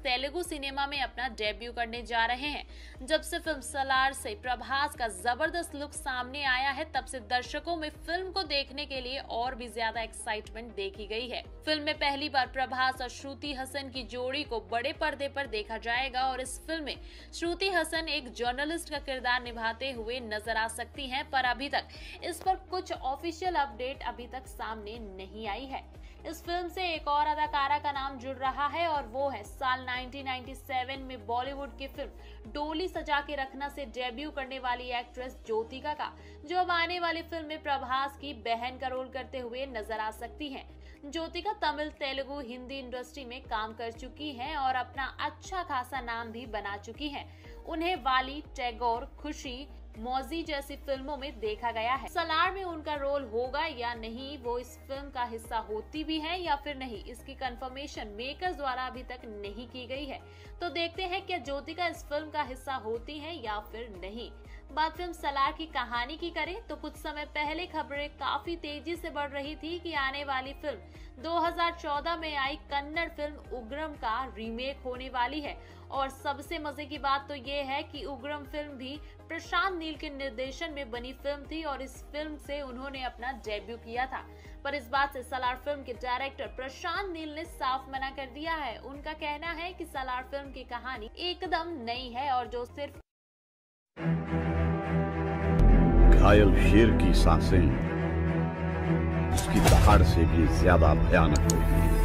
तेलुगु सिनेमा में अपना डेब्यू करने जा रहे हैं। जब से फिल्म सालार से प्रभास का जबरदस्त लुक सामने आया है, तब से दर्शकों में फिल्म को देखने के लिए और भी ज्यादा एक्साइटमेंट देखी गई है। फिल्म में पहली बार प्रभास और श्रुति हसन की जोड़ी को बड़े पर्दे पर देखा जाएगा और इस फिल्म में श्रुति हसन एक जर्नलिस्ट का किरदार निभाते हुए नजर आ सकती हैं, पर अभी तक इस पर कुछ ऑफिशियल अपडेट अभी तक सामने नहीं आई है। इस फिल्म से एक और अदाकारा का नाम जुड़ रहा है और वो है साल 1997 में बॉलीवुड की फिल्म डोली सजा के रखना से डेब्यू करने वाली एक्ट्रेस ज्योतिका का, जो अब आने वाली फिल्म में प्रभास की बहन का रोल करते हुए नजर आ सकती हैं। ज्योतिका तमिल, तेलुगु, हिंदी इंडस्ट्री में काम कर चुकी हैं और अपना अच्छा खासा नाम भी बना चुकी हैं। उन्हें वाली, टैगोर, खुशी, मौजी जैसी फिल्मों में देखा गया है। सालार में उनका रोल होगा या नहीं, वो इस फिल्म का हिस्सा होती भी है या फिर नहीं, इसकी कंफर्मेशन मेकर्स द्वारा अभी तक नहीं की गई है। तो देखते हैं क्या ज्योतिका इस फिल्म का हिस्सा होती हैं या फिर नहीं। बात फिल्म सालार की कहानी की करें तो कुछ समय पहले खबरें काफी तेजी से बढ़ रही थी कि आने वाली फिल्म 2014 में आई कन्नड़ फिल्म उग्रम का रीमेक होने वाली है। और सबसे मजे की बात तो ये है कि उग्रम फिल्म भी प्रशांत नील के निर्देशन में बनी फिल्म थी और इस फिल्म से उन्होंने अपना डेब्यू किया था। पर इस बात से सालार फिल्म के डायरेक्टर प्रशांत नील ने साफ मना कर दिया है। उनका कहना है कि सालार फिल्म की कहानी एकदम नई है और जो सिर्फ घायल शेर की सांसें उसकी दहाड़ से भी ज्यादा भयानक होती है।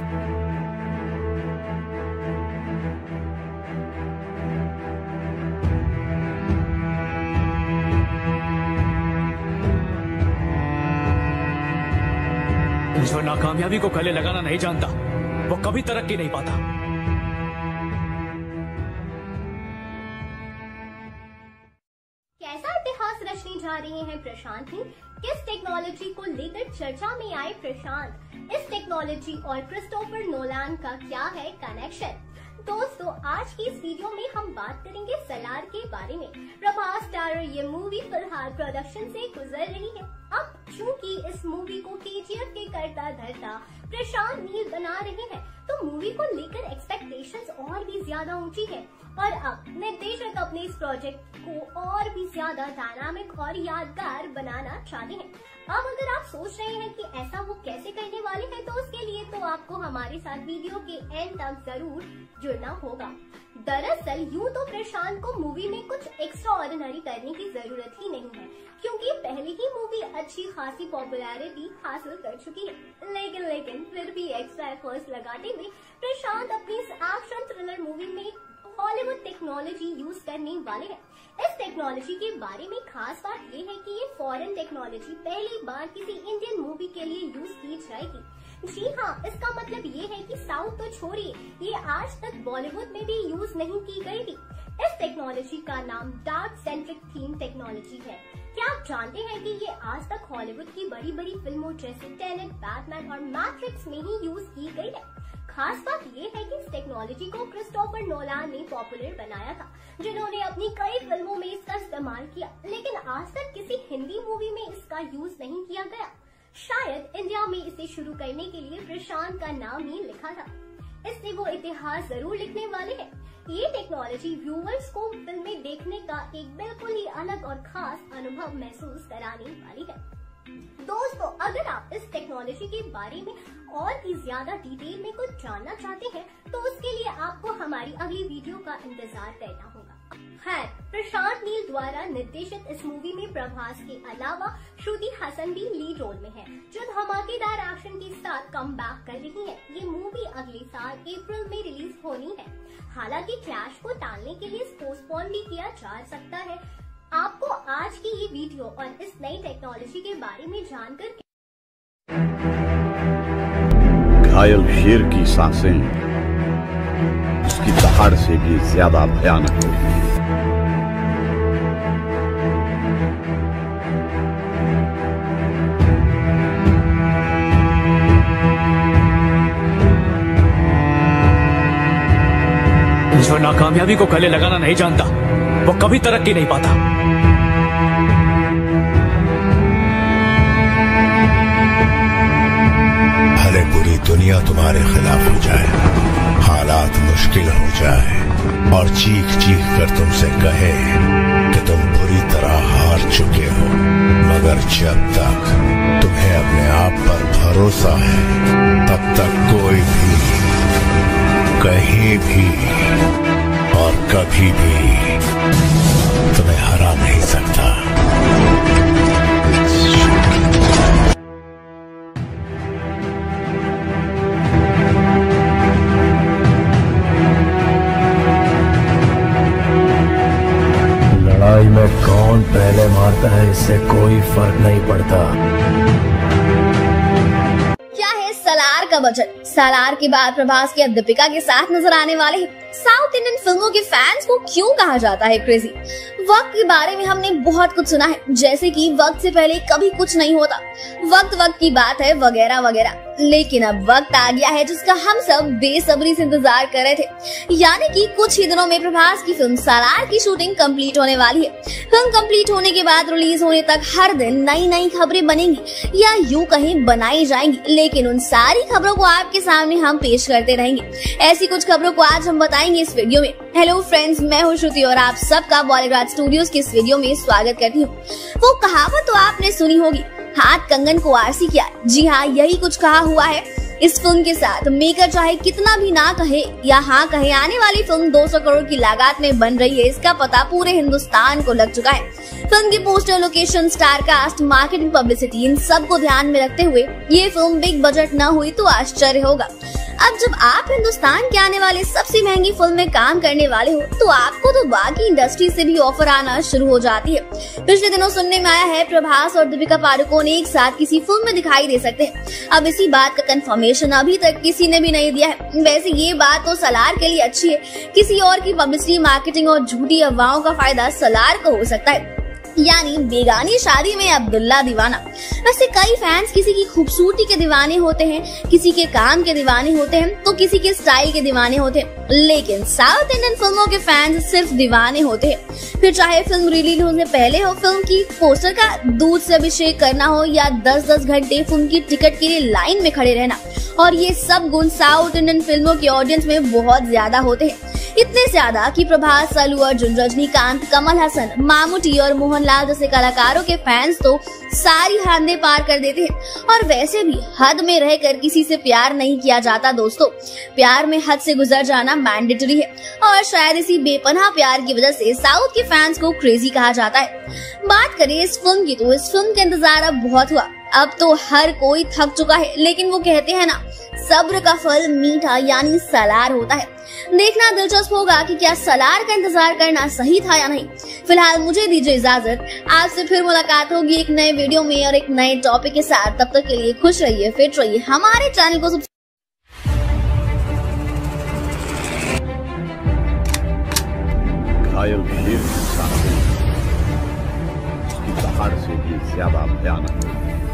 जो नाकामयाबी को गले लगाना नहीं जानता, वो कभी तरक्की नहीं पाता। कैसा इतिहास रचने जा रहे हैं प्रशांत नील? किस टेक्नोलॉजी को लेकर चर्चा में आए प्रशांत? इस टेक्नोलॉजी और क्रिस्टोफर नोलान का क्या है कनेक्शन? दोस्तों, आज की इस वीडियो में हम बात करेंगे सालार के बारे में। प्रभास स्टारर ये मूवी फिलहाल प्रोडक्शन से गुजर रही है। अब चूंकि इस मूवी को KGF के करता धरता प्रशांत नील बना रहे हैं, तो मूवी को लेकर एक्सपेक्टेशंस और भी ज्यादा ऊंची है और अब निर्देशक अपने इस प्रोजेक्ट को और भी ज्यादा डायनामिक और यादगार बनाना चाहते हैं। अब अगर आप सोच रहे हैं कि ऐसा वो कैसे करने वाले हैं, तो उसके लिए तो आपको हमारे साथ वीडियो के एंड तक जरूर जुड़ना होगा। दरअसल यूं तो प्रशांत को मूवी में कुछ एक्स्ट्रा ऑर्डिनरी करने की जरूरत ही नहीं है, क्योंकि पहले ही मूवी अच्छी खासी पॉपुलैरिटी हासिल कर चुकी है। लेकिन फिर भी एक्स्ट्रा एफर्ट्स लगाते हुए प्रशांत अपनी इस एक्शन थ्रिलर मूवी में हॉलीवुड टेक्नोलॉजी यूज करने वाले हैं। इस टेक्नोलॉजी के बारे में खास बात ये है कि ये फॉरेन टेक्नोलॉजी पहली बार किसी इंडियन मूवी के लिए यूज की जाएगी। जी हाँ, इसका मतलब ये है कि साउथ तो छोड़िए, ये आज तक बॉलीवुड में भी यूज नहीं की गई थी। इस टेक्नोलॉजी का नाम डार्क सेंट्रिक थीम टेक्नोलॉजी है। क्या आप जानते हैं कि ये आज तक हॉलीवुड की बड़ी बड़ी फिल्मों जैसे टेनेट, बैटमैन और मैट्रिक्स में ही यूज की गई है। खास बात ये है कि इस टेक्नोलॉजी को क्रिस्टोफर नोलान ने पॉपुलर बनाया था, जिन्होंने अपनी कई फिल्मों में इसका इस्तेमाल किया, लेकिन आज तक किसी हिंदी मूवी में इसका यूज नहीं किया गया। शायद इंडिया में इसे शुरू करने के लिए प्रशांत का नाम ही लिखा था, इसलिए वो इतिहास जरूर लिखने वाले हैं। ये टेक्नोलॉजी व्यूअर्स को फिल्में देखने का एक बिल्कुल ही अलग और खास अनुभव महसूस कराने वाली है। दोस्तों, अगर आप इस टेक्नोलॉजी के बारे में और भी ज्यादा डिटेल में कुछ जानना चाहते हैं, तो उसके लिए आपको हमारी अगली वीडियो का इंतजार करना होगा। खैर, प्रशांत नील द्वारा निर्देशित इस मूवी में प्रभास के अलावा श्रुति हसन भी लीड रोल में है, जो धमाकेदार एक्शन के साथ कम बैक कर रही है। ये मूवी अगले साल अप्रैल में रिलीज होनी है। हालांकि क्लैश को टालने के लिए पोस्टपोन भी किया जा सकता है। आपको आज की ये वीडियो और इस नई टेक्नोलॉजी के बारे में जानकर घायल शेर की सांसें उसकी दहाड़ से भी ज्यादा भयानक होती है। जो नाकामयाबी को गले लगाना नहीं जानता, वो कभी तरक्की नहीं पाता। भले पूरी दुनिया तुम्हारे खिलाफ हो जाए, हालात मुश्किल हो जाए और चीख चीख कर तुमसे कहे कि तुम बुरी तरह हार चुके हो, मगर जब तक तुम्हें अपने आप पर भरोसा है तब तक कोई भी कहीं भी और कभी भी तुम्हें हरा नहीं सकता। लड़ाई में कौन पहले मारता है इससे कोई फर्क नहीं पड़ता। क्या है सालार का बजट? सालार के बाद प्रभास के दीपिका के साथ नजर आने वाले हैं। साउथ इंडियन फिल्मों के फैंस को क्यों कहा जाता है क्रेजी? वक्त के बारे में हमने बहुत कुछ सुना है, जैसे कि वक्त से पहले कभी कुछ नहीं होता, वक्त वक्त की बात है, वगैरह वगैरह। लेकिन अब वक्त आ गया है जिसका हम सब बेसब्री से इंतजार कर रहे थे, यानी कि कुछ ही दिनों में प्रभास की फिल्म सालार की शूटिंग कंप्लीट होने वाली है। फिल्म कंप्लीट होने के बाद रिलीज होने तक हर दिन नई नई खबरें बनेंगी या यूं कहीं बनाई जाएंगी, लेकिन उन सारी खबरों को आपके सामने हम पेश करते रहेंगे। ऐसी कुछ खबरों को आज हम बताएंगे इस वीडियो में। हेलो फ्रेंड्स, मैं हूँ श्रुति और आप सबका बॉलीग्राज स्टूडियोज के इस वीडियो में स्वागत करती हूँ। वो कहावत तो आपने सुनी होगी, हाथ कंगन को आरसी किया। जी हाँ, यही कुछ कहा हुआ है इस फिल्म के साथ। मेकर चाहे कितना भी ना कहे या हाँ कहे, आने वाली फिल्म 200 करोड़ की लागत में बन रही है, इसका पता पूरे हिंदुस्तान को लग चुका है। फिल्म की poster, location, star cast, marketing, publicity, इन सब को ध्यान में रखते हुए ये फिल्म बिग बजट न हुई तो आश्चर्य होगा। अब जब आप हिंदुस्तान के आने वाले सबसे महंगी फिल्म में काम करने वाले हो तो आपको तो बाकी इंडस्ट्री से भी ऑफर आना शुरू हो जाती है। पिछले दिनों सुनने में आया है प्रभास और दीपिका पादुकोण एक साथ किसी फिल्म में दिखाई दे सकते हैं। अब इसी बात का कंफर्मेशन अभी तक किसी ने भी नहीं दिया है। वैसे ये बात तो सालार के लिए अच्छी है, किसी और की पब्लिसिटी, मार्केटिंग और झूठी अफवाहों का फायदा सालार को हो सकता है, यानी बेगानी शादी में अब्दुल्ला दीवाना। वैसे कई फैंस किसी की खूबसूरती के दीवाने होते हैं, किसी के काम के दीवाने होते हैं, तो किसी के स्टाइल के दीवाने होते हैं, लेकिन साउथ इंडियन फिल्मों के फैंस सिर्फ दीवाने होते हैं। फिर चाहे फिल्म रिलीज होने से पहले हो, फिल्म की पोस्टर का दूध से अभिषेक करना हो या 10-10 घंटे फिल्म की टिकट के लिए लाइन में खड़े रहना, और ये सब गुण साउथ इंडियन फिल्मों के ऑडियंस में बहुत ज्यादा होते हैं। इतने ज्यादा कि प्रभास, अल्लू अर्जुन, रजनीकांत, कमल हसन, मामूटी और मोहनलाल जैसे कलाकारों के फैंस तो सारी हदें पार कर देते हैं। और वैसे भी हद में रहकर किसी से प्यार नहीं किया जाता दोस्तों, प्यार में हद से गुजर जाना मैंडेटरी है, और शायद इसी बेपनाह प्यार की वजह से साउथ के फैंस को क्रेजी कहा जाता है। बात करें इस फिल्म की तो इस फिल्म का इंतजार अब बहुत हुआ, अब तो हर कोई थक चुका है, लेकिन वो कहते हैं ना, सब्र का फल मीठा यानी सालार होता है। देखना दिलचस्प होगा कि क्या सालार का इंतजार करना सही था या नहीं। फिलहाल मुझे दीजिए इजाजत, आपसे फिर मुलाकात होगी एक नए वीडियो में और एक नए टॉपिक के साथ। तब तक के लिए खुश रहिए, फिट रहिए, हमारे चैनल को घायल शेर की सांसें उसकी दहाड़ से भी ज्यादा भयानक होती है।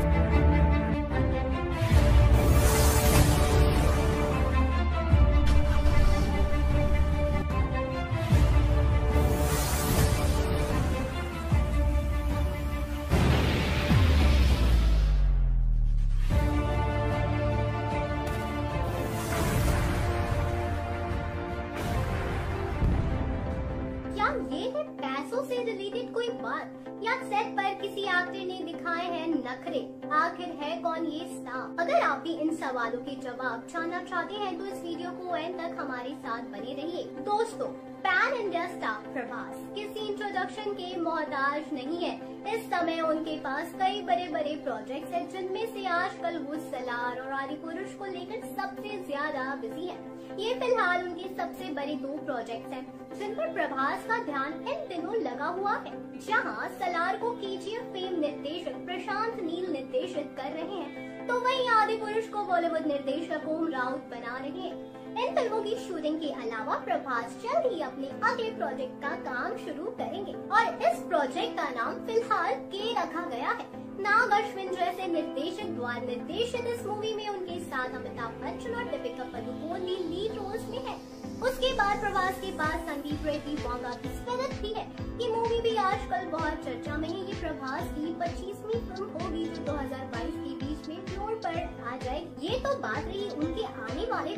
ये है पैसों से रिलेटेड कोई बात या सेट पर किसी एक्टर ने दिखाए हैं नखरे? आखिर है कौन ये स्टार? अगर आप भी इन सवालों के जवाब जानना चाहते हैं तो इस वीडियो को एंड तक हमारे साथ बने रहिए। दोस्तों, पैन इंडिया स्टार प्रभास किसी इंट्रोडक्शन के मोहताज नहीं है। इस समय उनके पास कई बड़े बड़े प्रोजेक्ट्स हैं, जिनमें से आजकल वो सालार और आदिपुरुष को लेकर सबसे ज्यादा बिजी है। ये फिलहाल उनके सबसे बड़े 2 प्रोजेक्ट्स हैं जिन पर प्रभास का ध्यान इन दिनों लगा हुआ है। जहां सालार को KGF फेम निर्देशक प्रशांत नील निर्देशित कर रहे हैं, तो वहीं आदिपुरुष को बॉलीवुड निर्देशक ओम राउत बना रहे हैं। इन फिल्मों की शूटिंग के अलावा प्रभास जल्द ही अपने अगले प्रोजेक्ट का काम शुरू करेंगे और इस प्रोजेक्ट का नाम फिलहाल के रखा गया है। नाग अश्विन जैसे निर्देशक द्वारा निर्देशित इस मूवी में उनके साथ अमिताभ बच्चन और दीपिका पादुकोण भी लीड रोल्स में है। उसके बाद प्रभास के पास संदीप रेड्डी वांगा की स्पिरिट भी है। ये मूवी भी आजकल बहुत चर्चा में है। ये प्रभास की 25वीं फिल्म होगी जो 2022 के बीच में फ्लोर पर आ जाएगी। ये तो बात रही उनके आने वाले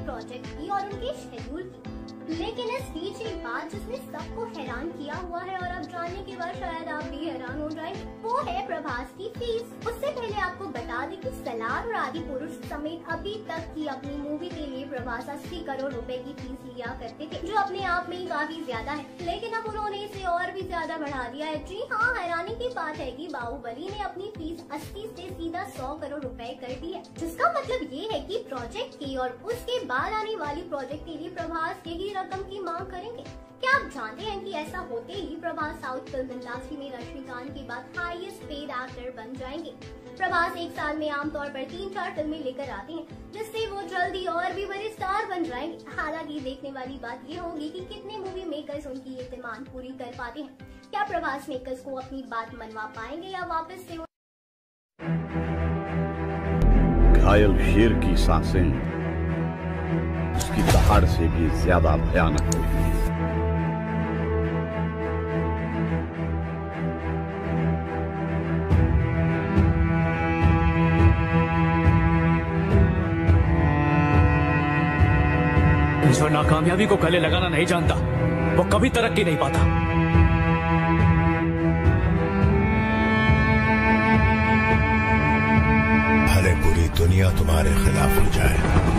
प्रोजेक्ट की और उनके शेड्यूल की। लेकिन इस बीच एक बात जिसने सबको हैरान किया हुआ है और अब जानने के बाद शायद आप भी हैरान हो जाएंगे, वो है प्रभास की फीस। उससे पहले आपको बता दें कि सलार और आदि पुरुष समेत अभी तक की अपनी मूवी के लिए प्रभास 80 करोड़ रुपए की फीस लिया करते थे, जो अपने आप में ही काफी ज्यादा है। लेकिन अब उन्होंने इसे और भी ज्यादा बढ़ा दिया है। जी हाँ, हैरानी की बात है कि बाहुबली ने अपनी फीस 80 से सीधा 100 करोड़ रुपए कर दी है, जिसका मतलब ये है कि प्रोजेक्ट की और उसके बाद आने वाली प्रोजेक्ट के लिए प्रभास यही रकम की मांग करेंगे। क्या आप जानते हैं कि ऐसा होते ही प्रभास साउथ फिल्म इंडस्ट्री में रजनीकांत के बाद हाईएस्ट पेड एक्टर बन जाएंगे। प्रभास एक साल में आमतौर पर 3-4 फिल्में लेकर आते हैं, जिससे वो जल्दी और भी बड़े स्टार बन जाएंगे। हालांकि देखने वाली बात ये होगी कि कितने मूवी मेकर्स उनकी ये डिमांड पूरी कर पाते हैं। क्या प्रभास मेकर्स को अपनी बात मनवा पाएंगे या वापस से घायल शेर की सांसें उसकी दहाड़ से भी ज्यादा भयानक होती है। जो नाकामयाबी को गले लगाना नहीं जानता, वो कभी तरक्की नहीं पाता। भले पूरी दुनिया तुम्हारे खिलाफ हो जाए,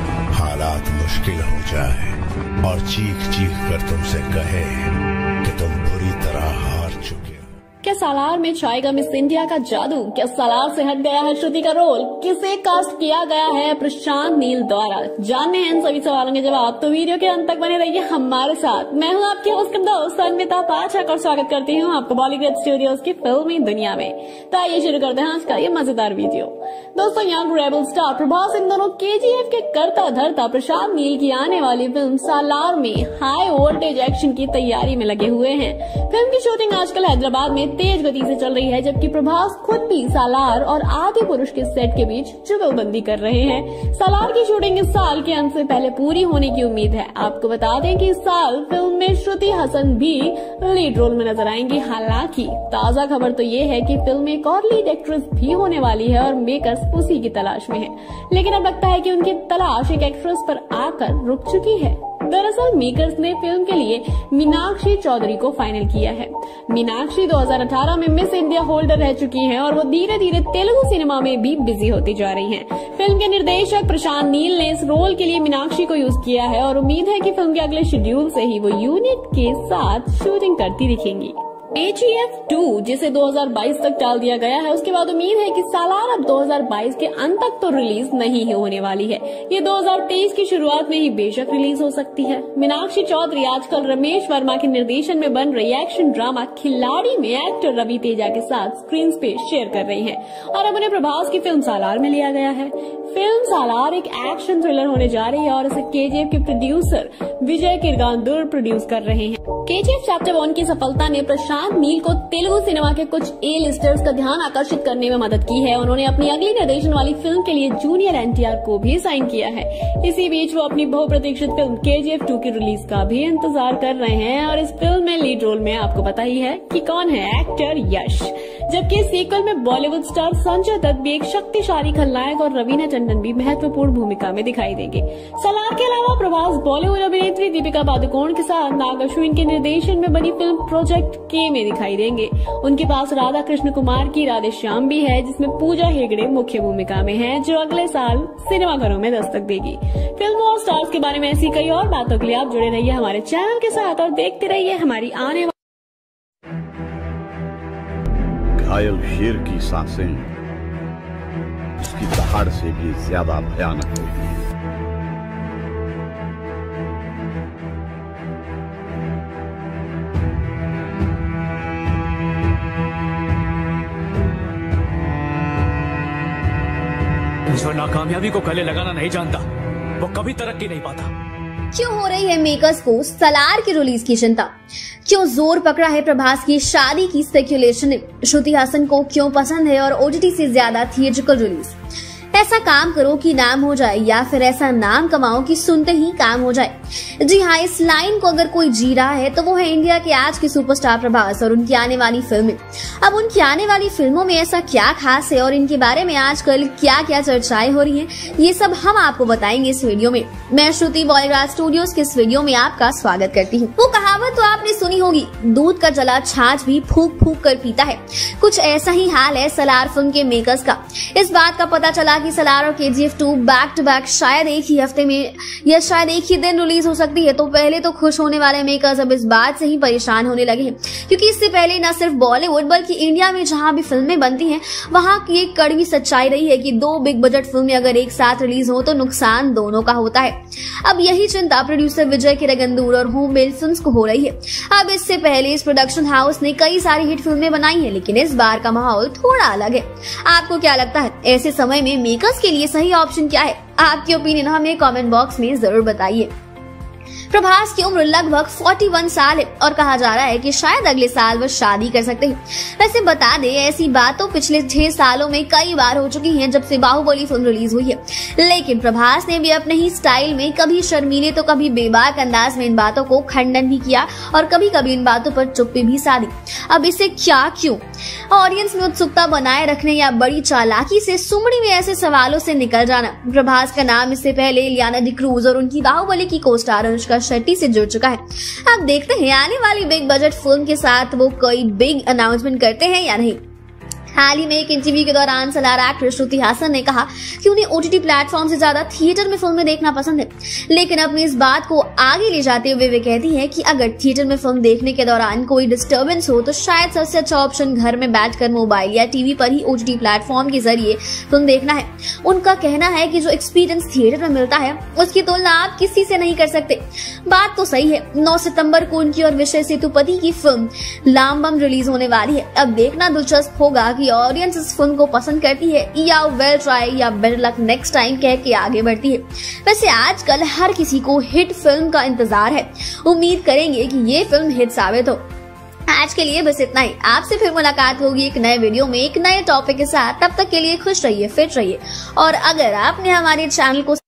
हालात मुश्किल हो जाए और चीख चीख कर तुमसे कहे कि तुम बुरी तरह हार चुके हो। क्या सालार में छाएगा मिस इंडिया का जादू? क्या सालार से हट गया है श्रुति का रोल? किसे कास्ट किया गया है प्रशांत नील द्वारा? जानने हैं इन सभी सवालों के जवाब, तो वीडियो के अंत तक बने रहिए हमारे साथ। मैं हूं आपकी होस्ट दोस्त अन्विता पाठक और स्वागत करती हूं आपको बॉलीवुड स्टूडियोज की फिल्मी दुनिया में। तो आइए शुरू करते हैं आज का ये मजेदार वीडियो। दोस्तों, यंग रेबल स्टार प्रभास इन दोनों KGF के करता धरता प्रशांत नील की आने वाली फिल्म सालार में हाई वोल्टेज एक्शन की तैयारी में लगे हुए हैं। फिल्म की शूटिंग आजकल हैदराबाद में तेज गति से चल रही है, जबकि प्रभास खुद भी सालार और आदि पुरुष के सेट के बीच जुगलबंदी कर रहे हैं। सालार की शूटिंग इस साल के अंत से पहले पूरी होने की उम्मीद है। आपको बता दें कि इस साल फिल्म में श्रुति हसन भी लीड रोल में नजर आएंगी। हालांकि ताजा खबर तो ये है कि फिल्म में एक और लीड एक्ट्रेस भी होने वाली है और मेकर्स उसी की तलाश में है, लेकिन अब लगता है कि उनकी तलाश एक एक्ट्रेस पर आकर रुक चुकी है। दरअसल मेकर्स ने फिल्म के लिए मीनाक्षी चौधरी को फाइनल किया है। मीनाक्षी 2018 में मिस इंडिया होल्डर रह चुकी हैं और वो धीरे धीरे तेलुगु सिनेमा में भी बिजी होती जा रही हैं। फिल्म के निर्देशक प्रशांत नील ने इस रोल के लिए मीनाक्षी को यूज किया है और उम्मीद है कि फिल्म के अगले शेड्यूल से ही वो यूनिट के साथ शूटिंग करती दिखेंगी। KGF 2 जिसे 2022 तक टाल दिया गया है, उसके बाद उम्मीद है कि सालार अब 2022 के अंत तक तो रिलीज नहीं होने वाली है। ये 2023 की शुरुआत में ही बेशक रिलीज हो सकती है। मीनाक्षी चौधरी आजकल रमेश वर्मा के निर्देशन में बन रही एक्शन ड्रामा खिलाड़ी में एक्टर रवि तेजा के साथ स्क्रीन स्पेस शेयर कर रही हैं और अब उन्हें प्रभास की फिल्म सालार में लिया गया है। फिल्म सालार एक एक्शन थ्रिलर होने जा रही है और इसे KGF के प्रोड्यूसर विजय किरगांदुर प्रोड्यूस कर रहे हैं। KGF चैप्टर 1 की सफलता ने प्रशांत नील को तेलुगु सिनेमा के कुछ A-लिस्टर्स का ध्यान आकर्षित करने में मदद की है। उन्होंने अपनी अगली निर्देशन वाली फिल्म के लिए जूनियर NTR को भी साइन किया है। इसी बीच वो अपनी बहुप्रतीक्षित फिल्म KGF 2 की रिलीज का भी इंतजार कर रहे हैं और इस फिल्म में लीड रोल में आपको पता ही है कि कौन है, एक्टर यश। जबकि सीक्वल में बॉलीवुड स्टार संजय दत्त भी एक शक्तिशाली खलनायक और रवीना टंडन भी महत्वपूर्ण भूमिका में दिखाई देंगे। सालार के अलावा प्रभास बॉलीवुड अभिनेत्री दीपिका पादुकोण के साथ नाग अश्विन के निर्देशन में बनी फिल्म प्रोजेक्ट K में दिखाई देंगे। उनके पास राधा कृष्ण कुमार की राधे श्याम भी है, जिसमें पूजा हेगड़े मुख्य भूमिका में है, जो अगले साल सिनेमाघरों में दस्तक देगी। फिल्म और स्टार्स के बारे में ऐसी कई और बातों के लिए आप जुड़े रहिए हमारे चैनल के साथ और देखते रहिए हमारी आने घायल शेर की सांसें उसकी दहाड़ से भी ज्यादा भयानक होती है। जो नाकामयाबी को गले लगाना नहीं जानता, वो कभी तरक्की नहीं पाता। क्यों हो रही है मेकर्स को सालार की रिलीज की चिंता? क्यों जोर पकड़ा है प्रभास की शादी की स्पेक्यूलेशन ने? श्रुति हसन को क्यों पसंद है और OTT से ज्यादा थिएट्रिकल रिलीज? ऐसा काम करो कि नाम हो जाए, या फिर ऐसा नाम कमाओ कि सुनते ही काम हो जाए। जी हाँ, इस लाइन को अगर कोई जी रहा है तो वो है इंडिया के आज के सुपरस्टार प्रभास और उनकी आने वाली फिल्में। अब उनकी आने वाली फिल्मों में ऐसा क्या खास है और इनके बारे में आजकल क्या क्या चर्चाएं हो रही हैं, ये सब हम आपको बताएंगे इस वीडियो में। मैं श्रुति बॉलीग्राज स्टूडियोज के इस वीडियो में आपका स्वागत करती हूँ। वो कहावत तो आपने सुनी होगी, दूध का जला छाछ भी फूक फूक कर पीता है। कुछ ऐसा ही हाल है सलार फिल्म के मेकर्स का। इस बात का पता चला कि सलार और KGF 2 बैक टू बैक शायद एक ही हफ्ते में या शायद एक ही दिन रिलीज हो सकती है, तो पहले तो खुश होने वाले मेकर्स अब इस बात से ही परेशान होने लगे हैं, क्योंकि इससे पहले न सिर्फ बॉलीवुड बल्कि इंडिया में जहां भी फिल्में बनती हैं वहां की एक कड़वी सच्चाई रही है कि 2 बिग बजट फिल्में अगर एक साथ रिलीज हो तो नुकसान दोनों का होता है। अब यही चिंता प्रोड्यूसर विजय किरगंदूर और होम मेड फिल्म्स को हो रही है। अब इससे पहले इस प्रोडक्शन हाउस ने कई सारी हिट फिल्में बनाई हैं, लेकिन इस बार का माहौल थोड़ा अलग है। आपको क्या लगता है ऐसे समय में मेकर्स के लिए सही ऑप्शन क्या है? आपकी ओपिनियन हमें कमेंट बॉक्स में जरूर बताइए। प्रभास की उम्र लगभग 41 साल है और कहा जा रहा है कि शायद अगले साल वो शादी कर सकते हैं। वैसे बता दें, ऐसी बातों पिछले 6 सालों में कई बार हो चुकी हैं जब से बाहुबली फिल्म रिलीज हुई है, लेकिन प्रभास ने भी अपने ही स्टाइल में कभी शर्मीले तो कभी बेबाक अंदाज में इन बातों को खंडन भी किया और कभी कभी इन बातों पर चुप्पी भी साधी। अब इसे क्या क्यों? ऑडियंस में उत्सुकता बनाए रखने या बड़ी चालाकी से सुमड़ी में ऐसे सवालों से निकल जाना। प्रभास का नाम इससे पहले इलियाना डिक्रूज और उनकी बाहुबली की को स्टार अनुष्का शेट्टी से जुड़ चुका है। अब देखते हैं आने वाली बिग बजट फिल्म के साथ वो कोई बिग अनाउंसमेंट करते हैं या नहीं। हाल ही में एक इंटरव्यू के दौरान सलार एक्ट्रेस श्रुति हासन ने कहा कि उन्हें OTT प्लेटफॉर्म से ज्यादा थिएटर में फिल्में देखना पसंद है, लेकिन अपनी इस बात को आगे ले जाते हुए वे कहती है कि अगर थिएटर में फिल्म देखने के दौरान कोई डिस्टर्बेंस हो तो शायद सबसे अच्छा ऑप्शन घर में बैठकर मोबाइल या टीवी पर ही OTT प्लेटफॉर्म के जरिए फिल्म देखना है। उनका कहना है कि जो एक्सपीरियंस थिएटर में मिलता है उसकी तुलना आप किसी से नहीं कर सकते। बात तो सही है। 9 सितंबर को उनकी और विजय सेतुपति की फिल्म लामबम रिलीज होने वाली है। अब देखना दिलचस्प होगा कि ऑडियंस इस फिल्म को पसंद करती है या वेल ट्राई या बेटर लक नेक्स्ट टाइम कह के आगे बढ़ती है। वैसे आजकल हर किसी को हिट फिल्म का इंतजार है। उम्मीद करेंगे कि ये फिल्म हिट साबित हो। आज के लिए बस इतना ही। आपसे फिर मुलाकात होगी एक नए वीडियो में एक नए टॉपिक के साथ। तब तक के लिए खुश रहिए, फिट रहिए, और अगर आपने हमारे चैनल को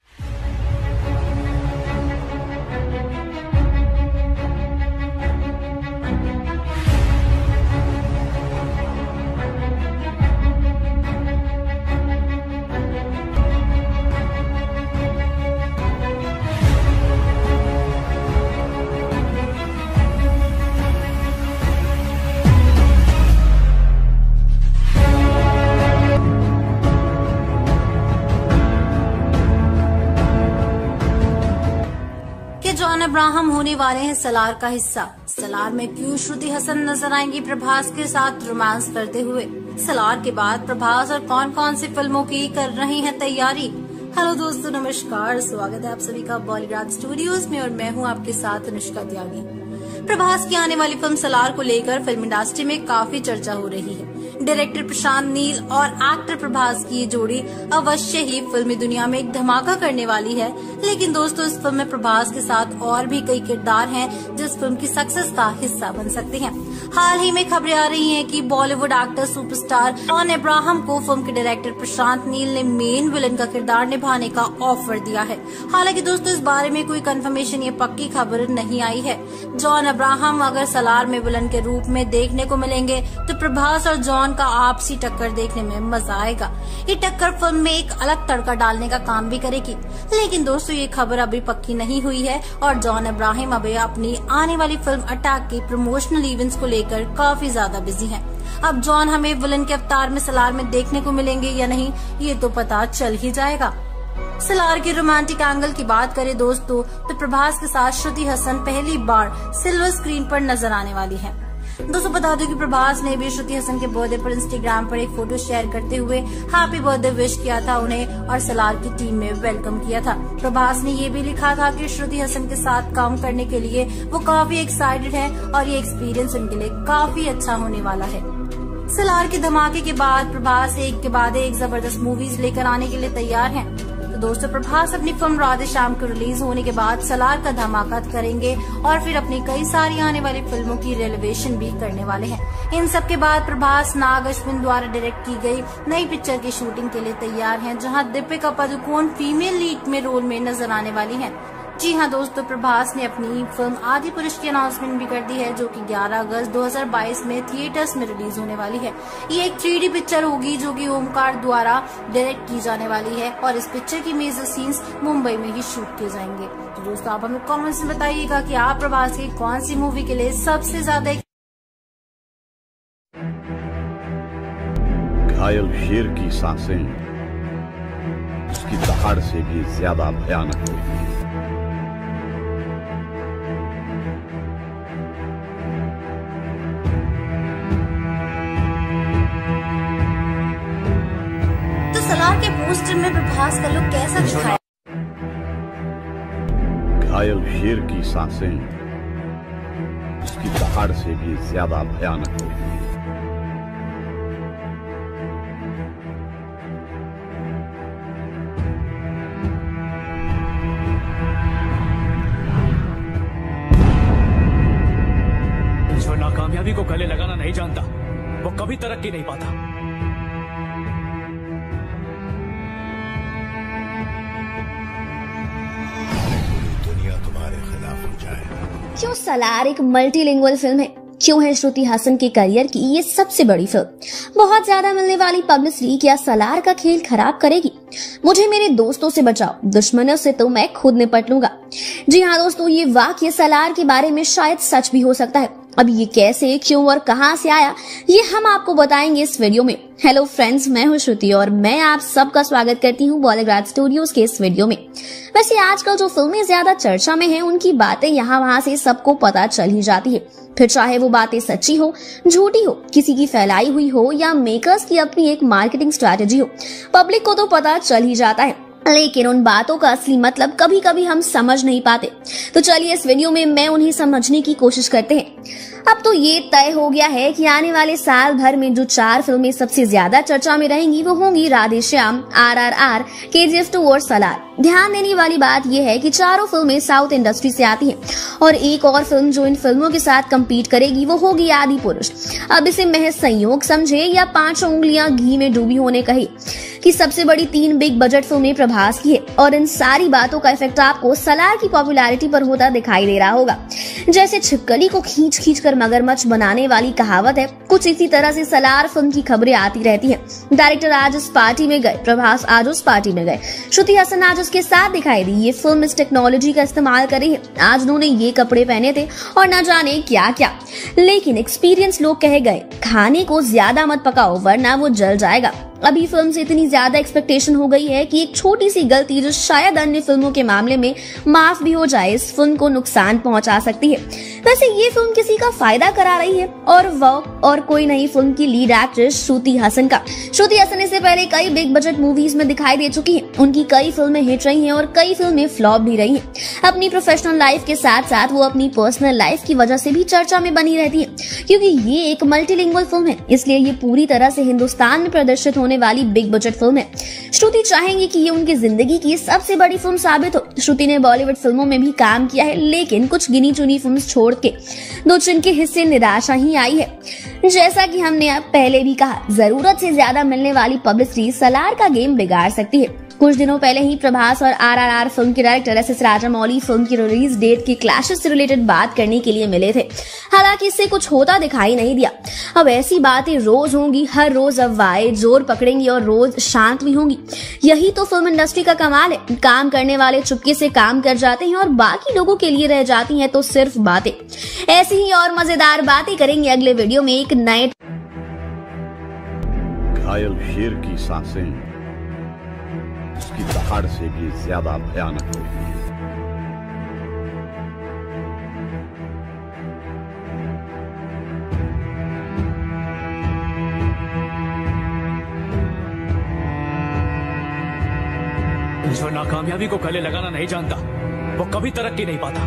जॉन अब्राहम होने वाले हैं सलार का हिस्सा। सलार में क्यों श्रुति हसन नजर आएंगी प्रभास के साथ रोमांस करते हुए? सलार के बाद प्रभास और कौन कौन सी फिल्मों की कर रहे हैं तैयारी? हेलो दोस्तों, नमस्कार, स्वागत है आप सभी का बॉलीग्राज स्टूडियोज में और मैं हूं आपके साथ अनुष्का त्यागी। प्रभास की आने वाली फिल्म सलार को लेकर फिल्म इंडस्ट्री में काफी चर्चा हो रही है। डायरेक्टर प्रशांत नील और एक्टर प्रभास की ये जोड़ी अवश्य ही फिल्मी दुनिया में एक धमाका करने वाली है। लेकिन दोस्तों, इस फिल्म में प्रभास के साथ और भी कई किरदार हैं जो इस फिल्म की सक्सेस का हिस्सा बन सकते हैं। हाल ही में खबरें आ रही हैं कि Bollywood actor superstar John Abraham को फिल्म के डायरेक्टर प्रशांत नील ने मेन विलन का किरदार निभाने का ऑफर दिया है। हालांकि दोस्तों, इस बारे में कोई कंफर्मेशन या पक्की खबर नहीं आई है। जॉन अब्राहम अगर सलार में विलन के रूप में देखने को मिलेंगे तो प्रभास और जॉन का आपसी टक्कर देखने में मजा आएगा। ये टक्कर फिल्म में एक अलग तड़का डालने का काम भी करेगी। लेकिन दोस्तों, ये खबर अभी पक्की नहीं हुई है और जॉन अब्राहम अभी अपनी आने वाली फिल्म अटैक के प्रमोशनल इवेंट्स को लेकर काफी ज्यादा बिजी हैं। अब जॉन हमें विलन के अवतार में सलार में देखने को मिलेंगे या नहीं, ये तो पता चल ही जाएगा। सलार के रोमांटिक एंगल की बात करें दोस्तों, तो प्रभास के साथ श्रुति हसन पहली बार सिल्वर स्क्रीन पर नजर आने वाली है। दोस्तों, बता दो कि प्रभास ने भी श्रुति हसन के बर्थडे पर इंस्टाग्राम पर एक फोटो शेयर करते हुए हैप्पी बर्थडे विश किया था उन्हें और सलार की टीम में वेलकम किया था। प्रभास ने ये भी लिखा था कि श्रुति हसन के साथ काम करने के लिए वो काफी एक्साइटेड हैं और ये एक्सपीरियंस उनके लिए काफी अच्छा होने वाला है। सलार के धमाके के बाद प्रभास एक के बाद एक जबरदस्त मूवीज लेकर आने के लिए तैयार हैं। दोस्तों, प्रभास अपनी फिल्म राधे श्याम को रिलीज होने के बाद सलार का धमाका करेंगे और फिर अपनी कई सारी आने वाली फिल्मों की रेलिवेशन भी करने वाले हैं। इन सब के बाद प्रभास नाग अश्विन द्वारा डायरेक्ट की गई नई पिक्चर की शूटिंग के लिए तैयार हैं, जहां दीपिका पादुकोण फीमेल लीड में रोल में नजर आने वाली हैं। जी हां दोस्तों, प्रभास ने अपनी फिल्म आदि पुरुष की अनाउंसमेंट भी कर दी है, जो कि 11 अगस्त 2022 में थिएटर्स में रिलीज होने वाली है। ये एक 3D पिक्चर होगी जो कि ओमकार द्वारा डायरेक्ट की जाने वाली है और इस पिक्चर की मेजर सीन्स मुंबई में ही शूट किए जाएंगे। तो दोस्तों, आप हमें कमेंट्स में बताइएगा कि आप प्रभास की कौन सी मूवी के लिए सबसे ज्यादा घायल शेर की सांसें उसकी दहाड़ से भी ज्यादा भयानक होती है। सलार के पोस्टर में प्रभास का लुक कैसा दिखाया? घायल शेर की सांसें उसकी दहाड़ से भी ज्यादा भयानक होती है। जो नाकामयाबी को गले लगाना नहीं जानता, वो कभी तरक्की नहीं पाता। क्यों सलार एक मल्टीलिंगुअल फिल्म है? क्यों है श्रुति हासन के करियर की ये सबसे बड़ी फिल्म? बहुत ज्यादा मिलने वाली पब्लिसिटी क्या सलार का खेल खराब करेगी? मुझे मेरे दोस्तों से बचाओ, दुश्मनों से तो मैं खुद निपट लूंगा। जी हाँ दोस्तों, ये वाक्य सलार के बारे में शायद सच भी हो सकता है। अब ये कैसे, क्यों और कहां से आया, ये हम आपको बताएंगे इस वीडियो में। हेलो फ्रेंड्स, मैं हूं श्रुति और मैं आप सबका स्वागत करती हूं बॉलीग्राड स्टूडियोज के इस वीडियो में। वैसे आजकल जो फिल्में ज्यादा चर्चा में हैं, उनकी बातें यहाँ वहां से सबको पता चल ही जाती है। फिर चाहे वो बातें सच्ची हो, झूठी हो, किसी की फैलाई हुई हो या मेकर्स की अपनी एक मार्केटिंग स्ट्रैटेजी हो, पब्लिक को तो पता चल ही जाता है। लेकिन उन बातों का असली मतलब कभी कभी हम समझ नहीं पाते। तो चलिए इस वीडियो में मैं उन्हें समझने की कोशिश करते हैं। अब तो ये तय हो गया है कि आने वाले साल भर में जो 4 फिल्में सबसे ज्यादा चर्चा में रहेंगी वो होंगी राधेश्याम, RRR, KGF 2 और सलार। ध्यान देने वाली बात यह है कि चारों फिल्में साउथ इंडस्ट्री से आती हैं और एक और फिल्म जो इन फिल्मों के साथ कम्पीट करेगी वो होगी आदि पुरुष। अब इसे महज संयोग समझे या 5 उंगलियां घी में डूबी होने कहे कि सबसे बड़ी 3 बिग बजट फिल्में प्रभास की है और इन सारी बातों का इफेक्ट आपको सलार की पॉपुलैरिटी पर होता दिखाई दे रहा होगा। जैसे छिपकली को खींच खींच कर मगरमच्छ बनाने वाली कहावत है, कुछ इसी तरह से सलार फिल्म की खबरें आती रहती हैं। डायरेक्टर आज इस पार्टी में गए, प्रभास आज उस पार्टी में गए, श्रुति हासन आज उसके साथ दिखाई दी। ये फिल्म इस टेक्नोलॉजी का इस्तेमाल कर रही है। आज उन्होंने ये कपड़े पहने थे और न जाने क्या क्या, लेकिन एक्सपीरियंस लोग कह गए खाने को ज्यादा मत पकाओ वरना वो जल जाएगा। अभी फिल्म से इतनी ज्यादा एक्सपेक्टेशन हो गई है कि एक छोटी सी गलती जो शायद अन्य फिल्मों के मामले में माफ भी हो जाए, इस फिल्म को नुकसान पहुंचा सकती है। वैसे ये फिल्म किसी का फायदा करा रही है और वो और कोई नहीं, फिल्म की लीड एक्ट्रेस श्रुति हासन का। श्रुति हासन इससे पहले कई बिग बजट मूवीज में दिखाई दे चुकी है। उनकी कई फिल्में हिट रही हैं और कई फिल्में फ्लॉप भी रही हैं। अपनी प्रोफेशनल लाइफ के साथ साथ वो अपनी पर्सनल लाइफ की वजह से भी चर्चा में बनी रहती है, क्योंकि ये एक मल्टीलिंगुअल फिल्म है, इसलिए ये पूरी तरह से हिंदुस्तान में प्रदर्शित होने वाली बिग बजट फिल्म है। श्रुति चाहेंगी कि ये उनकी जिंदगी की सबसे बड़ी फिल्म साबित हो। श्रुति ने बॉलीवुड फिल्मों में भी काम किया है, लेकिन कुछ गिनी चुनी फिल्म छोड़ के दो जिनके हिस्से निराशा ही आई है। जैसा कि हमने पहले भी कहा, जरूरत से ज्यादा मिलने वाली पब्लिसिटी सलार का गेम बिगाड़ सकती है। कुछ दिनों पहले ही प्रभास और RRR फिल्म के डायरेक्टर SS राजामौली फिल्म की रिलीज डेट के क्लैशेस से रिलेटेड बात करने के लिए मिले थे। हालांकि इससे कुछ होता दिखाई नहीं दिया। अब ऐसी बातें रोज होंगी, हर रोज अफवाहें जोर पकड़ेंगी और रोज शांत भी होंगी। यही तो फिल्म इंडस्ट्री का कमाल है। काम करने वाले चुपके से काम कर जाते हैं और बाकी लोगों के लिए रह जाती हैं तो सिर्फ बातें। ऐसी ही और मजेदार बातें करेंगे अगले वीडियो में एक नए। घायल शेर की सांसें उसकी दहाड़ से भी ज्यादा भयानक होती है। जो नाकामयाबी को गले लगाना नहीं जानता, वो कभी तरक्की नहीं पाता।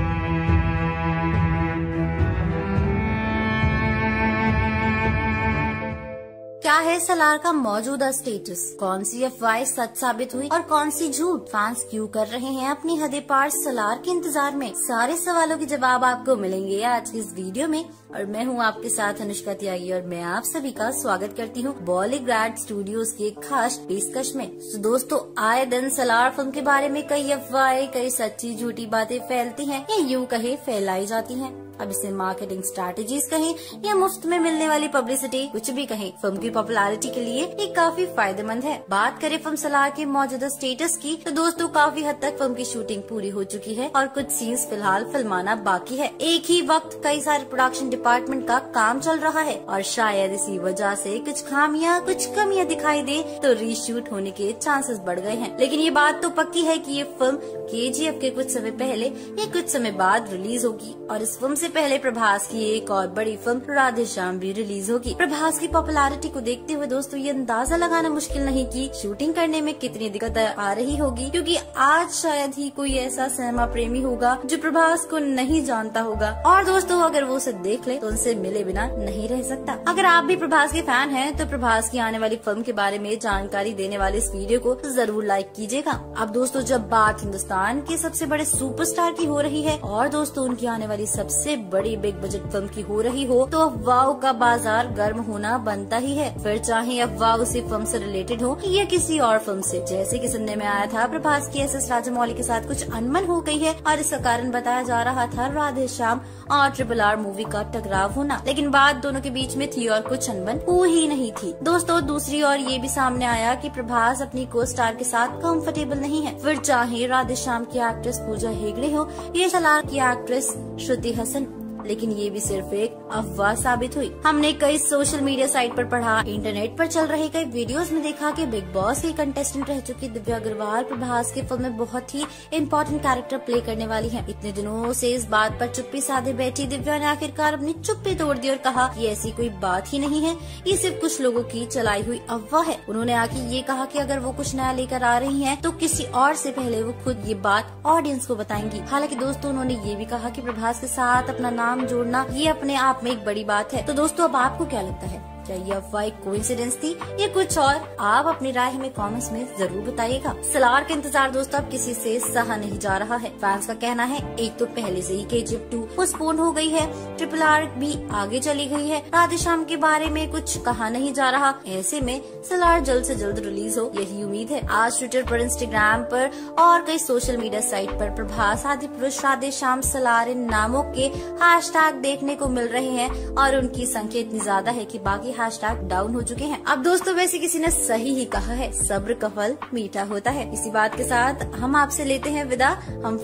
क्या है सलार का मौजूदा स्टेटस, कौन सी अफवाह सच साबित हुई और कौन सी झूठ, फैंस क्यों कर रहे हैं अपनी हदें पार सलार के इंतजार में, सारे सवालों के जवाब आपको मिलेंगे आज की इस वीडियो में। और मैं हूं आपके साथ अनुष्का त्यागी और मैं आप सभी का स्वागत करती हूं बॉलीग्राड स्टूडियोज की एक खास पेशकश में। तो दोस्तों, आए दिन सलार फिल्म के बारे में कई अफवाहें, कई सच्ची झूठी बातें फैलती हैं या यूं कहे फैलाई जाती हैं। अब इसे मार्केटिंग स्ट्रैटेजीज कहें या मुफ्त में मिलने वाली पब्लिसिटी, कुछ भी कहें, फिल्म की पॉपुलैरिटी के लिए ये काफी फायदेमंद है। बात करें फिल्म सलार के मौजूदा स्टेटस की, तो दोस्तों काफी हद तक फिल्म की शूटिंग पूरी हो चुकी है और कुछ सीन्स फिलहाल फिल्माना बाकी है। एक ही वक्त कई सारे प्रोडक्शन डिपार्टमेंट का काम चल रहा है और शायद इसी वजह से कुछ खामियां, कुछ कमियां दिखाई दे तो रीशूट होने के चांसेस बढ़ गए हैं। लेकिन ये बात तो पक्की है कि ये फिल्म KGF के कुछ समय पहले या कुछ समय बाद रिलीज होगी और इस फिल्म से पहले प्रभास की एक और बड़ी फिल्म राधे श्याम भी रिलीज होगी। प्रभास की पॉपुलैरिटी को देखते हुए दोस्तों ये अंदाजा लगाना मुश्किल नहीं कि शूटिंग करने में कितनी दिक्कत आ रही होगी, क्योंकि आज शायद ही कोई ऐसा सिनेमा प्रेमी होगा जो प्रभास को नहीं जानता होगा और दोस्तों अगर वो उसे देख ले तो उनसे मिले बिना नहीं रह सकता। अगर आप भी प्रभास के फैन हैं तो प्रभास की आने वाली फिल्म के बारे में जानकारी देने वाले इस वीडियो को जरूर लाइक कीजिएगा। अब दोस्तों जब बात हिंदुस्तान के सबसे बड़े सुपरस्टार की हो रही है और दोस्तों उनकी आने वाली सबसे बड़ी बिग बजट फिल्म की हो रही हो, तो अफवाह का बाजार गर्म होना बनता ही है, फिर चाहे अफवाह उसी फिल्म से रिलेटेड हो या किसी और फिल्म से। जैसे कि सुनने में आया था प्रभास की SS राजामौली के साथ कुछ अनबन हो गई है और इसका कारण बताया जा रहा था राधे श्याम और RRR मूवी का टकराव होना, लेकिन बात दोनों के बीच में थी और कुछ अनबन हो ही नहीं थी। दोस्तों दूसरी ओर ये भी सामने आया कि प्रभास अपनी को स्टार के साथ कंफर्टेबल नहीं है, फिर चाहे राधे श्याम की एक्ट्रेस पूजा हेगड़े हो या सलार की एक्ट्रेस श्रुति हसन, लेकिन ये भी सिर्फ एक अफवाह साबित हुई। हमने कई सोशल मीडिया साइट पर पढ़ा, इंटरनेट पर चल रहे कई वीडियोस में देखा कि बिग बॉस की कंटेस्टेंट रह चुकी दिव्या अग्रवाल प्रभास की फिल्म में बहुत ही इम्पोर्टेंट कैरेक्टर प्ले करने वाली है। इतने दिनों से इस बात पर चुप्पी साधे बैठी दिव्या ने आखिरकार अपनी चुप्पी तोड़ दी और कहा कि ऐसी कोई बात ही नहीं है, ये सिर्फ कुछ लोगों की चलाई हुई अफवाह है। उन्होंने आके ये कहा कि अगर वो कुछ नया लेकर आ रही है तो किसी और से पहले वो खुद ये बात ऑडियंस को बताएंगी। हालांकि दोस्तों उन्होंने ये भी कहा कि प्रभास के साथ अपना नाम जोड़ना ये अपने आप में एक बड़ी बात है। तो दोस्तों अब आपको क्या लगता है, क्या ये अफवाह कोइंसिडेंस थी या कुछ और? आप अपनी राय हमें कमेंट्स में जरूर बताइएगा। सलार का इंतजार दोस्तों अब किसी से सहा नहीं जा रहा है। फैंस का कहना है एक तो पहले से ही KGF 2 पोस्टपोन हो गई है, RRR भी आगे चली गई है, राधे श्याम के बारे में कुछ कहा नहीं जा रहा, ऐसे में सलार जल्द से जल्द रिलीज हो यही उम्मीद है। आज ट्विटर पर, इंस्टाग्राम पर और कई सोशल मीडिया साइट पर प्रभास, आदिपुरुष, राधे श्याम, सलार इन नामों के हैशटैग देखने को मिल रहे हैं और उनकी संख्या इतनी ज्यादा है कि बाकी हैशटैग डाउन हो चुके हैं। अब दोस्तों वैसे किसी ने सही ही कहा है, सब्र का फल मीठा होता है। इसी बात के साथ हम आपसे लेते हैं विदा। हम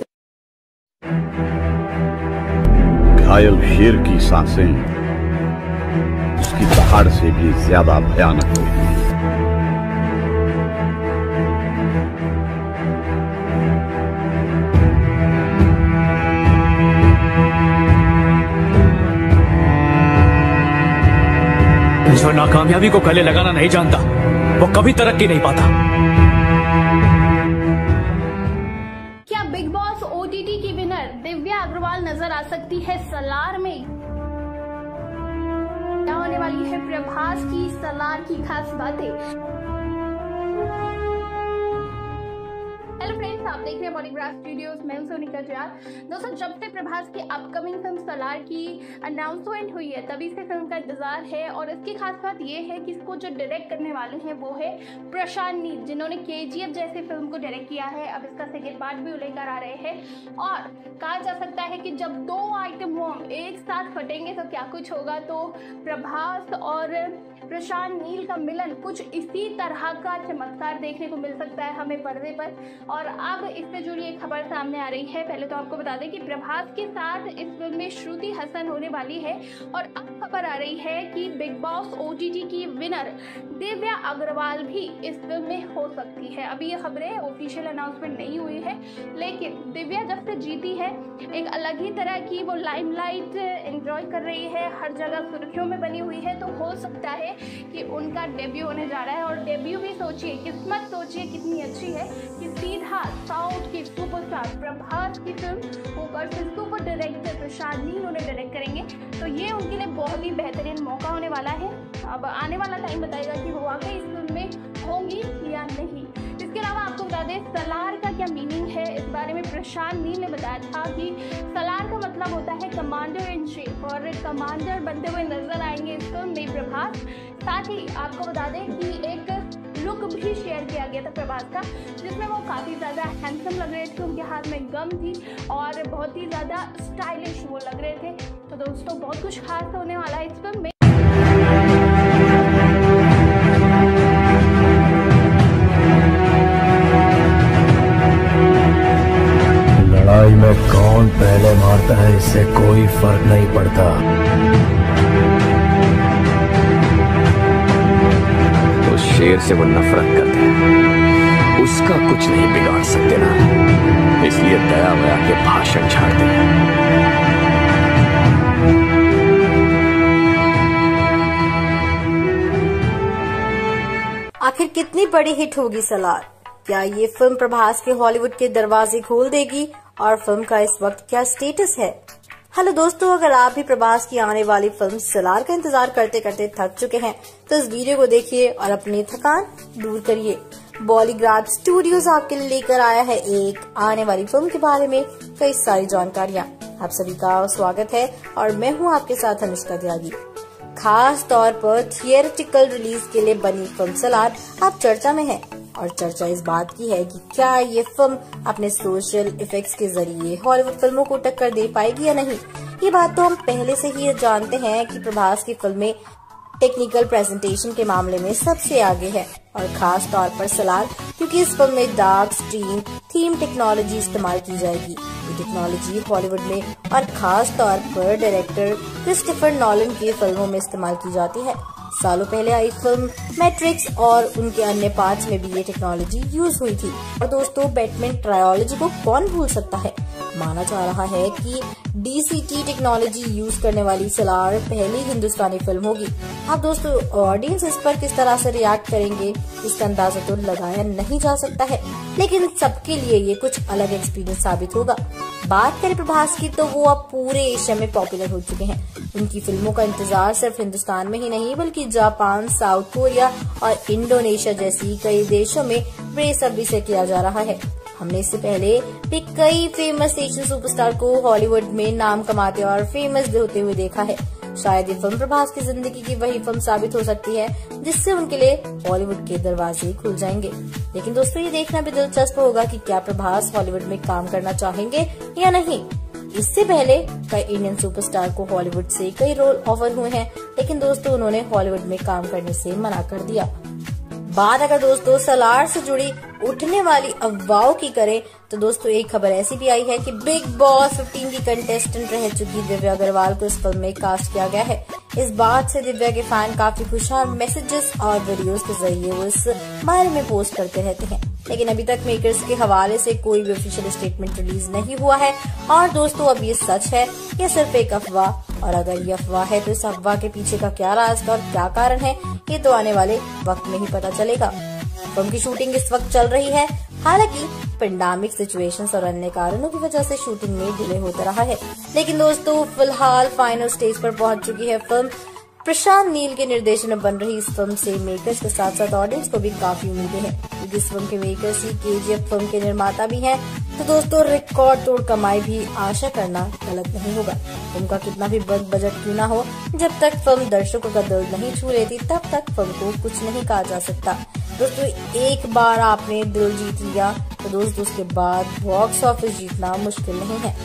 घायल शेर की सांसें उसकी दहाड़ से भी ज्यादा भयानक होती है। जो नाकामयाबी को गले लगाना नहीं जानता वो कभी तरक्की नहीं पाता। क्या बिग बॉस OTT की विनर दिव्या अग्रवाल नजर आ सकती है सलार में? क्या होने वाली है प्रभास की सलार की खास बातें? हेलो फ्रेंड्स, आप देख रहे हैं बॉलीग्राड स्टूडियोज, मैं हूं सोनिका जयाल। दोस्तों जब से प्रभास की अपकमिंग फिल्म सलार की अनाउंसमेंट हुई है तभी से फिल्म का इंतजार है और इसकी खास बात ये है कि इसको जो डायरेक्ट करने वाले हैं वो है प्रशांत नील, जिन्होंने KGF जैसी फिल्म को डायरेक्ट किया है। अब इसका सेकेंड पार्ट भी लेकर आ रहे हैं और कहा जा सकता है कि जब दो आइटम बॉम्ब एक साथ फटेंगे तो क्या कुछ होगा। तो प्रभास और प्रशांत नील का मिलन कुछ इसी तरह का चमत्कार देखने को मिल सकता है हमें पर्दे पर। और अब इससे जुड़ी एक खबर सामने आ रही है। पहले तो आपको बता दें कि प्रभास के साथ इस फिल्म में श्रुति हसन होने वाली है और अब खबर आ रही है कि बिग बॉस OTT की विनर दिव्या अग्रवाल भी इस फिल्म में हो सकती है। अभी ये खबरें ऑफिशियल अनाउंसमेंट नहीं हुई है, लेकिन दिव्या जब से जीती है एक अलग ही तरह की वो लाइमलाइट एंजॉय कर रही है, हर जगह सुर्खियों में बनी हुई है। तो हो सकता है कि उनका डेब्यू होने जा रहा है और डेब्यू भी सोचिए, किस्मत सोचिए कितनी अच्छी है कि सीधा साउथ की सुपरस्टार प्रभास की फिल्म ऊपर से सुपर डायरेक्टर प्रशांत नील उन्हें डायरेक्ट करेंगे, तो ये उनके लिए बहुत ही बेहतरीन मौका होने वाला है। अब आने वाला टाइम बताएगा कि वो वाकई इस फिल्म में होंगी या नहीं। इसके अलावा आपको बता दें सलार का क्या मीनिंग है, इस बारे में प्रशांत नील ने बताया था कि सलार का मतलब होता है कमांडर इन चीफ, और कमांडर बनते हुए नजर आएंगे इस फिल्म में प्रभास। साथ ही आपको बता दें कि एक लुक भी शेयर किया गया था प्रभास का, जिसमें वो काफ़ी ज़्यादा हैंडसम लग रहे थे, उनके हाथ में गम थी और बहुत ही ज़्यादा स्टाइलिश वो लग रहे थे। तो दोस्तों बहुत कुछ खास होने वाला है इस फिल्म में। लड़ाई में कौन पहले मारता है इससे कोई फर्क नहीं पड़ता। उस शेर से वो नफरत करते हैं, उसका कुछ नहीं बिगाड़ सकते ना, इसलिए दया वया के भाषण झाड़ते हैं। आखिर कितनी बड़ी हिट होगी सलार? क्या ये फिल्म प्रभास के हॉलीवुड के दरवाजे खोल देगी? और फिल्म का इस वक्त क्या स्टेटस है? हेलो दोस्तों, अगर आप भी प्रभास की आने वाली फिल्म सलार का इंतजार करते करते थक चुके हैं तो इस वीडियो को देखिए और अपनी थकान दूर करिए। बॉलीग्राड स्टूडियोज आपके लिए लेकर आया है एक आने वाली फिल्म के बारे में कई सारी जानकारियाँ। आप सभी का स्वागत है और मैं हूँ आपके साथ अनुष्का त्यागी। खास तौर पर थिएट्रिकल रिलीज के लिए बनी फिल्म सलार अब चर्चा में है, और चर्चा इस बात की है कि क्या ये फिल्म अपने सोशल इफेक्ट्स के जरिए हॉलीवुड फिल्मों को टक्कर दे पाएगी या नहीं। ये बात तो हम पहले से ही जानते हैं कि प्रभास की फिल्में टेक्निकल प्रेजेंटेशन के मामले में सबसे आगे है, और खास तौर पर सलार, क्योंकि इस फिल्म में डार्क स्ट्रीम थीम टेक्नोलॉजी इस्तेमाल की जाएगी। ये टेक्नोलॉजी हॉलीवुड में और खास तौर पर डायरेक्टर क्रिस्टोफर नॉलन की फिल्मों में इस्तेमाल की जाती है। सालों पहले आई फिल्म मैट्रिक्स और उनके अन्य पार्ट्स में भी ये टेक्नोलॉजी यूज हुई थी। और दोस्तों, बैटमैन ट्रायोलॉजी को कौन भूल सकता है। माना जा रहा है कि DCT टेक्नोलॉजी यूज करने वाली सलार पहली हिंदुस्तानी फिल्म होगी। अब दोस्तों, ऑडियंस इस पर किस तरह से रिएक्ट करेंगे इसका अंदाजा तो लगाया नहीं जा सकता है, लेकिन सबके लिए ये कुछ अलग एक्सपीरियंस साबित होगा। बात करें प्रभास की तो वो अब पूरे एशिया में पॉपुलर हो चुके हैं। उनकी फिल्मों का इंतजार सिर्फ हिंदुस्तान में ही नहीं बल्कि जापान, साउथ कोरिया और इंडोनेशिया जैसी कई देशों में बेसब्री से किया जा रहा है। हमने इससे पहले भी कई फेमस एशियन सुपरस्टार को हॉलीवुड में नाम कमाते और फेमस होते हुए देखा है। शायद ये फिल्म प्रभास की जिंदगी की वही फिल्म साबित हो सकती है जिससे उनके लिए बॉलीवुड के दरवाजे खुल जाएंगे। लेकिन दोस्तों, ये देखना भी दिलचस्प होगा कि क्या प्रभास हॉलीवुड में काम करना चाहेंगे या नहीं। इससे पहले कई इंडियन सुपरस्टार को हॉलीवुड से कई रोल ऑफर हुए हैं, लेकिन दोस्तों उन्होंने हॉलीवुड में काम करने से मना कर दिया। बात अगर दोस्तों सलार से जुड़ी उठने वाली अफवाहों की करें तो दोस्तों एक खबर ऐसी भी आई है कि बिग बॉस 15 की कंटेस्टेंट रह चुकी दिव्या अग्रवाल को इस फिल्म में कास्ट किया गया है। इस बात से दिव्या के फैन काफी खुश हैं और मैसेजेस और वीडियोस के जरिए वो इस बारे में पोस्ट करते रहते हैं, लेकिन अभी तक मेकर्स के हवाले से कोई भी ऑफिशियल स्टेटमेंट रिलीज नहीं हुआ है। और दोस्तों, अब ये सच है या सिर्फ एक अफवाह, और अगर ये अफवाह है तो इस अफवाह के पीछे का क्या राज और क्या कारण है, ये तो आने वाले वक्त में ही पता चलेगा। फिल्म की शूटिंग इस वक्त चल रही है, हालांकि पेंडेमिक सिचुएशंस और अन्य कारणों की वजह से शूटिंग में डिले होता रहा है। लेकिन दोस्तों, फिलहाल फाइनल स्टेज पर पहुंच चुकी है फिल्म। प्रशांत नील के निर्देशन में बन रही इस फिल्म से मेकर्स के साथ साथ ऑडियंस को भी काफी उम्मीदें हैं, क्योंकि इस फिल्म के मेकर्स ही KGF फिल्म के निर्माता भी हैं। तो दोस्तों, रिकॉर्ड तोड़ कमाई भी आशा करना गलत नहीं होगा। फिल्म का कितना भी बजट क्यों ना हो, जब तक फिल्म दर्शकों का दिल नहीं छू लेती तब तक फिल्म को कुछ नहीं कहा जा सकता। दोस्तों, एक बार आपने दिल जीत लिया तो दोस्तों उसके बाद बॉक्स ऑफिस जीतना मुश्किल नहीं है।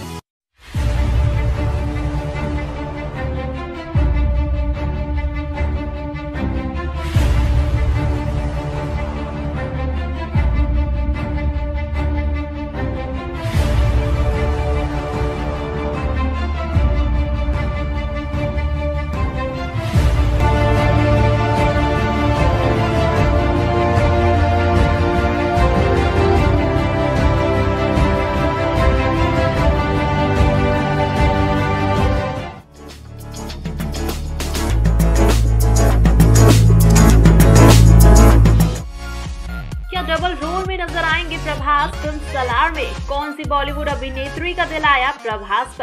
प्रभास फिल्म सलार में कौन सी बॉलीवुड अभिनेत्री का दिल आया प्रभास पर?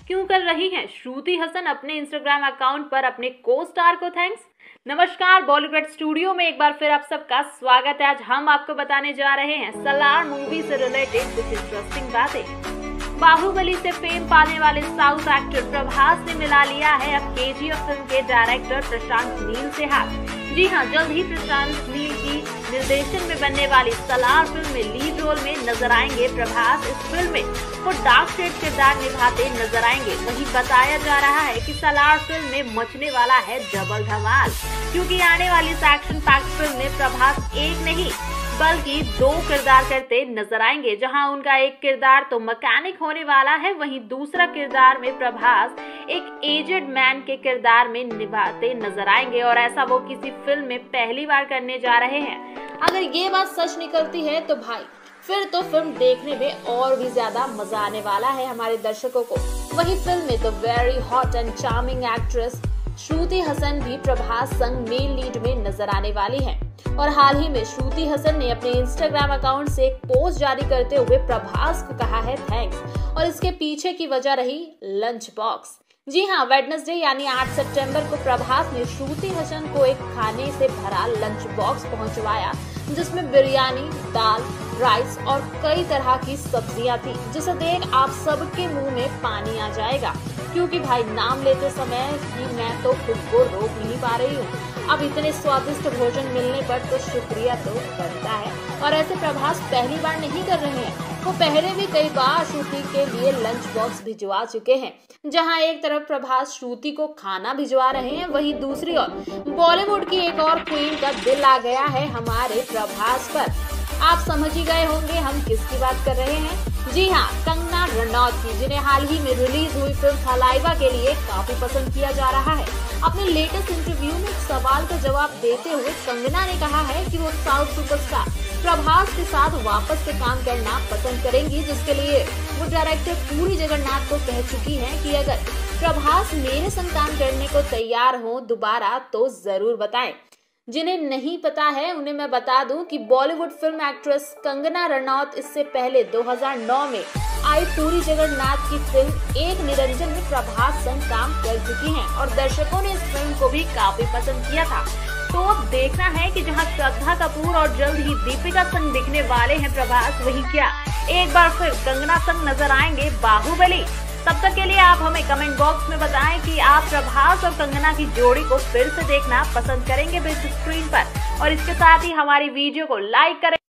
क्यों कर रही हैं श्रुति हसन अपने इंस्टाग्राम अकाउंट पर अपने को स्टार को थैंक्स। नमस्कार, बॉलीवुड स्टूडियो में एक बार फिर आप सबका स्वागत है। आज हम आपको बताने जा रहे हैं सलार मूवी से रिलेटेड कुछ इंटरेस्टिंग बातें। बाहुबली से फेम पाने वाले साउथ एक्टर प्रभास ने मिला लिया है अब केजीएफ फिल्म के डायरेक्टर प्रशांत नील से हाथ। जी हां, जल्द ही प्रशांत नील की निर्देशन में बनने वाली सलार फिल्म में लीड रोल में नजर आएंगे प्रभास। इस फिल्म में वो डार्क शेड किरदार निभाते नजर आएंगे। वहीं बताया जा रहा है कि सलार फिल्म में मचने वाला है डबल धमाल, क्योंकि आने वाली इस एक्शन पैक्ड फिल्म में प्रभास एक नहीं बल्कि 2 किरदार करते नजर आएंगे। जहां उनका एक किरदार तो मैकेनिक होने वाला है, वहीं दूसरा किरदार में प्रभास एक एजेड मैन के किरदार में निभाते नजर आएंगे और ऐसा वो किसी फिल्म में पहली बार करने जा रहे हैं। अगर ये बात सच निकलती है तो भाई फिर तो फिल्म देखने में और भी ज्यादा मजा आने वाला है हमारे दर्शकों को। वहीं फिल्म में the very hot and charming actress Shruti Haasan भी प्रभास संग मेन लीड में नजर आने वाली है। और हाल ही में श्रुति हसन ने अपने इंस्टाग्राम अकाउंट से एक पोस्ट जारी करते हुए प्रभास को कहा है थैंक्स, और इसके पीछे की वजह रही लंच बॉक्स। जी हाँ, वेडनेसडे यानी 8 सितंबर को प्रभास ने श्रुति हसन को एक खाने से भरा लंच बॉक्स पहुंचवाया, जिसमें बिरयानी, दाल, राइस और कई तरह की सब्जियां थी, जिसे देख आप सबके मुंह में पानी आ जाएगा, क्योंकि भाई नाम लेते समय ही मैं तो खुद को रोक नहीं पा रही हूँ। अब इतने स्वादिष्ट भोजन मिलने पर तो शुक्रिया तो बनता है। और ऐसे प्रभास पहली बार नहीं कर रहे हैं, वो पहले भी कई बार श्रुति के लिए लंच बॉक्स भिजवा चुके हैं। जहां एक तरफ प्रभास श्रुति को खाना भिजवा रहे हैं, वहीं दूसरी ओर बॉलीवुड की एक और क्वीन का दिल आ गया है हमारे प्रभास पर। आप समझ ही गए होंगे हम किसकी बात कर रहे हैं। जी हाँ, कंगना रनौत की, जिन्हें हाल ही में रिलीज हुई फिल्म थलाइवा के लिए काफी पसंद किया जा रहा है। अपने लेटेस्ट इंटरव्यू में एक सवाल का जवाब देते हुए कंगना ने कहा है कि वो साउथ सुपरस्टार प्रभास के साथ वापस से काम करना पसंद करेंगी, जिसके लिए वो डायरेक्टर पुरी जगन्नाथ को कह चुकी हैं कि अगर प्रभास मेरे संग काम करने को तैयार हो दोबारा तो जरूर बताएं। जिन्हें नहीं पता है उन्हें मैं बता दूं कि Bollywood film actress Kangana Ranaut इससे पहले 2009 में आई पुरी जगन्नाथ की फिल्म एक निरंजन में प्रभास संग काम कर चुकी हैं और दर्शकों ने इस फिल्म को भी काफी पसंद किया था। तो अब देखना है कि जहां श्रद्धा कपूर और जल्द ही दीपिका संग दिखने वाले हैं प्रभास, वही क्या एक बार फिर कंगना संग नजर आएंगे बाहुबली। तब तक के लिए आप हमें कमेंट बॉक्स में बताएं कि आप प्रभास और कंगना की जोड़ी को फिर से देखना पसंद करेंगे बिग स्क्रीन पर, और इसके साथ ही हमारी वीडियो को लाइक करें।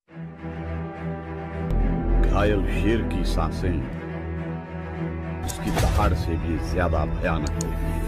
घायल शेर की सांसें उसकी दहाड़ से भी ज्यादा भयानक होती है।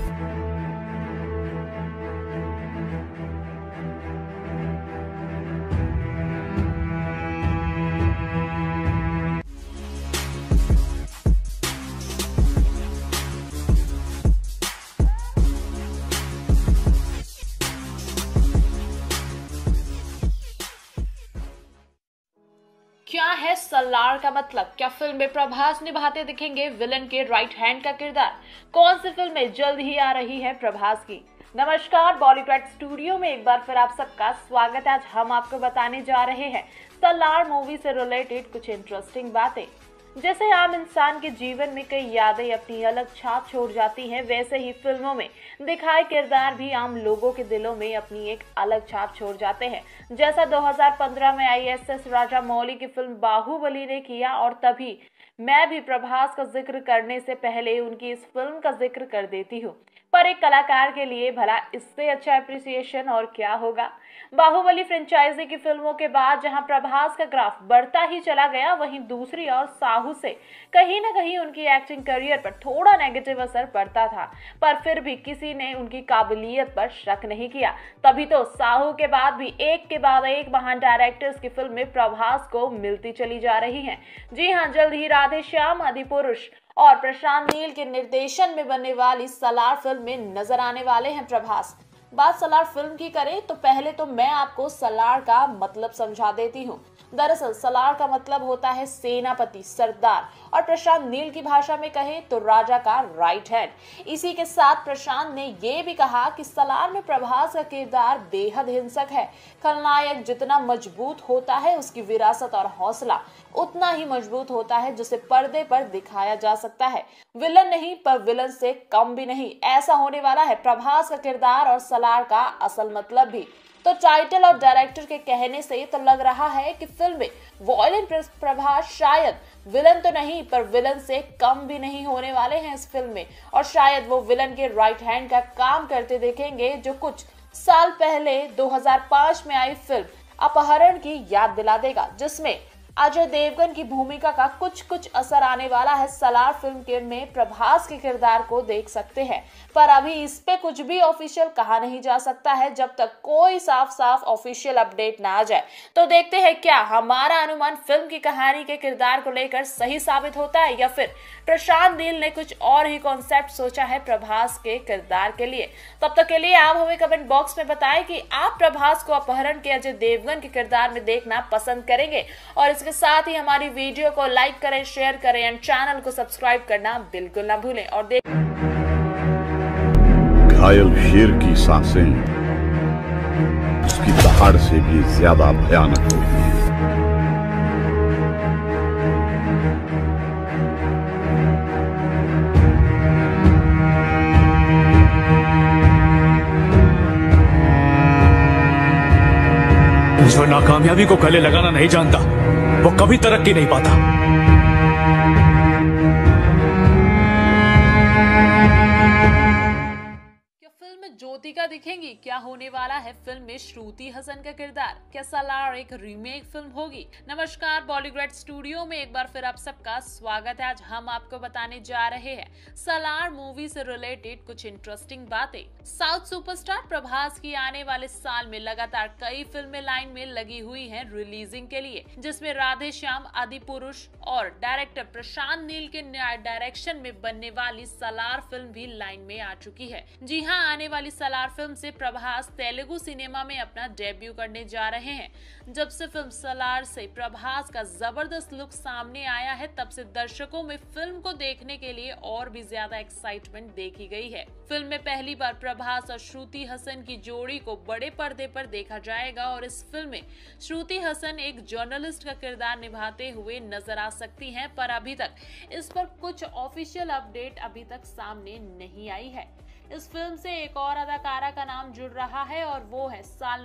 क्या है सलार का मतलब? क्या फिल्म में प्रभास निभाते दिखेंगे विलन के राइट हैंड का किरदार? कौन सी फिल्म में जल्द ही आ रही है प्रभास की? नमस्कार, बॉलीवुड स्टूडियो में एक बार फिर आप सबका स्वागत है। आज हम आपको बताने जा रहे हैं सलार मूवी से रिलेटेड कुछ इंटरेस्टिंग बातें। जैसे आम इंसान के जीवन में कई यादें अपनी अलग छाप छोड़ जाती हैं, वैसे ही फिल्मों में दिखाए किरदार भी आम लोगों के दिलों में अपनी एक अलग छाप छोड़ जाते हैं। जैसा 2015 में आई एस राजामौली की फिल्म बाहुबली ने किया, और तभी मैं भी प्रभास का जिक्र करने से पहले उनकी इस फिल्म का जिक्र कर देती हूँ। पर एक कलाकार के लिए भला इससे अच्छा एप्रिसिएशन और क्या होगा। बाहुबली फ्रेंचाइजी की फिल्मों के बाद जहां प्रभास का ग्राफ बढ़ता ही चला गया, वहीं दूसरी ओर साहू से कहीं ना कहीं उनकी एक्टिंग करियर पर थोड़ा नेगेटिव असर पड़ता था, पर फिर भी किसी ने उनकी काबिलियत पर शक नहीं किया। तभी तो साहू के बाद भी एक के बाद एक महान डायरेक्टर्स की फिल्में प्रभास को मिलती चली जा रही हैं। जी हाँ, जल्द ही राधे श्याम, आदिपुरुष और प्रशांत नील के निर्देशन में बनने वाली सलार फिल्म में नजर आने वाले हैं प्रभास। बात सलार फिल्म की करें तो पहले तो मैं आपको सलार का मतलब समझा देती हूँ। दरअसल सलार का मतलब होता है सेनापति, सरदार, और प्रशांत नील की भाषा में कहे तो राजा का राइट हैंड। इसी के साथ प्रशांत ने ये भी कहा कि सलार में प्रभास का किरदार बेहद हिंसक है। खलनायक जितना मजबूत होता है उसकी विरासत और हौसला उतना ही मजबूत होता है जिसे पर्दे पर दिखाया जा सकता है। विलन नहीं पर विलन से कम भी नहीं, ऐसा होने वाला है प्रभास का किरदार और सलार का असल मतलब भी। तो टाइटल और डायरेक्टर के कहने से तो लग रहा है कि फिल्म में वॉयलेंट प्रभास शायद विलन तो नहीं पर विलन से कम भी नहीं होने वाले हैं इस फिल्म में, और शायद वो विलन के राइट हैंड का काम करते देखेंगे जो कुछ साल पहले 2005 में आई फिल्म अपहरण की याद दिला देगा, जिसमें अजय देवगन की भूमिका का कुछ असर आने वाला है। सलार फिल्म के में प्रभास के किरदार को देख सकते हैं, पर अभी इस पे कुछ भी ऑफिशियल कहा नहीं जा सकता है जब तक कोई साफ ऑफिशियल अपडेट ना आ जाए। तो देखते हैं क्या हमारा अनुमान फिल्म की कहानी के किरदार को लेकर सही साबित होता है या फिर प्रशांत नील ने कुछ और ही कॉन्सेप्ट सोचा है प्रभास के किरदार के लिए। तब तक के लिए आप हमें कमेंट बॉक्स में बताएं कि आप प्रभास को अपहरण के अजय देवगन के किरदार में देखना पसंद करेंगे, और इसके साथ ही हमारी वीडियो को लाइक करें, शेयर करें एंड चैनल को सब्सक्राइब करना बिल्कुल ना भूलें। और घायल शेर की सांसें उसकी दहाड़ से भी ज्यादा भयानक होती है। जो नाकामयाबी को गले लगाना नहीं जानता वो कभी तरक्की नहीं पाता। ज्योतिका दिखेंगी? क्या होने वाला है फिल्म में श्रुति हसन का किरदार? क्या सलार एक रीमेक फिल्म होगी? नमस्कार, बॉलीग्रेड स्टूडियो में एक बार फिर आप सबका स्वागत है। आज हम आपको बताने जा रहे हैं सलार मूवी से रिलेटेड कुछ इंटरेस्टिंग बातें। साउथ सुपरस्टार प्रभास की आने वाले साल में लगातार कई फिल्में लाइन में लगी हुई हैं रिलीजिंग के लिए, जिसमें राधे श्याम, आदिपुरुष और डायरेक्टर प्रशांत नील के डायरेक्शन में बनने वाली सलार फिल्म भी लाइन में आ चुकी है। जी हाँ, आने वाली सलार फिल्म से प्रभास तेलुगु सिनेमा में अपना डेब्यू करने जा रहे हैं। जब से फिल्म सलार से प्रभास का जबरदस्त लुक सामने आया है, तब से दर्शकों में फिल्म को देखने के लिए और भी ज्यादा एक्साइटमेंट देखी गई है। फिल्म में पहली बार प्रभास और श्रुति हसन की जोड़ी को बड़े पर्दे पर देखा जाएगा, और इस फिल्म में श्रुति हसन एक जर्नलिस्ट का किरदार निभाते हुए नजर आ सकती हैं, पर अभी तक इस पर कुछ ऑफिशियल अपडेट अभी तक सामने नहीं आई है। इस फिल्म से एक और अदाकारा का नाम जुड़ रहा है, और वो है साल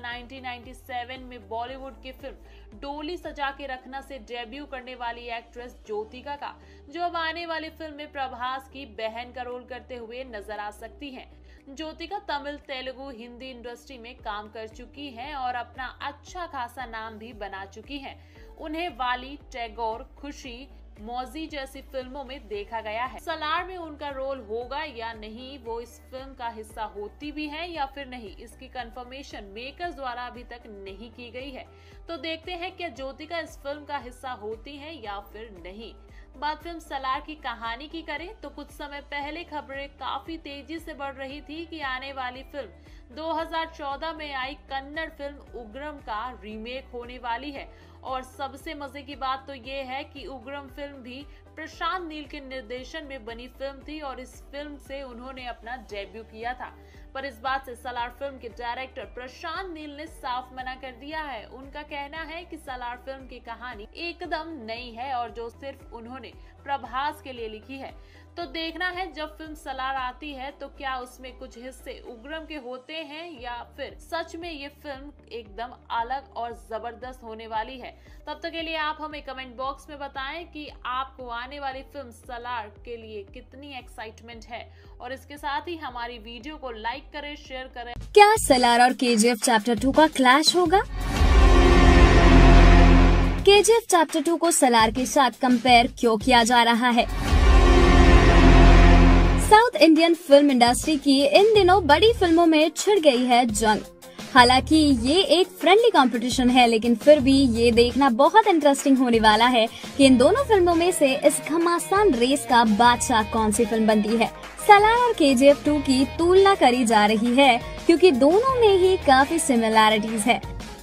1997 में बॉलीवुड की फिल्म डोली सजा के रखना से डेब्यू करने वाली एक्ट्रेस ज्योतिका का, जो अब आने वाली फिल्म में प्रभास की बहन का रोल करते हुए नजर आ सकती हैं। ज्योतिका तमिल, तेलुगु, हिंदी इंडस्ट्री में काम कर चुकी हैं और अपना अच्छा खासा नाम भी बना चुकी हैं। उन्हें वाली, टैगोर, खुशी, मौजी जैसी फिल्मों में देखा गया है। सलार में उनका रोल होगा या नहीं, वो इस फिल्म का हिस्सा होती भी है या फिर नहीं, इसकी कंफर्मेशन मेकर्स द्वारा अभी तक नहीं की गई है। तो देखते हैं क्या ज्योतिका इस फिल्म का हिस्सा होती हैं या फिर नहीं। बात फिल्म सलार की कहानी की करें तो कुछ समय पहले खबरें काफी तेजी से बढ़ रही थी कि आने वाली फिल्म 2014 में आई कन्नड़ फिल्म उग्रम का रीमेक होने वाली है, और सबसे मजे की बात तो ये है कि उग्रम फिल्म भी प्रशांत नील के निर्देशन में बनी फिल्म थी, और इस फिल्म से उन्होंने अपना डेब्यू किया था। पर इस बात से सलार फिल्म के डायरेक्टर प्रशांत नील ने साफ मना कर दिया है। उनका कहना है कि सलार फिल्म की कहानी एकदम नई है और जो सिर्फ उन्होंने प्रभास के लिए लिखी है। तो देखना है जब फिल्म सलार आती है तो क्या उसमें कुछ हिस्से उग्रम के होते हैं या फिर सच में ये फिल्म एकदम अलग और जबरदस्त होने वाली है। तब तक के लिए आप हमें कमेंट बॉक्स में बताएं कि आपको आने वाली फिल्म सलार के लिए कितनी एक्साइटमेंट है, और इसके साथ ही हमारी वीडियो को लाइक करें, शेयर करें। क्या सलार और केजीएफ चैप्टर 2 का क्लैश होगा? केजीएफ चैप्टर 2 को सलार के साथ कंपेयर क्यों किया जा रहा है? साउथ इंडियन फिल्म इंडस्ट्री की इन दिनों बड़ी फिल्मों में छिड़ गई है जंग। हालांकि ये एक फ्रेंडली कंपटीशन है, लेकिन फिर भी ये देखना बहुत इंटरेस्टिंग होने वाला है कि इन दोनों फिल्मों में से इस घमासान रेस का बादशाह कौन सी फिल्म बनती है। सलार और केजीएफ 2 की तुलना करी जा रही है क्योंकि दोनों में ही काफी सिमिलैरिटीज है।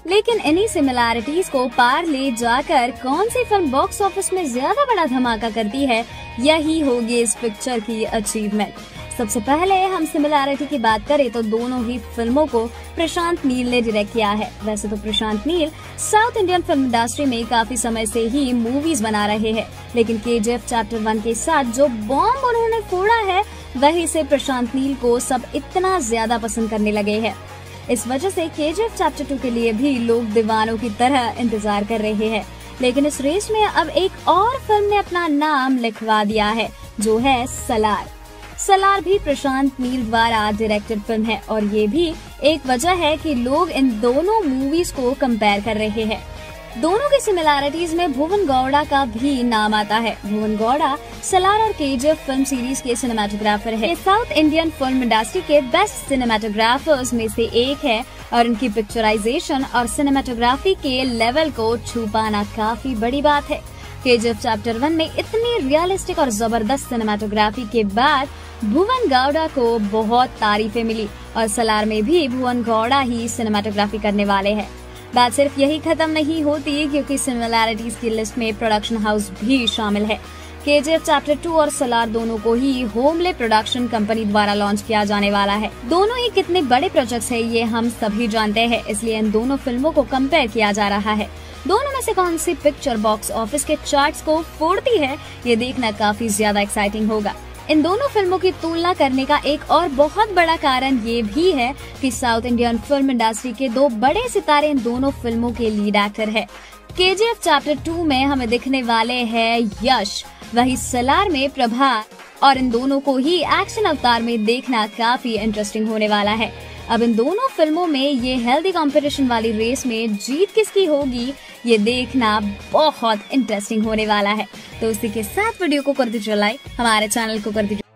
लेकिन इन्हीं सिमिलैरिटीज को पार ले जाकर कौन सी फिल्म बॉक्स ऑफिस में ज्यादा बड़ा धमाका करती है, यही होगी इस पिक्चर की अचीवमेंट। सबसे पहले हम सिमिलैरिटी की बात करें तो दोनों ही फिल्मों को प्रशांत नील ने डायरेक्ट किया है। वैसे तो Prashanth Neel south Indian film industry में काफी समय से ही मूवीज बना रहे हैं, लेकिन KGF चैप्टर 1 के साथ जो बॉम्ब उन्होंने फोड़ा है वही से प्रशांत नील को सब इतना ज्यादा पसंद करने लगे हैं। इस वजह से KGF चैप्टर 2 के लिए भी लोग दीवानों की तरह इंतजार कर रहे हैं। लेकिन इस रेस में अब एक और फिल्म ने अपना नाम लिखवा दिया है, जो है सलार। सलार भी प्रशांत नील द्वारा डायरेक्टेड फिल्म है और ये भी एक वजह है कि लोग इन दोनों मूवीज को कंपेयर कर रहे हैं। दोनों की सिमिलैरिटीज में भुवन गौड़ा का भी नाम आता है। भुवन गौड़ा सलार और KGF फिल्म सीरीज के सिनेमेटोग्राफर है। ये साउथ इंडियन फिल्म इंडस्ट्री के बेस्ट सिनेमेटोग्राफर्स में से एक है और इनकी पिक्चराइजेशन और सिनेमेटोग्राफी के लेवल को छू पाना काफी बड़ी बात है। KGF चैप्टर 1 में इतनी रियलिस्टिक और जबरदस्त सिनेमेटोग्राफी के बाद भुवन गौड़ा को बहुत तारीफें मिली और सलार में भी भुवन गौड़ा ही सिनेमेटोग्राफी करने वाले हैं। बात सिर्फ यही खत्म नहीं होती, क्योंकि सिमिलैरिटीज की लिस्ट में प्रोडक्शन हाउस भी शामिल है। KGF चैप्टर 2 और सलार दोनों को ही होमले प्रोडक्शन कंपनी द्वारा लॉन्च किया जाने वाला है। दोनों ही कितने बड़े प्रोजेक्ट्स है ये हम सभी जानते हैं, इसलिए इन दोनों फिल्मों को कंपेयर किया जा रहा है। दोनों में से कौन सी पिक्चर बॉक्स ऑफिस के चार्ट्स को फोड़ती है, ये देखना काफी ज्यादा एक्साइटिंग होगा। इन दोनों फिल्मों की तुलना करने का एक और बहुत बड़ा कारण ये भी है कि साउथ इंडियन फिल्म इंडस्ट्री के दो बड़े सितारे इन दोनों फिल्मों के लीड एक्टर है। KGF चैप्टर 2 में हमें दिखने वाले हैं यश, वही सलार में प्रभास, और इन दोनों को ही एक्शन अवतार में देखना काफी इंटरेस्टिंग होने वाला है। अब इन दोनों फिल्मों में ये हेल्दी कंपटीशन वाली रेस में जीत किसकी होगी, ये देखना बहुत इंटरेस्टिंग होने वाला है। तो उसी के साथ वीडियो को कर दीजिए लाइक, हमारे चैनल को कर दीजिए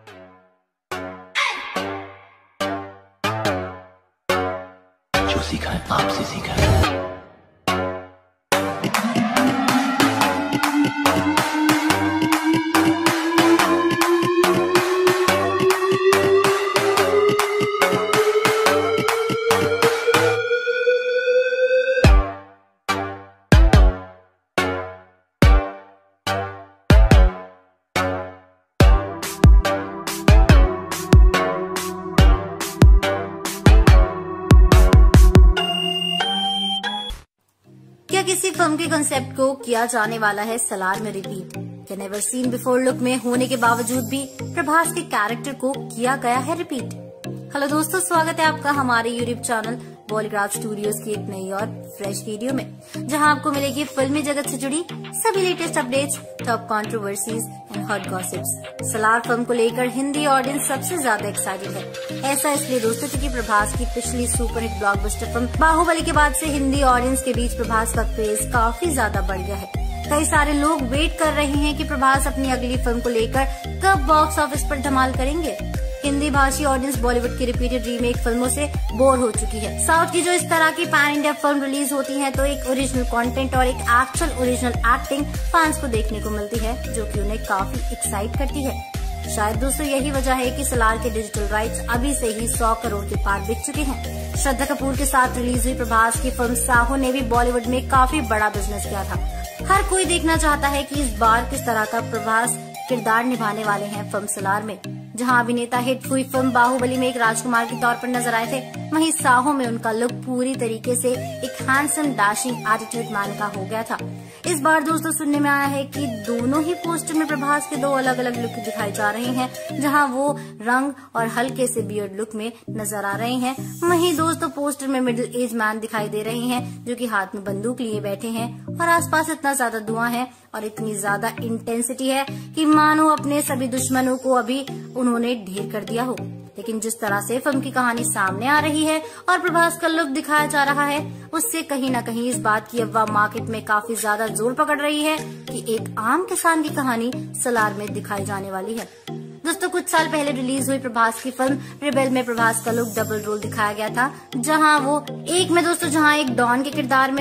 जो सीखा है आपसे सीखा है। किसी फिल्म के कंसेप्ट को किया जाने वाला है सलार में रिपीट। क्या नेवर सीन बिफोर लुक में होने के बावजूद भी प्रभास के कैरेक्टर को किया गया है रिपीट। हेलो दोस्तों, स्वागत है आपका हमारे यूट्यूब चैनल बॉलीग्राफ स्टूडियोज की एक नई और फ्रेश वीडियो में, जहां आपको मिलेगी फिल्मी जगत से जुड़ी सभी latest updates, top controversies and hot gossips. Salaar film को लेकर हिंदी ऑडियंस सबसे ज्यादा एक्साइटेड है। ऐसा इसलिए दोस्तों क्योंकि प्रभास की पिछली सुपरहिट ब्लॉकबस्टर फिल्म बाहुबली के बाद से हिंदी ऑडियंस के बीच प्रभास का क्रेज काफी ज्यादा बढ़ गया है। कई सारे लोग वेट कर रहे हैं कि प्रभास अपनी अगली फिल्म को लेकर कब बॉक्स ऑफिस पर धमाल करेंगे। हिंदी भाषी ऑडियंस बॉलीवुड की रिपीटेड रीमेक फिल्मों से बोर हो चुकी है। साउथ की जो इस तरह की पैन इंडिया फिल्म रिलीज होती है तो एक ओरिजिनल कंटेंट और एक एक्चुअल ओरिजिनल एक्टिंग फैंस को देखने को मिलती है, जो कि उन्हें काफी एक्साइट करती है। शायद दोस्तों यही वजह है कि सलार के डिजिटल राइट्स अभी से ही 100 करोड़ के पार बिक चुके हैं। श्रद्धा कपूर के साथ रिलीज हुई प्रभास की फिल्म साहो ने भी बॉलीवुड में काफी बड़ा बिजनेस किया था। हर कोई देखना चाहता है कि इस बार किस तरह का प्रभास किरदार निभाने वाले हैं फिल्म सलार में। जहां अभिनेता हिट हुई फिल्म बाहुबली में एक राजकुमार के तौर पर नजर आए थे, वहीं साहो में उनका लुक पूरी तरीके से एक हैंडसम डैशिंग एटीट्यूड मैन का हो गया था। इस बार दोस्तों सुनने में आया है कि दोनों ही पोस्टर में प्रभास के दो अलग अलग लुक दिखाई जा रहे हैं, जहां वो रंग और हल्के से बियर्ड लुक में नजर आ रहे हैं। वहीं दोस्तों पोस्टर में मिडिल एज मैन दिखाई दे रहे हैं, जो कि हाथ में बंदूक लिए बैठे हैं और आसपास इतना ज्यादा धुआं है और इतनी ज्यादा इंटेंसिटी है कि मानो अपने सभी दुश्मनों को अभी उन्होंने ढेर कर दिया हो। लेकिन जिस तरह से फिल्म की कहानी सामने आ रही है और प्रभास का लुक दिखाया जा रहा है, उससे कहीं न कहीं इस बात की अफवाह मार्केट में काफी ज्यादा जोर पकड़ रही है कि एक आम किसान की कहानी सलार में दिखाई जाने वाली है। दोस्तों कुछ साल पहले रिलीज हुई प्रभास की फिल्म रिबेल में प्रभास का लुक डबल रोल दिखाया गया था, जहां वो एक में दोस्तों जहां एक डॉन के किरदार में थे,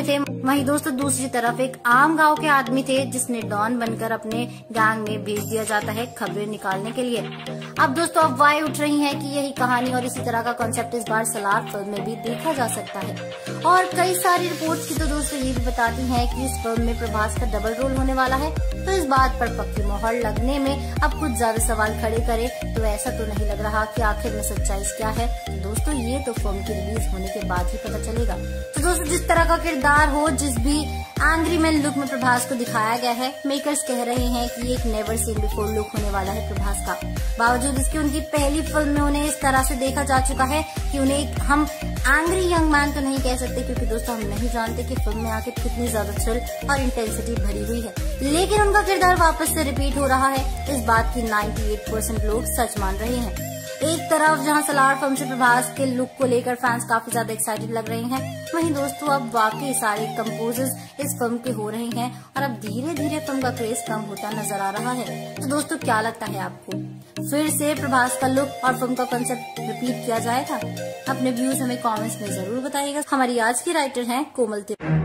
वहीं दोस्तों दूसरी तरफ एक आम गांव के आदमी थे जिसने डॉन बनकर अपने गैंग में भेज दिया जाता है खबरें निकालने के लिए। अब दोस्तों अफवाहें उठ रही हैं कि यही कहानी और इसी तरह का कॉन्सेप्ट इस बार सलार फिल्म में भी देखा जा सकता है। और कई सारी रिपोर्ट्स की तो दोस्तों ये भी बताती हैं कि इस फिल्म में प्रभास का डबल रोल होने वाला है, तो इस बात पर पक्की मोहर लगने में अब कुछ ज्यादा सवाल खड़े करे तो ऐसा तो नहीं लग रहा कि आखिर में सच्चाई क्या है। तो दोस्तों ये तो फिल्म की रिलीज होने के बाद ही पता चलेगा। तो दोस्तों जिस तरह का किरदार हो, जिस भी एंग्री मैन लुक में प्रभास को दिखाया गया है, मेकर्स कह रहे हैं कि एक नेवर सीन बिफोर लुक होने वाला है प्रभास का। बावजूद इसके उनकी पहली फिल्म में उन्हें इस तरह से देखा जा चुका है कि उन्हें हम एंग्री यंग मैन तो नहीं कह सकते, क्योंकि दोस्तों हम नहीं जानते कि फिल्म में आखिर कितनी ज्यादा थ्रिल और इंटेंसिटी भरी हुई है, लेकिन उनका किरदार वापस से रिपीट हो रहा है। इस बात की 98% लोग सच मान रहे हैं। एक तरफ जहां सलार फिल्म से प्रभास के लुक को लेकर फैंस काफी ज्यादा एक्साइटेड लग रहे हैं, वहीं दोस्तों अब वाकई सारे कंपोजर्स इस फिल्म के हो रहे हैं और अब धीरे धीरे फिल्म का क्रेज कम होता नजर आ रहा है। तो दोस्तों क्या लगता है आपको, फिर से प्रभास का लुक और फिल्म का कंसेप्ट रिपीट किया जाएगा? अपने व्यूज हमें कमेंट्स में जरूर बताइएगा। हमारी आज की राइटर हैं कोमल तिवारी।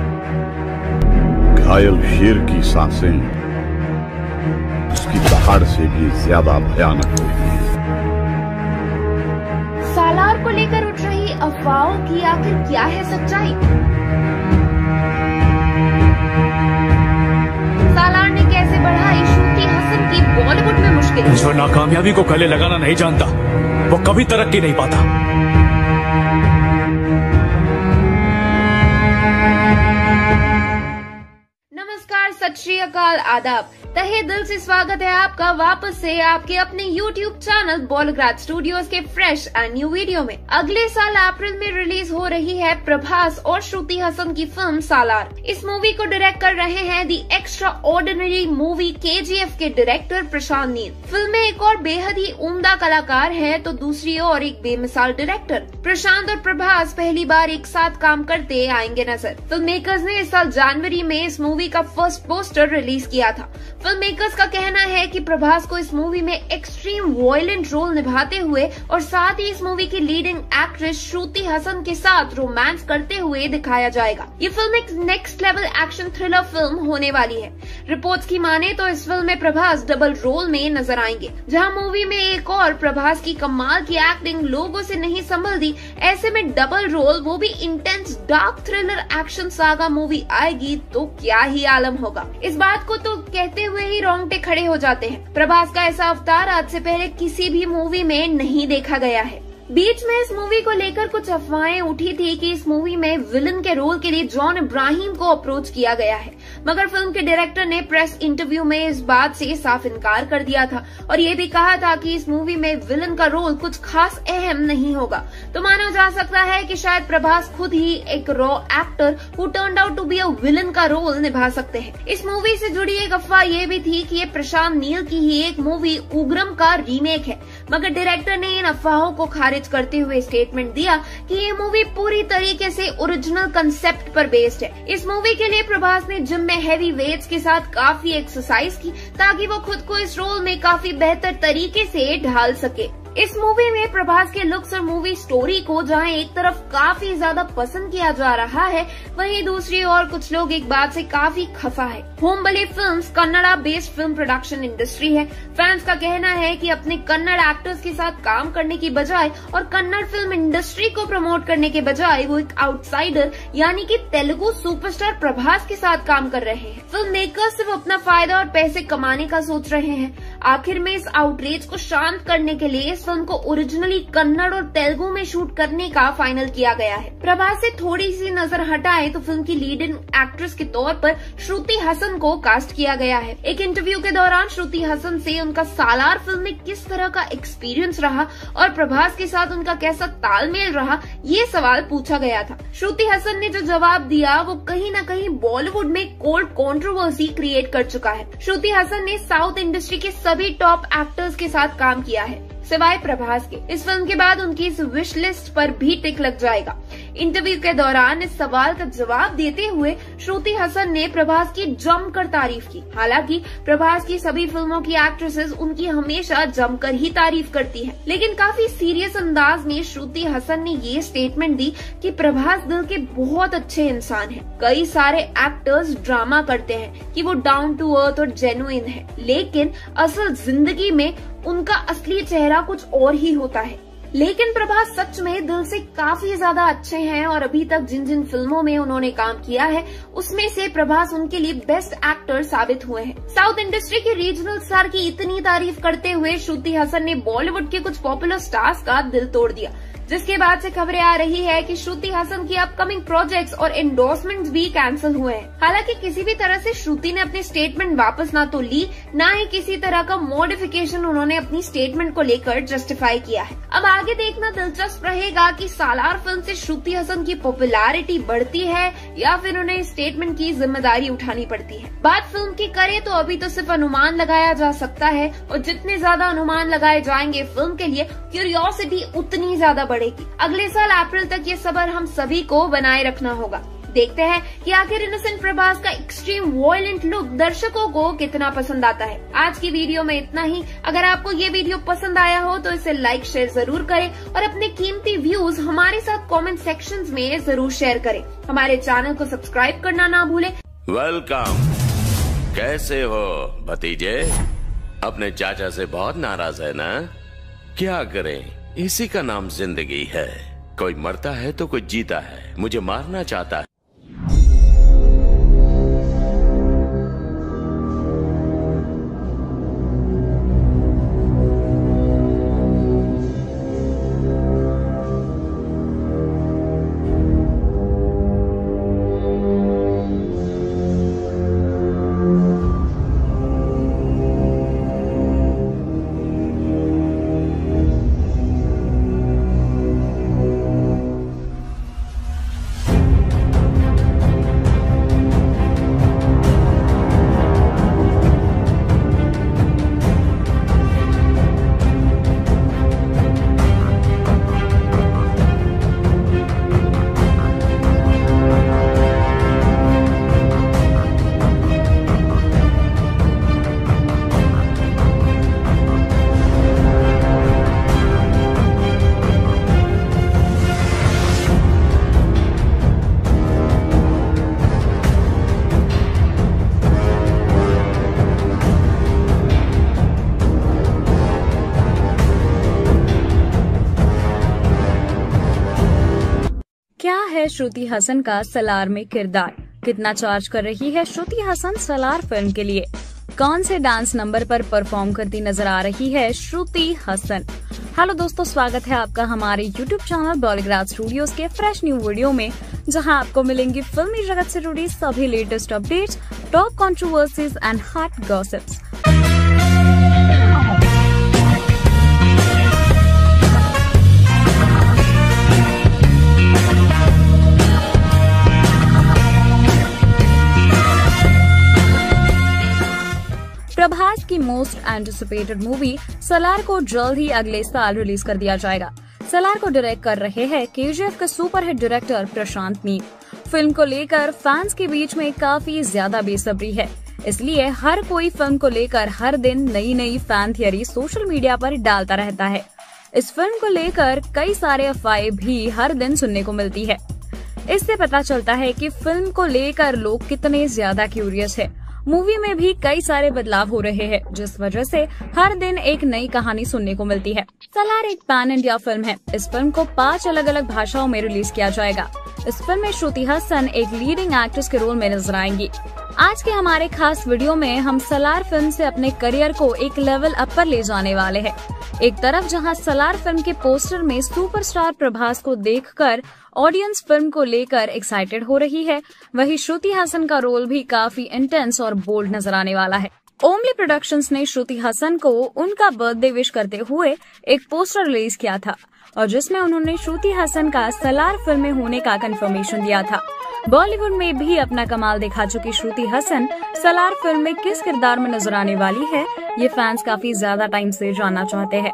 घायल शेर की सांसें उसकी दहाड़ से भी ज्यादा भयानक होती है। सालार को लेकर उठ रही अफवाहों की आखिर क्या है सच्चाई? सालार ने कैसे बढ़ाई श्रुति हसन की बॉलीवुड में मुश्किलें? जो नाकामयाबी को गले लगाना नहीं जानता वो कभी तरक्की नहीं पाता। नमस्कार, सत श्री अकाल, आदाब, तहे दिल से स्वागत है आपका वापस से आपके अपने YouTube चैनल बॉलीग्राड स्टूडियोज के फ्रेश एंड न्यू वीडियो में। अगले साल अप्रैल में रिलीज हो रही है प्रभास और श्रुति हसन की फिल्म सालार। इस मूवी को डायरेक्ट कर रहे हैं the extraordinary movie KGF के डायरेक्टर प्रशांत नील। फिल्म में एक और बेहद ही उम्दा कलाकार है तो दूसरी ओर एक बेमिसाल डायरेक्टर। प्रशांत और प्रभास पहली बार एक साथ काम करते आएंगे नजर। फिल्म मेकर्स ने इस साल जनवरी में इस मूवी का फर्स्ट पोस्टर रिलीज किया था। फिल्म मेकर्स का कहना है कि प्रभास को इस मूवी में एक्सट्रीम वॉयलेंट रोल निभाते हुए और साथ ही इस मूवी की लीडिंग एक्ट्रेस श्रुति हसन के साथ रोमांस करते हुए दिखाया जाएगा। ये फिल्म एक next level action thriller film होने वाली है। रिपोर्ट्स की माने तो इस फिल्म में प्रभास डबल रोल में नजर आएंगे। जहां मूवी में एक और प्रभास की कमाल की एक्टिंग लोगों से नहीं संभलती, ऐसे में डबल रोल, वो भी intense dark thriller action saga movie आएगी तो क्या ही आलम होगा। इस बात को तो कहते हुए ही रोंगटे खड़े हो जाते हैं। प्रभास का ऐसा अवतार आज से पहले किसी भी मूवी में नहीं देखा गया है। बीच में इस मूवी को लेकर कुछ अफवाहें उठी थी कि इस मूवी में विलन के रोल के लिए जॉन इब्राहिम को अप्रोच किया गया है, मगर फिल्म के डायरेक्टर ने प्रेस इंटरव्यू में इस बात से साफ इनकार कर दिया था और ये भी कहा था कि इस मूवी में विलन का रोल कुछ खास अहम नहीं होगा। तो माना जा सकता है कि शायद प्रभास खुद ही एक raw actor who turned out to be a villain का रोल निभा सकते हैं। इस मूवी से जुड़ी एक अफवाह ये भी थी कि ये प्रशांत नील की ही एक मूवी उग्रम का रीमेक है, मगर डायरेक्टर ने इन अफवाहों को खारिज करते हुए स्टेटमेंट दिया कि ये मूवी पूरी तरीके से ओरिजिनल कंसेप्ट पर बेस्ड है। इस मूवी के लिए प्रभास ने जिम में हैवी वेट्स के साथ काफी एक्सरसाइज की ताकि वो खुद को इस रोल में काफी बेहतर तरीके से ढाल सके। इस मूवी में प्रभास के लुक्स और मूवी स्टोरी को जहां एक तरफ काफी ज्यादा पसंद किया जा रहा है, वहीं दूसरी ओर कुछ लोग एक बात से काफी खफा है। Hombale films Kannada based film production industry है। फैंस का कहना है कि अपने कन्नड़ एक्टर्स के साथ काम करने की बजाय और कन्नड़ फिल्म इंडस्ट्री को प्रमोट करने के बजाय वो एक आउटसाइडर यानी कि तेलुगु सुपरस्टार प्रभास के साथ काम कर रहे हैं। फिल्म मेकर्स सिर्फ अपना फायदा और पैसे कमाने का सोच रहे हैं। आखिर में इस आउटरीच को शांत करने के लिए इस फिल्म को ओरिजिनली कन्नड़ और तेलुगु में शूट करने का फाइनल किया गया है। प्रभास से थोड़ी सी नजर हटाए तो फिल्म की लीडिंग एक्ट्रेस के तौर पर श्रुति हसन को कास्ट किया गया है। एक इंटरव्यू के दौरान श्रुति हसन से उनका सालार फिल्म में किस तरह का एक्सपीरियंस रहा और प्रभास के साथ उनका कैसा तालमेल रहा, ये सवाल पूछा गया था। श्रुति हसन ने जो जवाब दिया वो कहीं न कहीं बॉलीवुड में कोल्ड कंट्रोवर्सी क्रिएट कर चुका है। श्रुति हसन ने साउथ इंडस्ट्री के सभी टॉप एक्टर्स के साथ काम किया है सिवाय प्रभास के। इस फिल्म के बाद उनकी इस विश लिस्ट पर भी टिक लग जाएगा। इंटरव्यू के दौरान इस सवाल का जवाब देते हुए श्रुति हसन ने प्रभास की जमकर तारीफ की। हालांकि प्रभास की सभी फिल्मों की एक्ट्रेसेस उनकी हमेशा जमकर ही तारीफ करती हैं, लेकिन काफी सीरियस अंदाज में श्रुति हसन ने ये स्टेटमेंट दी कि प्रभास दिल के बहुत अच्छे इंसान हैं। कई सारे एक्टर्स ड्रामा करते हैं कि वो डाउन टू अर्थ और जेन्युइन है, लेकिन असल जिंदगी में उनका असली चेहरा कुछ और ही होता है। लेकिन प्रभास सच में दिल से काफी ज्यादा अच्छे हैं और अभी तक जिन जिन फिल्मों में उन्होंने काम किया है उसमें से प्रभास उनके लिए बेस्ट एक्टर साबित हुए हैं। साउथ इंडस्ट्री के रीजनल स्टार की इतनी तारीफ करते हुए श्रुति हसन ने बॉलीवुड के कुछ पॉपुलर स्टार्स का दिल तोड़ दिया, जिसके बाद से खबरें आ रही है कि श्रुति हसन की अपकमिंग प्रोजेक्ट्स और एंडोर्समेंट्स भी कैंसिल हुए हैं। हालांकि किसी भी तरह से श्रुति ने अपनी स्टेटमेंट वापस ना तो ली, ना ही किसी तरह का मॉडिफिकेशन उन्होंने अपनी स्टेटमेंट को लेकर जस्टिफाई किया है। अब आगे देखना दिलचस्प रहेगा कि सालार फिल्म से श्रुति हसन की पॉपुलैरिटी बढ़ती है या फिर उन्हें स्टेटमेंट की जिम्मेदारी उठानी पड़ती है। बात फिल्म की करें तो अभी तो सिर्फ अनुमान लगाया जा सकता है और जितने ज्यादा अनुमान लगाए जाएंगे फिल्म के लिए क्यूरियोसिटी उतनी ज्यादा बढ़ेगी। अगले साल अप्रैल तक ये सब्र हम सभी को बनाए रखना होगा। देखते हैं कि आखिर इनोसेंट प्रभास का एक्सट्रीम वॉयलेंट लुक दर्शकों को कितना पसंद आता है। आज की वीडियो में इतना ही। अगर आपको ये वीडियो पसंद आया हो तो इसे लाइक शेयर जरूर करें और अपने कीमती व्यूज हमारे साथ कमेंट सेक्शंस में जरूर शेयर करें। हमारे चैनल को सब्सक्राइब करना ना भूलें। वेलकम। कैसे हो भतीजे? अपने चाचा से बहुत नाराज है ना? क्या करें, इसी का नाम जिंदगी है। कोई मरता है तो कोई जीता है। मुझे मारना चाहता है। क्या है श्रुति हसन का सलार में किरदार? कितना चार्ज कर रही है श्रुति हसन सलार फिल्म के लिए? कौन से डांस नंबर पर परफॉर्म करती नजर आ रही है श्रुति हसन? हेलो दोस्तों, स्वागत है आपका हमारे यूट्यूब चैनल बॉलीग्राड स्टूडियोज के फ्रेश न्यू वीडियो में, जहां आपको मिलेंगी फिल्मी जगत से जुड़ी सभी latest updates, top controversies and hot gossips. Prabhas की मोस्ट एंटिसिपेटेड मूवी सलार को जल्द ही अगले साल रिलीज कर दिया जाएगा। सलार को डायरेक्ट कर रहे हैं केजीएफ के superhit director Prashanth Neel. Film को लेकर फैंस के बीच में काफी ज्यादा बेसब्री है, इसलिए हर कोई फिल्म को लेकर हर दिन नई नई फैन थियरी सोशल मीडिया पर डालता रहता है। इस फिल्म को लेकर कई सारे अफवाहें भी हर दिन सुनने को मिलती है। इससे पता चलता है कि फिल्म को लेकर लोग कितने ज्यादा क्यूरियस है। मूवी में भी कई सारे बदलाव हो रहे हैं, जिस वजह से हर दिन एक नई कहानी सुनने को मिलती है। सलार एक पैन इंडिया फिल्म है। इस फिल्म को 5 अलग अलग भाषाओं में रिलीज किया जाएगा। इस फिल्म में श्रुति हसन एक लीडिंग एक्ट्रेस के रोल में नजर आएंगी। आज के हमारे खास वीडियो में हम सलार फिल्म से अपने करियर को एक लेवल अप पर ले जाने वाले हैं। एक तरफ जहां सलार फिल्म के पोस्टर में सुपरस्टार प्रभास को देखकर ऑडियंस फिल्म को लेकर एक्साइटेड हो रही है, वहीं श्रुति हसन का रोल भी काफी इंटेंस और बोल्ड नजर आने वाला है। ओमली प्रोडक्शंस ने श्रुति हसन को उनका बर्थडे विश करते हुए एक पोस्टर रिलीज किया था और जिसमें उन्होंने श्रुति हसन का सलार फिल्म में होने का कंफर्मेशन दिया था। बॉलीवुड में भी अपना कमाल दिखा चुकी श्रुति हसन सलार फिल्म में किस किरदार में नजर आने वाली है, ये फैंस काफी ज्यादा टाइम से जानना चाहते हैं।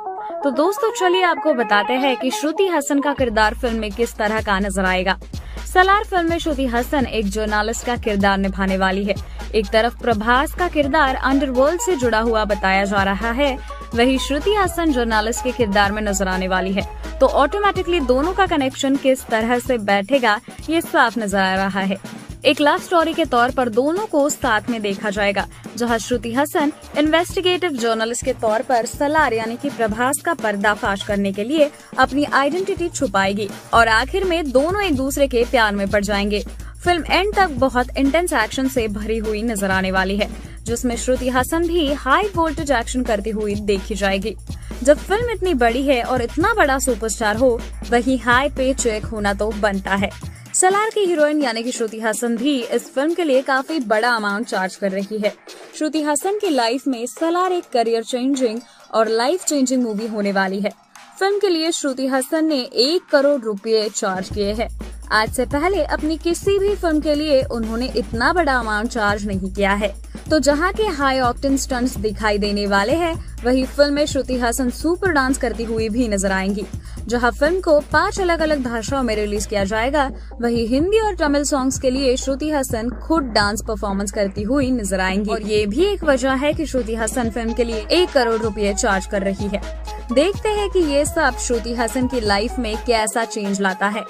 तो दोस्तों चलिए आपको बताते हैं कि श्रुति हसन का किरदार फिल्म में किस तरह का नजर आएगा। सलार फिल्म में श्रुति हसन एक जर्नलिस्ट का किरदार निभाने वाली है। एक तरफ प्रभास का किरदार अंडरवर्ल्ड से जुड़ा हुआ बताया जा रहा है, वहीं श्रुति हसन जर्नलिस्ट के किरदार में नजर आने वाली है। तो ऑटोमेटिकली दोनों का कनेक्शन किस तरह से बैठेगा ये साफ नजर आ रहा है। एक लव स्टोरी के तौर पर दोनों को साथ में देखा जाएगा, जहां श्रुति हसन इन्वेस्टिगेटिव जर्नलिस्ट के तौर पर सलार यानी कि प्रभास का पर्दाफाश करने के लिए अपनी आइडेंटिटी छुपाएगी और आखिर में दोनों एक दूसरे के प्यार में पड़ जाएंगे। फिल्म एंड तक बहुत इंटेंस एक्शन से भरी हुई नजर आने वाली है, जिसमें श्रुति हसन भी हाई वोल्टेज एक्शन करती हुई देखी जाएगी। जब फिल्म इतनी बड़ी है और इतना बड़ा सुपरस्टार हो, वही हाई पे चेक होना तो बनता है। सलार की हीरोइन यानी कि श्रुति हसन भी इस फिल्म के लिए काफी बड़ा अमाउंट चार्ज कर रही है। श्रुति हसन की लाइफ में सलार एक करियर चेंजिंग और लाइफ चेंजिंग मूवी होने वाली है। फिल्म के लिए श्रुति हसन ने 1 करोड़ रुपए चार्ज किए हैं। आज से पहले अपनी किसी भी फिल्म के लिए उन्होंने इतना बड़ा अमाउंट चार्ज नहीं किया है। तो जहां के हाई ऑक्टेन स्टंट्स दिखाई देने वाले हैं, वही फिल्म में श्रुति हसन सुपर डांस करती हुई भी नजर आएंगी। जहां फिल्म को 5 अलग अलग भाषाओं में रिलीज किया जाएगा, वही हिंदी और तमिल सॉन्ग्स के लिए श्रुति हसन खुद डांस परफॉर्मेंस करती हुई नजर आएंगी। और ये भी एक वजह है कि श्रुति हसन फिल्म के लिए 1 करोड़ रुपए चार्ज कर रही है। देखते हैं कि ये सब श्रुति हसन की लाइफ में कैसा चेंज लाता है।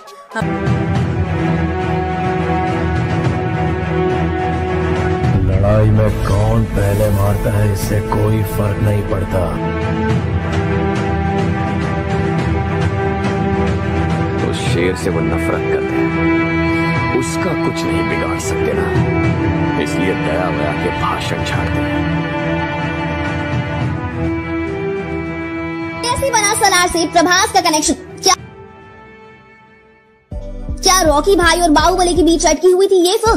लड़ाई में कौन पहले मारता है इससे कोई फर्क नहीं पड़ता। तो शेर से वो नफरत करते हैं, उसका कुछ नहीं बिगाड़ सकते ना, इसलिए दया वया के भाषण झाड़ते हैं। कैसे बना सलार से प्रभास का कनेक्शन? क्या रॉकी भाई और बाहुबली के बीच अटकी हुई थी ये फिल्म?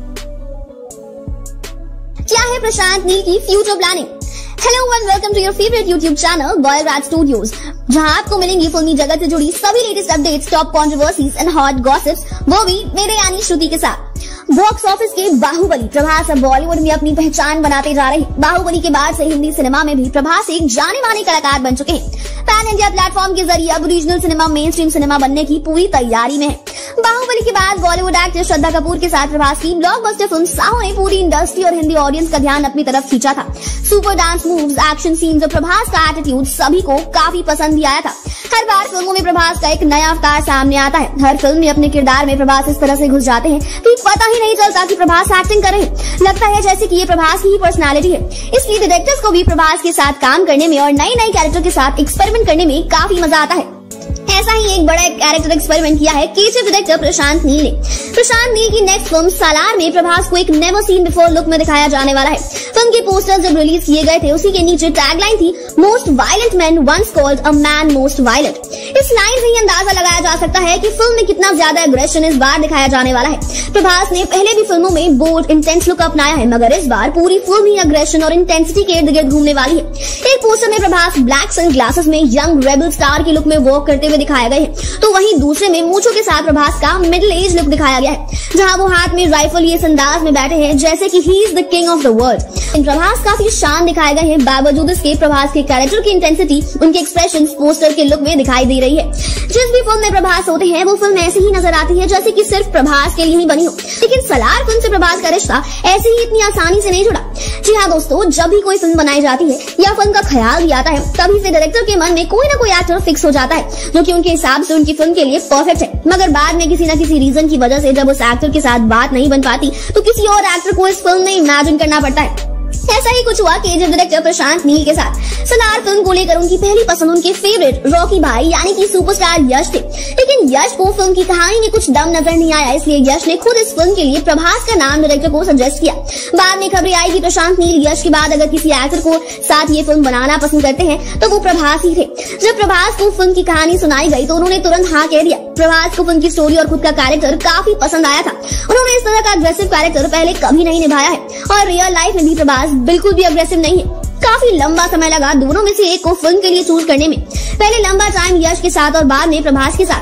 क्या है प्रशांत नील की future planning? Hello and welcome to your favourite YouTube channel Bollywood studios, जहां आपको मिलेंगी फिल्मी जगत से जुड़ी सभी latest updates, top controversies and hot gossips, वो भी मेरे यानी श्रुति के साथ। बॉक्स ऑफिस के बाहुबली प्रभास अब बॉलीवुड में अपनी पहचान बनाते जा रहे हैं। बाहुबली के बाद से हिंदी सिनेमा में भी प्रभास एक जाने माने कलाकार बन चुके हैं। पैन इंडिया प्लेटफॉर्म के जरिए अब original cinema mainstream cinema बनने की पूरी तैयारी में है। बाहुबली के बाद बॉलीवुड एक्टर श्रद्धा कपूर के साथ प्रभास की ब्लॉकबस्टर फिल्म साहो ने पूरी इंडस्ट्री और हिंदी ऑडियंस का ध्यान अपनी तरफ खींचा था। Super dance moves, action scenes और प्रभास का एटीट्यूड सभी को काफी पसंद भी आया था। हर बार फिल्मों में प्रभास का एक नया अवतार सामने आता है। हर फिल्म में अपने किरदार में प्रभास इस तरह से घुस जाते हैं कि पता ही नहीं चलता कि प्रभास एक्टिंग कर रहे हैं। लगता है जैसे कि ये प्रभास की ही पर्सनालिटी है। इसलिए डायरेक्टर्स को भी प्रभास के साथ काम करने में और नए नए कैरेक्टर के साथ एक्सपेरिमेंट करने में काफी मजा आता है। ऐसा ही एक बड़ा कैरेक्टर एक्सपेरिमेंट किया है केजीएफ डायरेक्टर प्रशांत नील ने। प्रशांत नील की नेक्स्ट फिल्म सालार में प्रभास को एक नेवर सीन बिफोर लुक में दिखाया जाने वाला है। फिल्म के पोस्टर्स जब रिलीज किए गए थे, उसी के नीचे टैगलाइन थी, most violent man once called a man most violent. इस लाइन से ही अंदाजा लगाया जा सकता है कि फिल्म में कितना ज्यादा एग्रेशन इस बार दिखाया जाने वाला है। प्रभास ने पहले भी फिल्मों में बोल्ड इंटेंस लुक अपनाया है, मगर इस बार पूरी फिल्म ही एग्रेशन और इंटेंसिटी के इर्द गिर्द घूमने वाली है। एक पोस्टर में प्रभास ब्लैक सन ग्लासेस में यंग रेबल स्टार के लुक में वॉक करते हुए दिखाया गया है, तो वहीं दूसरे में मूंछों के साथ प्रभास का मिडिल एज लुक दिखाया गया है, जहां वो हाथ में राइफल लिए इस अंदाज में बैठे हैं जैसे कि he is the king of the world. Prabhas काफी शान दिखाए गए हैं, बावजूद इसके प्रभास के कैरेक्टर की इंटेंसिटी, उनके एक्सप्रेशन पोस्टर के लुक में दिखाई दे रही है। जिस भी फिल्म में प्रभास होते हैं वो फिल्म ऐसी ही नजर आती है जैसे कि सिर्फ प्रभास के लिए ही बनी हो। लेकिन सलार फिल्म से प्रभास का रिश्ता ऐसे ही इतनी आसानी से नहीं जुड़ा। जी हाँ दोस्तों, जब भी कोई फिल्म बनाई जाती है या फिल्म का ख्याल भी आता है, तभी से डायरेक्टर के मन में कोई ना कोई एक्टर फिक्स हो जाता है जो कि उनके हिसाब से उनकी फिल्म के लिए परफेक्ट है। मगर बाद में किसी न किसी रीजन की वजह से जब उस एक्टर के साथ बात नहीं बन पाती, तो किसी और एक्टर को इस फिल्म में इमेजिन करना पड़ता है। ऐसा ही कुछ हुआ केजीएफ डायरेक्टर प्रशांत नील के साथ। सलार फिल्म को लेकर उनकी पहली पसंद उनके फेवरेट रॉकी भाई यानी कि सुपरस्टार यश थे, लेकिन यश को फिल्म की कहानी में कुछ दम नजर नहीं आया, इसलिए यश ने खुद इस फिल्म के लिए प्रभास का नाम डायरेक्टर को सजेस्ट किया। बाद में खबरें आई कि प्रशांत नील यश के बाद अगर किसी एक्टर को साथ ये फिल्म बनाना पसंद करते हैं तो वो प्रभास ही थे। जब प्रभास को फिल्म की कहानी सुनाई गई तो उन्होंने तुरंत हाँ कह दिया। प्रभास को फिल्म की स्टोरी और खुद का कैरेक्टर काफी पसंद आया था। उन्होंने इस तरह का अग्रेसिव कैरेक्टर पहले कभी नहीं निभाया है और रियल लाइफ में भी प्रभास बिल्कुल भी अग्रेसिव नहीं है। काफी लंबा समय लगा दोनों में से एक को फिल्म के लिए चूज करने में। पहले लंबा टाइम यश के साथ और बाद में प्रभास के साथ।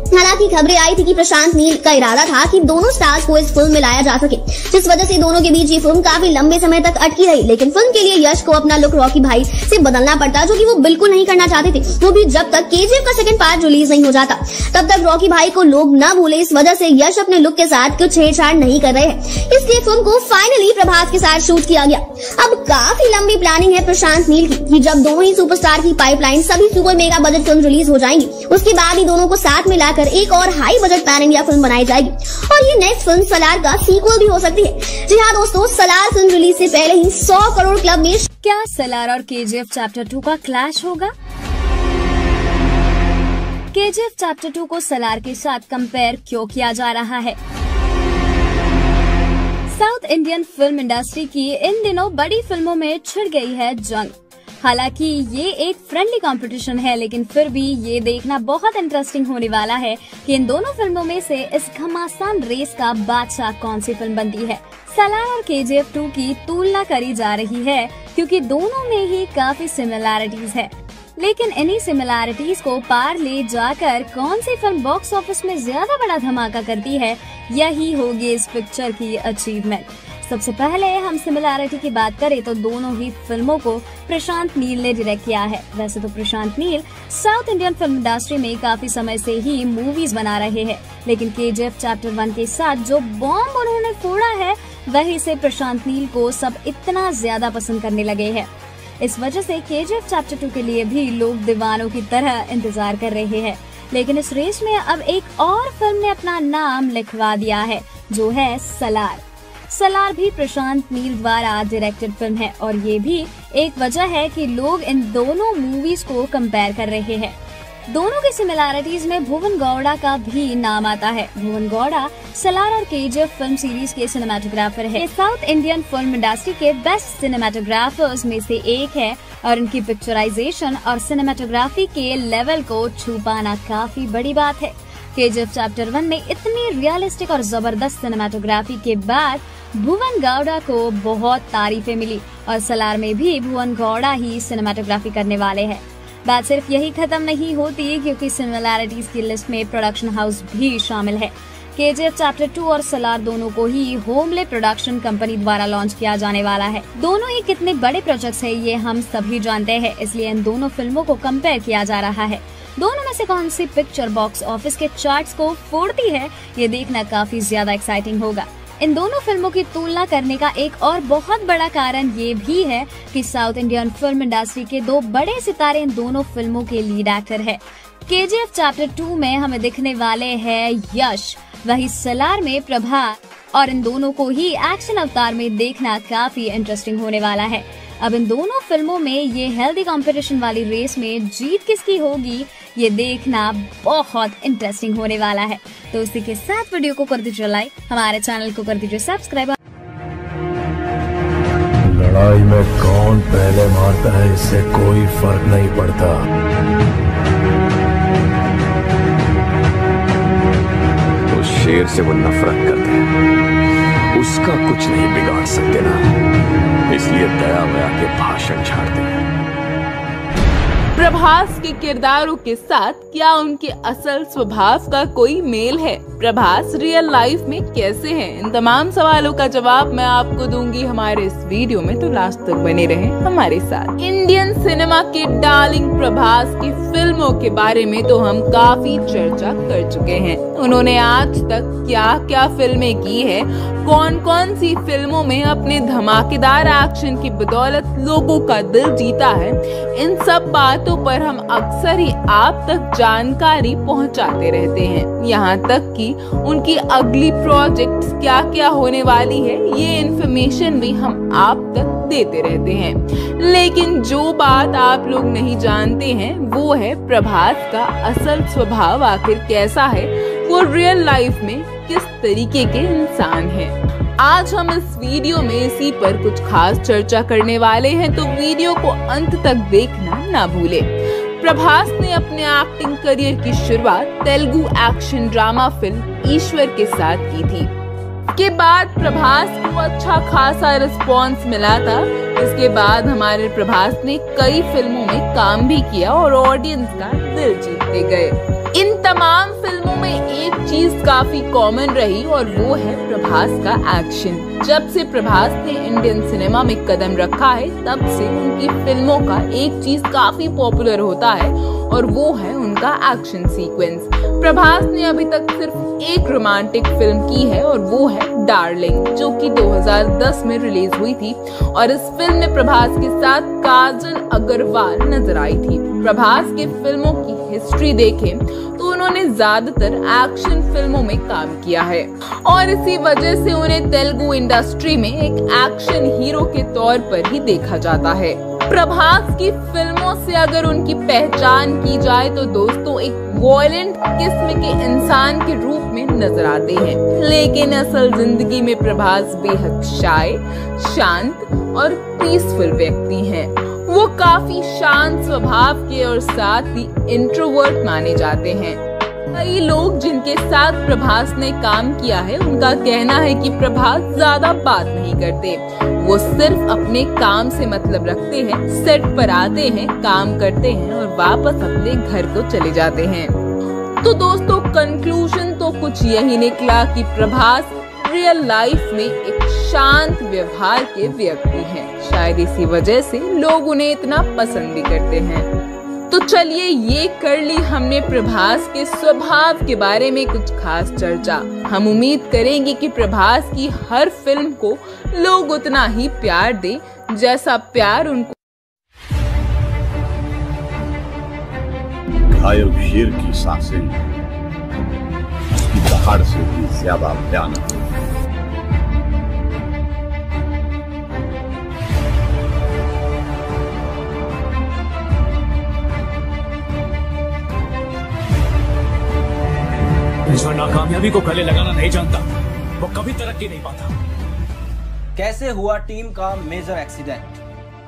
हालांकि खबरें आई थी कि प्रशांत नील का इरादा था कि दोनों स्टार्स को इस फिल्म में लाया जा सके, जिस वजह से दोनों के बीच ये फिल्म काफी लंबे समय तक अटकी रही। लेकिन फिल्म के लिए यश को अपना लुक रॉकी भाई से बदलना पड़ता, जो कि वो बिल्कुल नहीं करना चाहते थे, वो भी जब तक केजीएफ का सेकंड पार्ट रिलीज नहीं हो जाता। तब तक रॉकी भाई को लोग न भूले, इस वजह से यश अपने लुक के साथ कुछ छेड़छाड़ नहीं कर रहे हैं। इसलिए फिल्म को फाइनली प्रभास के साथ शूट किया गया। अब काफी लंबी प्लानिंग है प्रशांत नील की कि जब दोनों ही सुपरस्टार की पाइपलाइन सभी super mega budget film release हो जाएंगी, उसके बाद ही दोनों को साथ में लाकर एक और high budget pan India film बनाई जाएगी और ये नेक्स्ट फिल्म सलार का सीक्वल भी हो सकती है। जी हाँ दोस्तों, सलार फिल्म रिलीज से पहले ही 100 करोड़ क्लब में। क्या सलार और केजीएफ चैप्टर 2 का क्लैश होगा? केजीएफ चैप्टर 2 को सलार के साथ कंपेयर क्यों किया जा रहा है? साउथ इंडियन फिल्म इंडस्ट्री की इन दिनों बड़ी फिल्मों में छिड़ गई है जंग। हालांकि ये एक फ्रेंडली कंपटीशन है, लेकिन फिर भी ये देखना बहुत इंटरेस्टिंग होने वाला है कि इन दोनों फिल्मों में से इस घमासान रेस का बादशाह कौन सी फिल्म बनती है। सलार और केजीएफ 2 की तुलना करी जा रही है क्योंकि दोनों में ही काफी सिमिलैरिटीज है, लेकिन इन्हीं सिमिलैरिटीज को पार ले जाकर कौन सी फिल्म बॉक्स ऑफिस में ज्यादा बड़ा धमाका करती है, यही होगी इस पिक्चर की अचीवमेंट। सबसे पहले हम सिमिलैरिटी की बात करें तो दोनों ही फिल्मों को प्रशांत नील ने डायरेक्ट किया है। वैसे तो Prashanth Neel south Indian film industry में काफी समय से ही मूवीज बना रहे हैं, लेकिन केजीएफ चैप्टर 1 के साथ जो बॉम्ब उन्होंने फोड़ा है, वहीं से प्रशांत नील को सब इतना ज्यादा पसंद करने लगे हैं। इस वजह से केजीएफ चैप्टर 2 के लिए भी लोग दीवानों की तरह इंतजार कर रहे हैं। लेकिन इस रेस में अब एक और फिल्म ने अपना नाम लिखवा दिया है, जो है सलार। सलार भी प्रशांत नील द्वारा डायरेक्टेड फिल्म है और ये भी एक वजह है कि लोग इन दोनों मूवीज को कंपेयर कर रहे हैं। दोनों की सिमिलैरिटीज में भुवन गौड़ा का भी नाम आता है। भुवन गौड़ा सलार और केजीएफ फिल्म सीरीज के सिनेमेटोग्राफर है। साउथ इंडियन फिल्म इंडस्ट्री के बेस्ट सिनेमेटोग्राफर्स में से एक है और इनकी पिक्चराइजेशन और सिनेमेटोग्राफी के लेवल को छू पाना काफी बड़ी बात है। केजीएफ चैप्टर 1 में इतनी रियलिस्टिक और जबरदस्त सिनेमेटोग्राफी के बाद भुवन गौड़ा को बहुत तारीफें मिली और सलार में भी भुवन गौड़ा ही सिनेमेटोग्राफी करने वाले हैं। बात सिर्फ यही खत्म नहीं होती, क्योंकि सिमिलैरिटीज की लिस्ट में प्रोडक्शन हाउस भी शामिल है। केजीएफ चैप्टर 2 और सलार दोनों को ही होमले प्रोडक्शन कंपनी द्वारा लॉन्च किया जाने वाला है। दोनों ही कितने बड़े प्रोजेक्ट्स है ये हम सभी जानते हैं, इसलिए इन दोनों फिल्मों को कंपेयर किया जा रहा है। दोनों में से कौन सी पिक्चर बॉक्स ऑफिस के चार्ट्स को फोड़ती है, ये देखना काफी ज्यादा एक्साइटिंग होगा। इन दोनों फिल्मों की तुलना करने का एक और बहुत बड़ा कारण ये भी है कि साउथ इंडियन फिल्म इंडस्ट्री के दो बड़े सितारे इन दोनों फिल्मों के लीड एक्टर है। केजीएफ चैप्टर 2 में हमें दिखने वाले हैं यश, वही सलार में प्रभास, और इन दोनों को ही एक्शन अवतार में देखना काफी इंटरेस्टिंग होने वाला है। अब इन दोनों फिल्मों में ये हेल्दी कंपटीशन वाली रेस में जीत किसकी होगी, ये देखना बहुत इंटरेस्टिंग होने वाला है। तो इसी के साथ वीडियो को कर दीजिए लाइक, हमारे चैनल को कर दीजिए सब्सक्राइब। लड़ाई में कौन पहले मारता है इससे कोई फर्क नहीं पड़ता। तो शेर से वो नफरत करते हैं, उसका कुछ नहीं बिगाड़ सकते ना, इसलिए दया वया के भाषण झाड़ते हैं। प्रभास के किरदारों के साथ क्या उनके असल स्वभाव का कोई मेल है? प्रभास रियल लाइफ में कैसे हैं? इन तमाम सवालों का जवाब मैं आपको दूंगी हमारे इस वीडियो में, तो लास्ट तक बने रहें हमारे साथ। इंडियन सिनेमा के डार्लिंग प्रभास की फिल्मों के बारे में तो हम काफी चर्चा कर चुके हैं। उन्होंने आज तक क्या क्या फिल्में की है, कौन कौन सी फिल्मों में अपने धमाकेदार एक्शन की बदौलत लोगों का दिल जीता है, इन सब बातों पर हम अक्सर ही आप तक जानकारी पहुंचाते रहते हैं। यहाँ तक कि उनकी अगली प्रोजेक्ट्स क्या क्या होने वाली है, ये इन्फॉर्मेशन भी हम आप तक देते रहते हैं। लेकिन जो बात आप लोग नहीं जानते हैं वो है प्रभास का असल स्वभाव आखिर कैसा है, वो रियल लाइफ में किस तरीके के इंसान हैं। आज हम इस वीडियो में इसी पर कुछ खास चर्चा करने वाले हैं, तो वीडियो को अंत तक देखना ना भूलें। प्रभास ने अपने एक्टिंग करियर की शुरुआत Telugu action drama film Eeswar के साथ की थी। के बाद प्रभास को अच्छा खासा रिस्पॉन्स मिला था। इसके बाद हमारे प्रभास ने कई फिल्मों में काम भी किया और ऑडियंस का दिल जीतते गए। इन तमाम फिल्मों में एक चीज काफी कॉमन रही और वो है प्रभास का एक्शन। जब से प्रभास ने इंडियन सिनेमा में कदम रखा है तब से उनकी फिल्मों का एक चीज काफी पॉपुलर होता है और वो है उनका एक्शन सीक्वेंस। प्रभास ने अभी तक सिर्फ एक रोमांटिक फिल्म की है और वो है डार्लिंग, जो कि 2010 में रिलीज हुई थी और इस फिल्म में प्रभास के साथ काजल अग्रवाल नजर आई थी। प्रभास के फिल्मों की हिस्ट्री देखें तो उन्होंने ज्यादातर एक्शन फिल्मों में काम किया है और इसी वजह से उन्हें तेलुगु इंडस्ट्री में एक एक्शन हीरो के तौर पर ही देखा जाता है। प्रभास की फिल्मों से अगर उनकी पहचान की जाए तो दोस्तों एक वॉयलेंट किस्म के इंसान के रूप में नजर आते हैं, लेकिन असल जिंदगी में प्रभास बेहद शाय, शांत और पीसफुल व्यक्ति हैं। वो काफी शांत स्वभाव के और साथ ही इंट्रोवर्ट माने जाते हैं। कई लोग जिनके साथ प्रभास ने काम किया है उनका कहना है कि प्रभास ज्यादा बात नहीं करते, वो सिर्फ अपने काम से मतलब रखते हैं, सेट पर आते हैं, काम करते हैं और वापस अपने घर को चले जाते हैं। तो दोस्तों कंक्लूजन तो कुछ यही निकला कि प्रभास रियल लाइफ में एक शांत व्यवहार के व्यक्ति हैं। शायद इसी वजह से लोग उन्हें इतना पसंद भी करते हैं। तो चलिए ये कर ली हमने प्रभास के स्वभाव के बारे में कुछ खास चर्चा। हम उम्मीद करेंगे कि प्रभास की हर फिल्म को लोग उतना ही प्यार दें जैसा प्यार उनको। घायल शेर की सांसें उसकी दहाड़ से भी ज्यादा भयानक है। जो नाकामयाबी को गले लगाना नहीं जानता वो कभी तरक्की नहीं पाता। कैसे हुआ टीम का मेजर एक्सीडेंट?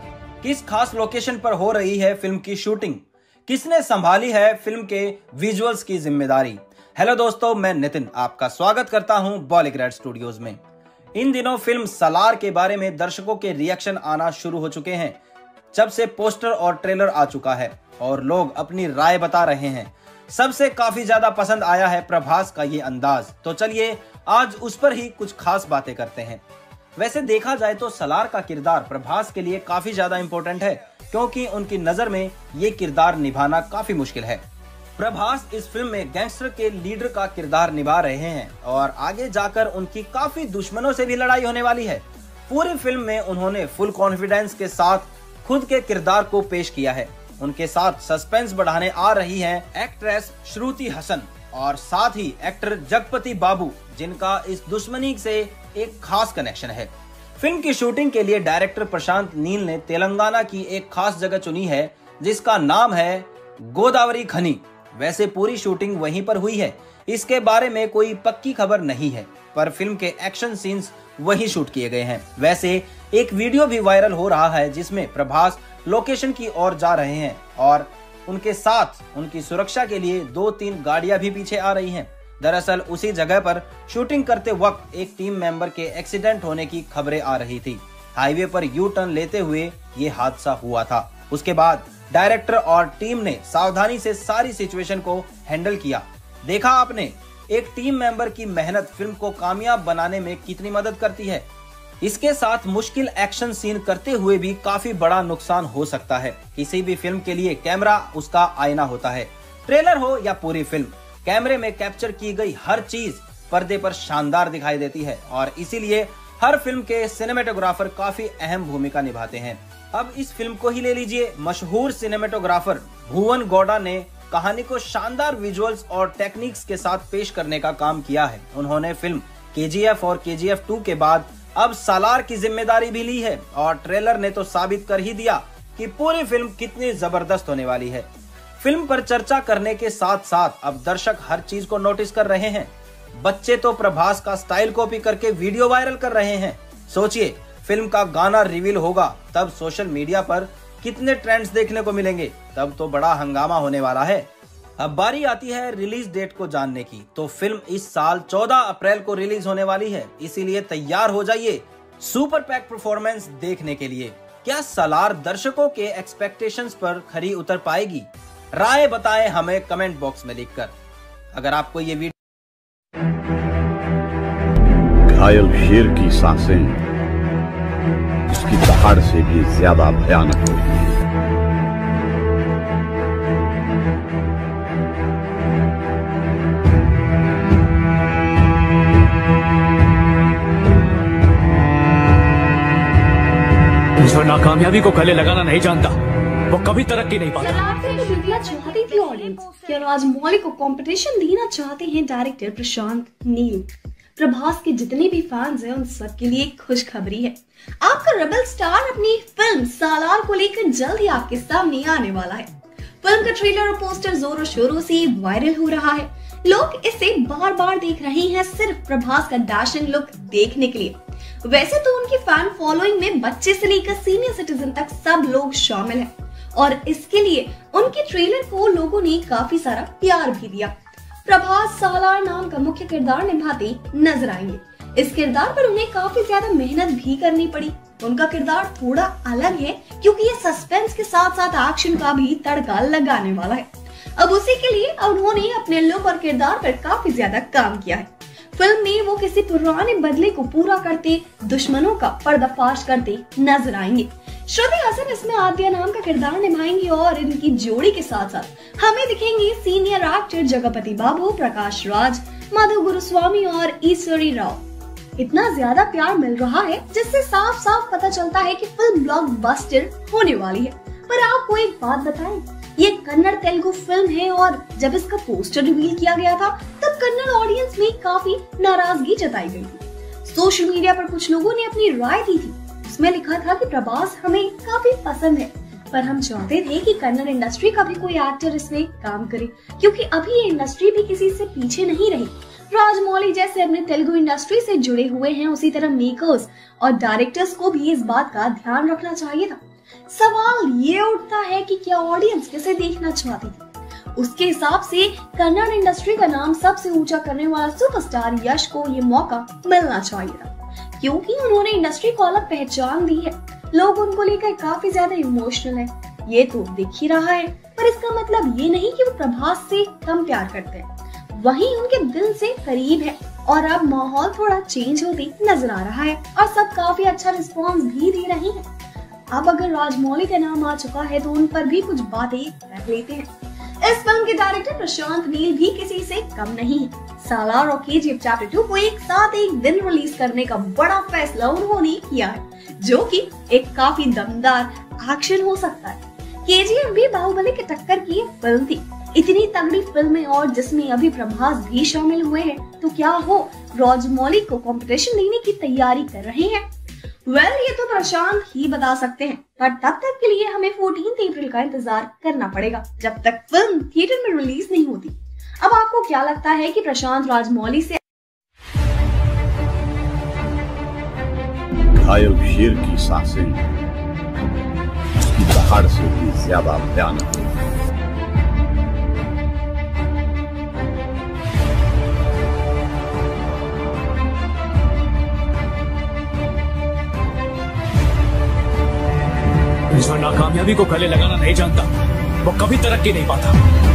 किस खास लोकेशन पर हो रही है फिल्म की शूटिंग? किसने संभाली है फिल्म के विजुअल्स की जिम्मेदारी? हेलो दोस्तों, मैं नितिन आपका स्वागत करता हूं बॉलीग्राड स्टूडियोज में। इन दिनों फिल्म सलार के बारे में दर्शकों के रिएक्शन आना शुरू हो चुके हैं जब से पोस्टर और ट्रेलर आ चुका है और लोग अपनी राय बता रहे हैं। सबसे काफी ज्यादा पसंद आया है प्रभास का ये अंदाज। तो चलिए आज उस पर ही कुछ खास बातें करते हैं। वैसे देखा जाए तो सलार का किरदार प्रभास के लिए काफी ज्यादा इंपॉर्टेंट है क्योंकि उनकी नजर में ये किरदार निभाना काफी मुश्किल है। प्रभास इस फिल्म में गैंगस्टर के लीडर का किरदार निभा रहे हैं और आगे जाकर उनकी काफी दुश्मनों से भी लड़ाई होने वाली है। पूरी फिल्म में उन्होंने फुल कॉन्फिडेंस के साथ खुद के किरदार को पेश किया है। उनके साथ सस्पेंस बढ़ाने आ रही हैं एक्ट्रेस श्रुति हसन और साथ ही एक्टर जगपति बाबू, जिनका इस दुश्मनी से एक खास कनेक्शन है। फिल्म की शूटिंग के लिए डायरेक्टर प्रशांत नील ने तेलंगाना की एक खास जगह चुनी है जिसका नाम है गोदावरी खनी। वैसे पूरी शूटिंग वहीं पर हुई है, इसके बारे में कोई पक्की खबर नहीं है, पर फिल्म के एक्शन सीन्स वहीं शूट किए गए हैं। वैसे एक वीडियो भी वायरल हो रहा है जिसमें प्रभास लोकेशन की ओर जा रहे हैं और उनके साथ उनकी सुरक्षा के लिए 2-3 गाड़ियां भी पीछे आ रही हैं। दरअसल उसी जगह पर शूटिंग करते वक्त एक टीम मेंबर के एक्सीडेंट होने की खबरें आ रही थी। हाईवे पर यू टर्न लेते हुए ये हादसा हुआ था। उसके बाद डायरेक्टर और टीम ने सावधानी से सारी सिचुएशन को हैंडल किया। देखा आपने एक टीम मेंबर की मेहनत फिल्म को कामयाब बनाने में कितनी मदद करती है। इसके साथ मुश्किल एक्शन सीन करते हुए भी काफी बड़ा नुकसान हो सकता है। किसी भी फिल्म के लिए कैमरा उसका आईना होता है। ट्रेलर हो या पूरी फिल्म, कैमरे में कैप्चर की गई हर चीज पर्दे पर शानदार दिखाई देती है और इसीलिए हर फिल्म के सिनेमेटोग्राफर काफी अहम भूमिका निभाते हैं। अब इस फिल्म को ही ले लीजिए। मशहूर सिनेमेटोग्राफर भुवन गौड़ा ने कहानी को शानदार विजुअल्स और टेक्निक्स के साथ पेश करने का काम किया है। उन्होंने फिल्म KGF और KGF 2 के बाद अब सालार की जिम्मेदारी भी ली है और ट्रेलर ने तो साबित कर ही दिया कि पूरी फिल्म कितनी जबरदस्त होने वाली है। फिल्म पर चर्चा करने के साथ साथ अब दर्शक हर चीज को नोटिस कर रहे हैं। बच्चे तो प्रभास का स्टाइल कॉपी करके वीडियो वायरल कर रहे हैं। सोचिए फिल्म का गाना रिवील होगा तब सोशल मीडिया पर कितने ट्रेंड्स देखने को मिलेंगे, तब तो बड़ा हंगामा होने वाला है। अब बारी आती है रिलीज डेट को जानने की। तो फिल्म इस साल 14 अप्रैल को रिलीज होने वाली है, इसीलिए तैयार हो जाइए सुपर पैक परफॉर्मेंस देखने के लिए। क्या सलार दर्शकों के एक्सपेक्टेशंस पर खरी उतर पाएगी? राय बताएं हमें कमेंट बॉक्स में लिखकर। अगर आपको ये वीडियो घायल शेर की सांसें उसकी दहाड़ से भी ज्यादा भयानक होती है। जो नाकामयाबी को गले लगाना नहीं जानता वो कभी तरक्की नहीं पाता। चाहती थी ऑडियंस कि राजमौली को कंपटीशन देना चाहते हैं डायरेक्टर प्रशांत नील। प्रभास के जितने भी फैंस हैं उन सब के लिए खुशखबरी है। आपका रेबल स्टार अपनी फिल्म सालार को लेकर जल्द ही आपके सामने आने वाला है। फिल्म का ट्रेलर और पोस्टर जोरों शोरों से वायरल हो रहा है। लोग इसे बार बार देख रहे हैं सिर्फ प्रभास का डैशिंग लुक देखने के लिए। वैसे तो उनकी फैन फॉलोइंग में बच्चे से लेकर सीनियर सिटीजन तक सब लोग शामिल हैं और इसके लिए उनके ट्रेलर को लोगों ने काफी सारा प्यार भी दिया। प्रभास सालार नाम का मुख्य किरदार निभाते नजर आएंगे। इस किरदार पर उन्हें काफी ज्यादा मेहनत भी करनी पड़ी। उनका किरदार थोड़ा अलग है क्योंकि ये सस्पेंस के साथ साथ एक्शन का भी तड़का लगाने वाला है। अब उसी के लिए उन्होंने अपने लुक और किरदार पर काफी ज्यादा काम किया है। फिल्म में वो किसी पुराने बदले को पूरा करते दुश्मनों का पर्दाफाश करते नजर आएंगे। श्रुति हसन इसमें आद्या नाम का किरदार निभाएंगी और इनकी जोड़ी के साथ साथ हमें दिखेंगे सीनियर एक्टर जगपति बाबू, प्रकाश राज, मधु गुरुस्वामी और ईश्वरी राव। इतना ज्यादा प्यार मिल रहा है जिससे साफ साफ पता चलता है कि फिल्म ब्लॉकबस्टर होने वाली है। पर आपको एक बात बताएं, ये कन्नड़ तेलुगु फिल्म है और जब इसका पोस्टर रिवील किया गया था तब कन्नड़ ऑडियंस में काफी नाराजगी जताई गई थी। सोशल मीडिया पर कुछ लोगों ने अपनी राय दी थी। उसमें लिखा था कि प्रभास हमें काफी पसंद है पर हम चाहते थे कि कन्नड़ इंडस्ट्री का भी कोई एक्टर इसमें काम करे क्योंकि अभी ये इंडस्ट्री भी किसी से पीछे नहीं रही। राजमौली जैसे अपने तेलुगु इंडस्ट्री से जुड़े हुए हैं, उसी तरह मेकर्स और डायरेक्टर्स को भी इस बात का ध्यान रखना चाहिए था। सवाल ये उठता है कि क्या ऑडियंस किसे देखना चाहती थी। उसके हिसाब से कन्नड़ इंडस्ट्री का नाम सबसे ऊंचा करने वाला सुपरस्टार यश को ये मौका मिलना चाहिए था क्योंकि उन्होंने इंडस्ट्री को अलग पहचान दी है। लोग उनको लेकर काफी ज्यादा इमोशनल है, ये तो दिख ही रहा है। पर इसका मतलब ये नहीं कि वो प्रभास से कम प्यार करते हैं, वहीं उनके दिल से करीब है। और अब माहौल थोड़ा चेंज होते नजर आ रहा है और सब काफी अच्छा रिस्पॉन्स भी दे रहे हैं। अब अगर राजमौली का नाम आ चुका है तो उन पर भी कुछ बातें रख लेते हैं। इस फिल्म के डायरेक्टर प्रशांत नील भी किसी से कम नहीं है। सालार और केजीएफ चैप्टर 2 को एक साथ एक दिन रिलीज करने का बड़ा फैसला उन्होंने किया है, जो कि एक काफी दमदार एक्शन हो सकता है। केजीएफ भी बाहुबली की टक्कर की फिल्म थी। इतनी तगड़ी फिल्में और जिसमें अभी प्रभास भी शामिल हुए हैं, तो क्या हो राजमौली को कंपटीशन देने की तैयारी कर रहे हैं? ये तो प्रशांत ही बता सकते हैं, पर तब तक के लिए हमें 14 अप्रैल का इंतजार करना पड़ेगा जब तक फिल्म थिएटर में रिलीज नहीं होती। अब आपको क्या लगता है कि प्रशांत राजमौली से घायल शेर की सांसें उसकी दहाड़ से भी ज्यादा भयानक होती है। जो नाकामयाबी को गले लगाना नहीं जानता वो कभी तरक्की नहीं पाता।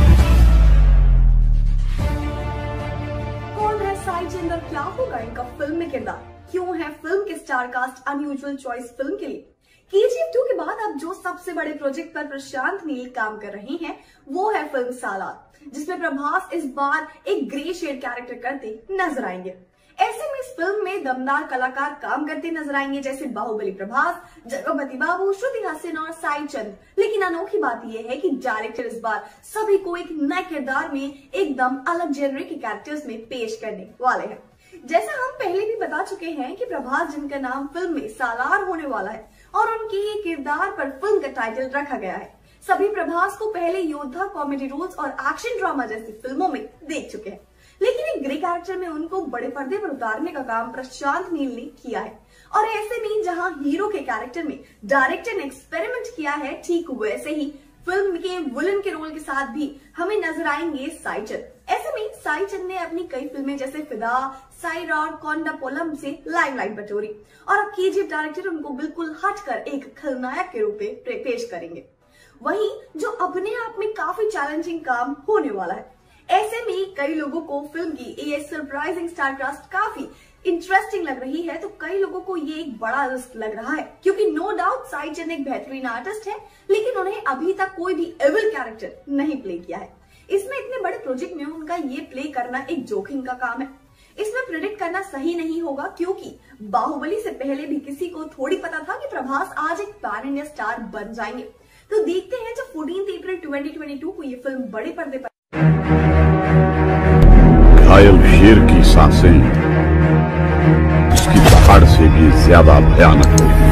कौन है साई चंद, क्या होगा इनका फिल्म में किरदार? क्यों है फिल्म के star cast unusual choice film के लिए? केजीएफ 2 के बाद अब जो सबसे बड़े प्रोजेक्ट पर प्रशांत नील काम कर रहे हैं वो है फिल्म सालार, जिसमें प्रभास इस बार एक ग्रे शेड कैरेक्टर करते नजर आएंगे। ऐसे में इस फिल्म में दमदार कलाकार काम करते नजर आएंगे, जैसे बाहुबली प्रभास, जगपति बाबू, श्रुति हसन और साई चंद। लेकिन अनोखी बात यह है कि डायरेक्टर इस बार सभी को एक नए किरदार में एकदम अलग जेनर के कैरेक्टर्स में पेश करने वाले हैं। जैसा हम पहले भी बता चुके हैं कि प्रभास, जिनका नाम फिल्म में सालार होने वाला है, और उनके किरदार पर फिल्म का टाइटल रखा गया है। सभी प्रभास को पहले योद्धा, कॉमेडी रोल्स और एक्शन ड्रामा जैसी फिल्मों में देख चुके हैं, लेकिन एक ग्रे कैरेक्टर में उनको बड़े पर्दे पर उतारने का काम प्रशांत नील ने किया है। और ऐसे में जहां हीरो के कैरेक्टर में डायरेक्टर ने एक्सपेरिमेंट किया है, ठीक वैसे ही फिल्म के विलन के रोल के साथ भी हमें नजर आएंगे साई चंद। ऐसे में साई चंद ने अपनी कई फिल्में जैसे फिदा, साइरा और कोंडा पोलम से लाइमलाइट बटोरी, और अब केजीएफ डायरेक्टर उनको बिल्कुल हटकर एक खलनायक के रूप में पेश करेंगे। वहीं जो अपने आप में काफी चैलेंजिंग काम होने वाला है। ऐसे में कई लोगों को फिल्म की ये सरप्राइजिंग स्टार कास्ट काफी इंटरेस्टिंग लग रही है, तो कई लोगों को ये एक बड़ा रिस्क लग रहा है, क्योंकि नो डाउट साई चंद एक बेहतरीन आर्टिस्ट है, लेकिन उन्हें अभी तक कोई भी एविल कैरेक्टर नहीं प्ले किया है। इसमें इतने बड़े प्रोजेक्ट में उनका ये प्ले करना एक जोखिम का काम है। इसमें प्रेडिक्ट करना सही नहीं होगा, क्योंकि बाहुबली से पहले भी किसी को थोड़ी पता था कि प्रभास आज एक पैन इंडिया स्टार बन जाएंगे। तो देखते हैं जब 14 अप्रैल 2022 को ये फिल्म बड़े पर्दे पर। घायल शेर की सांसें उसकी दहाड़ से भी ज्यादा भयानक होगी।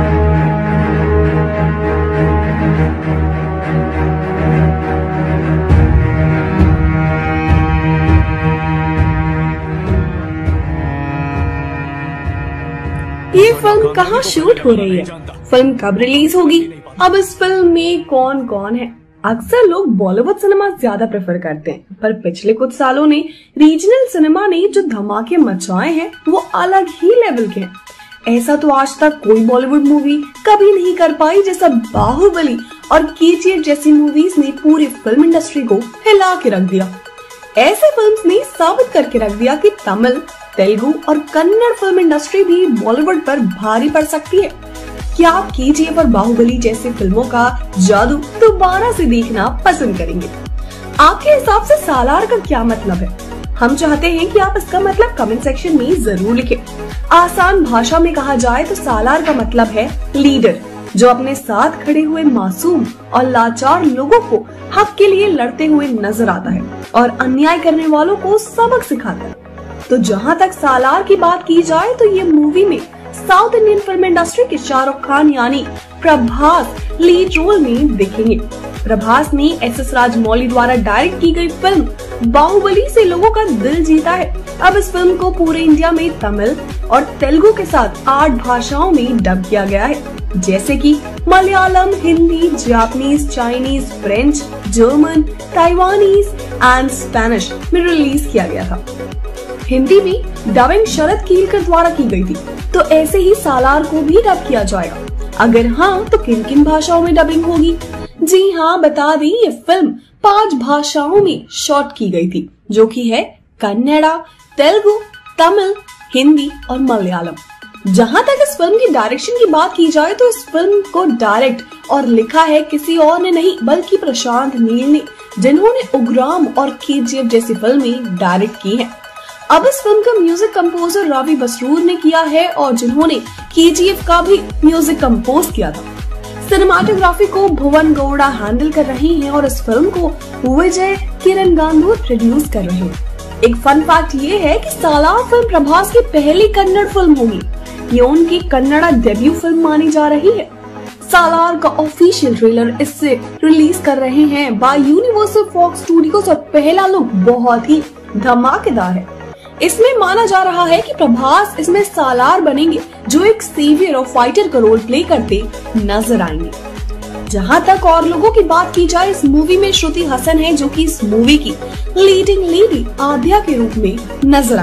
ये फिल्म कहाँ शूट हो रही है, फिल्म कब रिलीज होगी, अब इस फिल्म में कौन कौन है। अक्सर लोग बॉलीवुड सिनेमा ज्यादा प्रेफर करते हैं, पर पिछले कुछ सालों ने रीजनल सिनेमा ने जो धमाके मचाए हैं वो अलग ही लेवल के हैं। ऐसा तो आज तक कोई बॉलीवुड मूवी कभी नहीं कर पाई जैसा बाहुबली और केजीएफ जैसी मूवीज ने पूरी फिल्म इंडस्ट्री को हिला के रख दिया। ऐसे फिल्म्स ने साबित करके रख दिया कि तमिल, तेलुगु और कन्नड़ फिल्म इंडस्ट्री भी बॉलीवुड पर भारी पड़ सकती है। क्या आप केजीएफ और बाहुबली जैसी फिल्मों का जादू दोबारा से देखना पसंद करेंगे? आपके हिसाब से सालार का क्या मतलब है? हम चाहते हैं कि आप इसका मतलब कमेंट सेक्शन में जरूर लिखें। आसान भाषा में कहा जाए तो सालार का मतलब है लीडर, जो अपने साथ खड़े हुए मासूम और लाचार लोगों को हक के लिए लड़ते हुए नजर आता है और अन्याय करने वालों को सबक सिखाता है। तो जहाँ तक सालार की बात की जाए तो ये मूवी में साउथ इंडियन फिल्म इंडस्ट्री के शाहरुख खान यानी प्रभास लीड रोल में दिखेंगे। प्रभास ने एस.एस. राजमौली द्वारा डायरेक्ट की गई फिल्म बाहुबली से लोगों का दिल जीता है। अब इस फिल्म को पूरे इंडिया में तमिल और तेलुगु के साथ 8 भाषाओं में डब किया गया है, जैसे कि Malayalam, Hindi, Japanese, Chinese, French, German, Taiwanese and Spanish में रिलीज किया गया था। हिंदी में डबिंग शरद कीलकर द्वारा की गई थी, तो ऐसे ही सालार को भी डब किया जाएगा। अगर हाँ तो किन किन भाषाओं में डबिंग होगी? जी हाँ, बता दें ये फिल्म 5 भाषाओं में शॉट की गई थी, जो कि है कन्नड़ा, तेलुगु, तमिल, हिंदी और मलयालम। जहाँ तक इस फिल्म की डायरेक्शन की बात की जाए तो इस फिल्म को डायरेक्ट और लिखा है किसी और ने नहीं बल्कि प्रशांत नील ने, जिन्होंने उग्राम और केजीएफ जैसी फिल्में डायरेक्ट की हैं। अब इस फिल्म का म्यूजिक कंपोजर रवि बसरूर ने किया है और जिन्होंने केजीएफ का भी म्यूजिक कंपोज किया था। सिनेमाटोग्राफी को भुवन गौड़ा हैंडल कर रही हैं और इस फिल्म को विजय किरण गांधू प्रोड्यूस कर रहे हैं। एक फन फैक्ट ये है कि सालार फिल्म प्रभास की पहली कन्नड़ फिल्म होगी। ये उनकी कन्नड़ा डेब्यू फिल्म मानी जा रही है। सालार का ऑफिशियल ट्रेलर इससे रिलीज कर रहे हैं बाय यूनिवर्सल फॉक्स स्टूडियोज और पहला लुक बहुत ही धमाकेदार है। इसमें माना जा रहा है कि प्रभास इसमें सालार बनेंगे, जो एक सेवियर और फाइटर का रोल प्ले करते नजर आएंगे। जहां तक और लोगों की बात की जाए, इस मूवी में श्रुति हसन है, जो कि इस मूवी की लीडिंग लेडी आद्या के रूप में नजर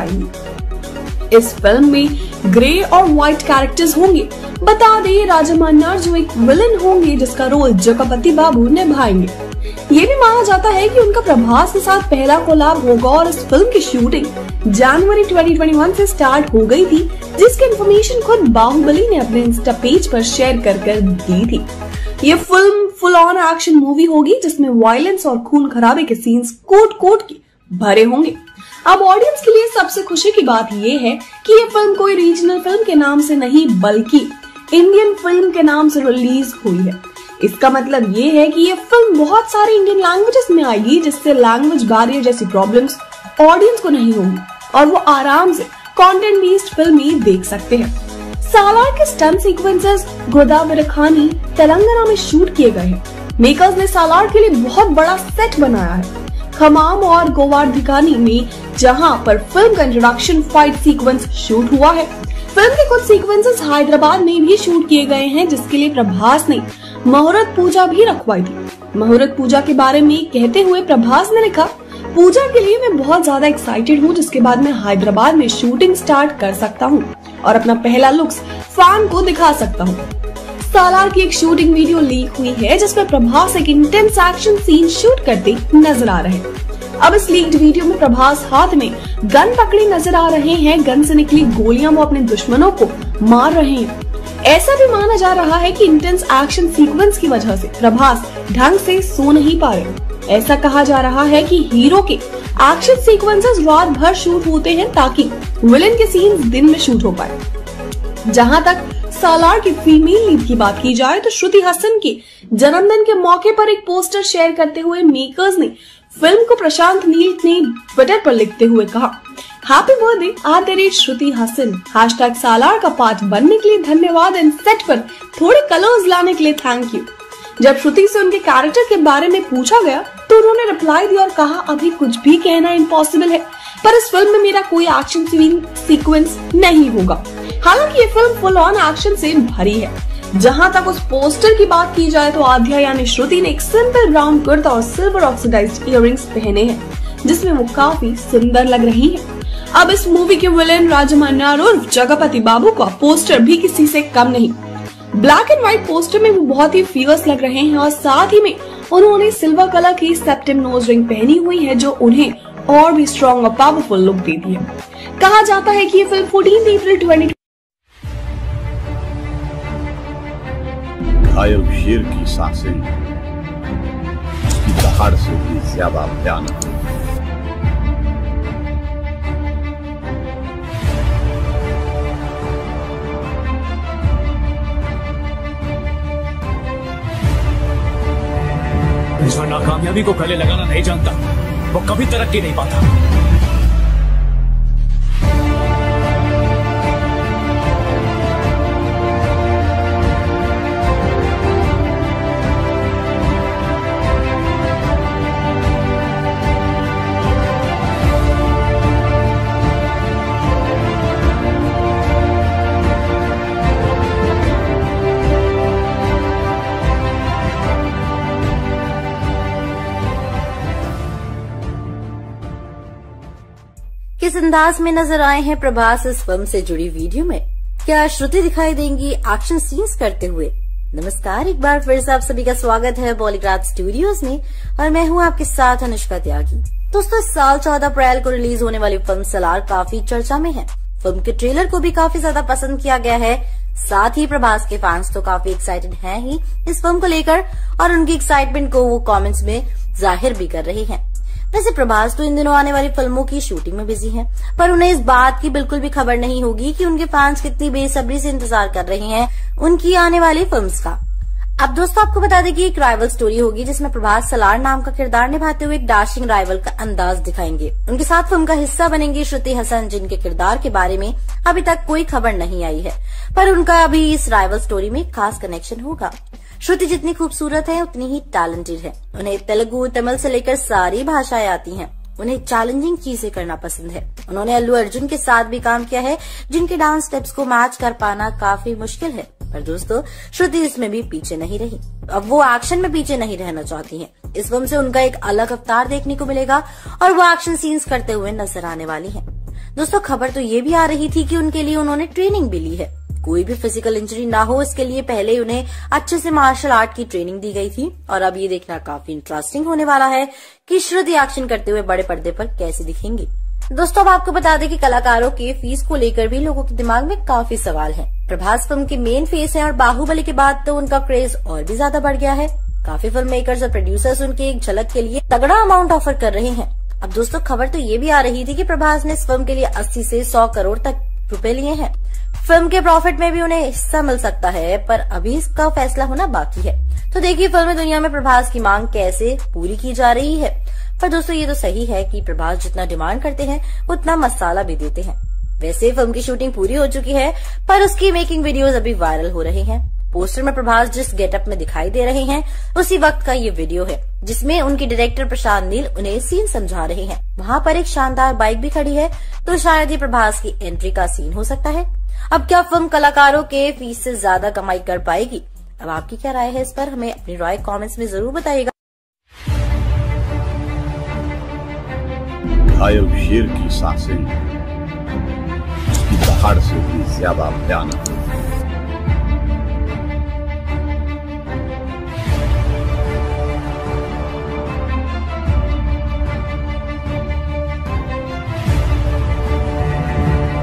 आएंगी। इस फिल्म में ग्रे और व्हाइट कैरेक्टर्स होंगे। बता दें राजा मन्नार जो एक विलन होंगे, जिसका रोल जगपति बाबू निभाएंगे। ये भी माना जाता है कि उनका प्रभास के साथ पहला कोलैब होगा और इस फिल्म की शूटिंग जनवरी 2021 से स्टार्ट हो गई थी, जिसकी इन्फॉर्मेशन खुद बाहुबली ने अपने इंस्टा पेज पर शेयर कर दी थी। ये film full on action movie होगी, जिसमें वायलेंस और खून खराबे के सीन्स कोट के भरे होंगे। अब ऑडियंस के लिए सबसे खुशी की बात ये है कि ये फिल्म कोई रीजनल फिल्म के नाम से नहीं बल्कि इंडियन फिल्म के नाम से रिलीज हुई है। इसका मतलब ये है कि ये फिल्म बहुत सारी इंडियन लैंग्वेजेस में आएगी, जिससे लैंग्वेज बैरियर जैसी प्रॉब्लम्स ऑडियंस को नहीं होंगी और वो आराम से कंटेंट बेस्ड फिल्म ही देख सकते हैं। सालार के स्टंट सीक्वेंसेस गोदावरी तेलंगाना में शूट किए गए हैं। मेकर्स ने सालार के लिए बहुत बड़ा सेट बनाया है। खमाम और गोवार्धिकानी में जहां पर फिल्म का इंट्रोडक्शन फाइट सीक्वेंस शूट हुआ है। फिल्म के कुछ सीक्वेंसेस हैदराबाद में भी शूट किए गए हैं, जिसके लिए प्रभास ने मुहूर्त पूजा भी रखवाई थी। मुहूर्त पूजा के बारे में कहते हुए प्रभास ने लिखा, पूजा के लिए मैं बहुत ज्यादा एक्साइटेड हूँ, जिसके बाद मैं हैदराबाद में शूटिंग स्टार्ट कर सकता हूँ और अपना पहला लुक्स फैन को दिखा सकता हूँ। सालार की एक शूटिंग वीडियो लीक हुई है जिसमें प्रभास एक इंटेंस एक्शन सीन शूट करते नजर आ रहे हैं। अब इस लीक्ड वीडियो में प्रभास हाथ में गन पकड़े नजर आ रहे हैं। गन से निकली गोलियां वो अपने दुश्मनों को मार रहे हैं। ऐसा भी माना जा रहा है कि इंटेंस एक्शन सीक्वेंस की वजह से प्रभास ढंग से सो नहीं पा रहे। ऐसा कहा जा रहा है कि हीरो के एक्शन सीक्वेंसेस रात भर शूट होते हैं ताकि विलेन के सीन्स दिन में शूट हो पाए। जहां तक सालार की फीमेल लीड की बात की जाए तो श्रुति हसन के जन्मदिन के मौके पर एक पोस्टर शेयर करते हुए मेकर्स ने फिल्म को प्रशांत नील ने ट्विटर पर लिखते हुए कहा, हैप्पी बर्थडे आदरणीय श्रुति हसन, हैशटैग सालार का पार्ट बनने के लिए धन्यवाद एंड सेट पर थोड़े कलर्स लाने के लिए थैंक यू। जब श्रुति से उनके कैरेक्टर के बारे में पूछा गया तो उन्होंने रिप्लाई दिया और कहा, अभी कुछ भी कहना इम्पॉसिबल है, पर इस फिल्म में मेरा कोई एक्शन सीक्वेंस नहीं होगा। हालांकि ये फिल्म फुल ऑन एक्शन से भरी है। जहां तक उस पोस्टर की बात की जाए तो आध्या यानी श्रुति ने एक सिंपल ब्राउन कुर्ता और सिल्वर ऑक्सीडाइज्ड इयररिंग्स पहने हैं, जिसमें वो काफी सुंदर लग रही है। अब इस मूवी के विलेन राजमन्नार उर्फ जगपति बाबू का पोस्टर भी किसी से कम नहीं। ब्लैक एंड व्हाइट पोस्टर में वो बहुत ही फियर्स लग रहे हैं और साथ ही में उन्होंने सिल्वर कलर की सेप्टिम नोज रिंग पहनी हुई है जो उन्हें और भी स्ट्रॉन्ग और पावरफुल लुक देती है। कहा जाता है कि ये फिल्म 14 अप्रैल 2020 घायल शेर की सांसें उसकी दहाड़ से भी ज्यादा भयानक है। जो नाकामयाबी को गले लगाना नहीं जानता वो कभी तरक्की नहीं पाता। किस अंदाज में नजर आए हैं प्रभास इस फिल्म से जुड़ी वीडियो में? क्या श्रुति दिखाई देंगी एक्शन सीन्स करते हुए? नमस्कार, एक बार फिर से आप सभी का स्वागत है बॉलीग्राड स्टूडियोज में और मैं हूं आपके साथ अनुष्का त्यागी। दोस्तों, इस साल 14 अप्रैल को रिलीज होने वाली फिल्म सलार काफी चर्चा में है। फिल्म के ट्रेलर को भी काफी ज्यादा पसंद किया गया है। साथ ही प्रभास के फैंस तो काफी एक्साइटेड हैं ही इस फिल्म को लेकर और उनकी एक्साइटमेंट को वो कमेंट्स में जाहिर भी कर रहे हैं। वैसे प्रभास तो इन दिनों आने वाली फिल्मों की शूटिंग में बिजी हैं, पर उन्हें इस बात की बिल्कुल भी खबर नहीं होगी कि उनके फैंस कितनी बेसब्री से इंतजार कर रहे हैं उनकी आने वाली फिल्म्स का। अब दोस्तों, आपको बता दें कि एक राइवल स्टोरी होगी जिसमें प्रभास सलार नाम का किरदार निभाते हुए एक डैशिंग राइवल का अंदाज दिखाएंगे। उनके साथ फिल्म का हिस्सा बनेंगी श्रुति हसन, जिनके किरदार के बारे में अभी तक कोई खबर नहीं आई है, पर उनका अभी इस राइवल स्टोरी में खास कनेक्शन होगा। श्रुति जितनी खूबसूरत है उतनी ही टैलेंटेड है। उन्हें तेलुगु, तमिल से लेकर सारी भाषाएं आती हैं। उन्हें चैलेंजिंग चीजें करना पसंद है। उन्होंने अल्लू अर्जुन के साथ भी काम किया है, जिनके डांस स्टेप्स को मैच कर पाना काफी मुश्किल है। पर दोस्तों, श्रुति इसमें भी पीछे नहीं रही। अब वो एक्शन में पीछे नहीं रहना चाहती हैं। इस फिल्म से उनका एक अलग अवतार देखने को मिलेगा और वो एक्शन सीन्स करते हुए नजर आने वाली है। दोस्तों, खबर तो ये भी आ रही थी कि उनके लिए उन्होंने ट्रेनिंग भी ली है। कोई भी फिजिकल इंजरी ना हो इसके लिए पहले ही उन्हें अच्छे से मार्शल आर्ट की ट्रेनिंग दी गई थी और अब ये देखना काफी इंटरेस्टिंग होने वाला है कि श्रुति एक्शन करते हुए बड़े पर्दे पर कैसे दिखेंगी। दोस्तों, अब आपको बता दें कि कलाकारों के फीस को लेकर भी लोगों के दिमाग में काफी सवाल है। प्रभास फिल्म के मेन फेस है और बाहुबली के बाद तो उनका क्रेज और भी ज्यादा बढ़ गया है। काफी फिल्म मेकर्स और प्रोड्यूसर्स उनके एक झलक के लिए तगड़ा अमाउंट ऑफर कर रहे हैं। अब दोस्तों, खबर तो ये भी आ रही थी कि प्रभास ने इस फिल्म के लिए 80 से 100 करोड़ तक रुपए लिए हैं। फिल्म के प्रॉफिट में भी उन्हें हिस्सा मिल सकता है, पर अभी इसका फैसला होना बाकी है। तो देखिए फिल्म दुनिया में प्रभास की मांग कैसे पूरी की जा रही है। पर दोस्तों, ये तो सही है कि प्रभास जितना डिमांड करते हैं उतना मसाला भी देते हैं। वैसे फिल्म की शूटिंग पूरी हो चुकी है, पर उसकी मेकिंग वीडियोस अभी वायरल हो रहे हैं। पोस्टर में प्रभास जिस गेटअप में दिखाई दे रहे हैं उसी वक्त का ये वीडियो है, जिसमें उनके डायरेक्टर प्रशांत नील उन्हें सीन समझा रहे हैं। वहाँ पर एक शानदार बाइक भी खड़ी है, तो शायद ये प्रभास की एंट्री का सीन हो सकता है। अब क्या फिल्म कलाकारों के फीस से ज्यादा कमाई कर पाएगी? अब आपकी क्या राय है इस पर? हमें अपनी राय कमेंट्स में जरूर बताइएगा। घायल शेर की सांसें उसकी दहाड़ से भी ज्यादा भयानक है।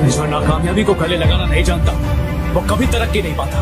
जो नाकामयाबी को गले लगाना नहीं जानता वो कभी तरक्की नहीं पाता।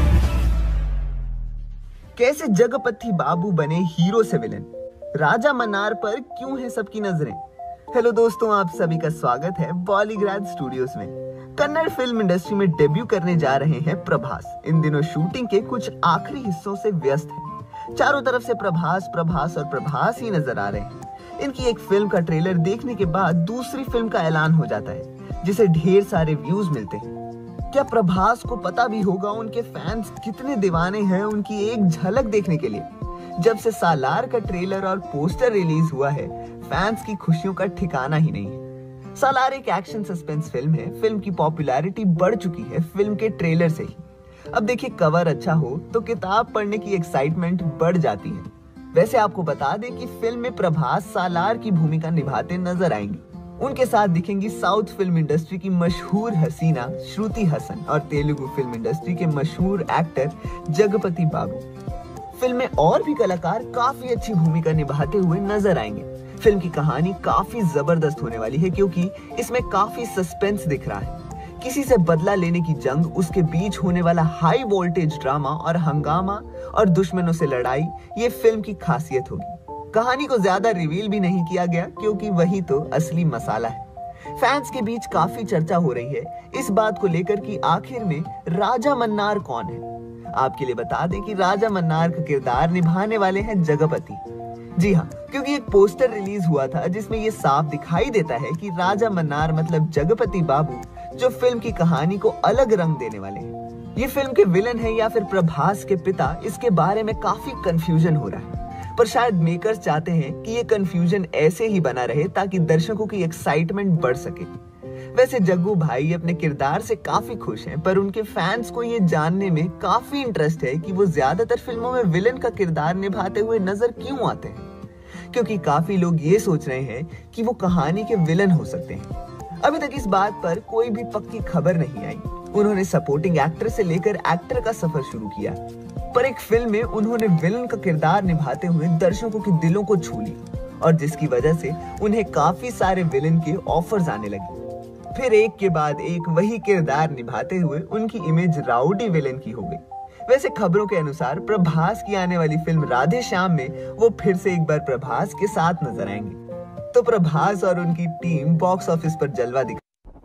कैसे जगपति बाबू बने हीरो से विलेन? राजा मन्नार पर क्यों है सबकी नजरें? हेलो दोस्तों, आप सभी का स्वागत है बॉलीग्राड स्टूडियोज में। कन्नड़ फिल्म इंडस्ट्री में डेब्यू करने जा रहे हैं प्रभास। इन दिनों शूटिंग के कुछ आखिरी हिस्सों से व्यस्त हैं। चारों तरफ से प्रभास प्रभास और प्रभास ही नजर आ रहे हैं। इनकी एक फिल्म का ट्रेलर देखने के बाद दूसरी फिल्म का ऐलान हो जाता है, जिसे ढेर सारे व्यूज मिलते हैं। क्या प्रभास को पता भी होगा उनके फैंस कितने दीवाने हैं उनकी एक झलक देखने के लिए? जब से सालार का ट्रेलर और पोस्टर रिलीज हुआ है, फैंस की खुशियों का ठिकाना ही नहीं है। सालार एक एक्शन सस्पेंस फिल्म है। फिल्म की पॉपुलैरिटी बढ़ चुकी है फिल्म के ट्रेलर से ही। अब देखिए, कवर अच्छा हो तो किताब पढ़ने की एक्साइटमेंट बढ़ जाती है। वैसे आपको बता दें कि फिल्म में प्रभास सालार की भूमिका निभाते नजर आएंगे। उनके साथ दिखेंगी साउथ फिल्म इंडस्ट्री की मशहूर हसीना श्रुति हसन और तेलुगु फिल्म इंडस्ट्री के मशहूर एक्टर जगपति बाबू। फिल्म में और भी कलाकार काफी अच्छी भूमिका निभाते हुए नजर आएंगे। फिल्म की कहानी काफी जबरदस्त होने वाली है, क्योंकि इसमें काफी सस्पेंस दिख रहा है। किसी से बदला लेने की जंग, उसके बीच होने वाला हाई वोल्टेज ड्रामा और हंगामा और दुश्मनों से लड़ाई, ये फिल्म की खासियत होगी। कहानी को ज्यादा रिवील भी नहीं किया गया, क्योंकि वही तो असली मसाला है। फैंस के बीच काफी चर्चा हो रही है इस बात को लेकर कि आखिर में राजा मन्नार कौन है। आपके लिए बता दें कि राजा मन्नार का किरदार निभाने वाले हैं जगपति। जी हाँ, क्योंकि एक पोस्टर रिलीज हुआ था जिसमें ये साफ दिखाई देता है कि राजा मन्नार मतलब जगपति बाबू, जो फिल्म की कहानी को अलग रंग देने वाले हैं। ये फिल्म के विलन है या फिर प्रभास के पिता, इसके बारे में काफी कंफ्यूजन हो रहा है। पर शायद मेकर्स चाहते हैं कि ये कंफ्यूजन ऐसे ही बना रहे ताकि दर्शकों की एक्साइटमेंट बढ़ सके। वैसे जग्गू भाई अपने किरदार से काफी खुश हैं, पर उनके फैंस को ये जानने में काफी इंटरेस्ट है कि वो ज्यादातर फिल्मों में विलन का किरदार निभाते हुए नजर क्यों आते हैं। क्योंकि काफी लोग ये सोच रहे हैं कि वो कहानी के विलन हो सकते हैं। अभी तक इस बात पर कोई भी पक्की खबर नहीं आई। उन्होंने सपोर्टिंग एक्टर से लेकर एक्टर का सफर शुरू किया, पर एक फिल्म में उन्होंने विलन का किरदार निभाते हुए दर्शकों के दिलों को छू ली, और जिसकी वजह से उन्हें काफी सारे विलन के ऑफर्स आने लगे। फिर एक के बाद एक वही किरदार निभाते हुए उनकी इमेज राउडी विलन की हो गई। वैसे खबरों के अनुसार प्रभास की आने वाली फिल्म राधे श्याम में वो फिर से एक बार प्रभास के साथ नजर आएंगे। तो प्रभास और उनकी टीम बॉक्स ऑफिस पर जलवा दिखा।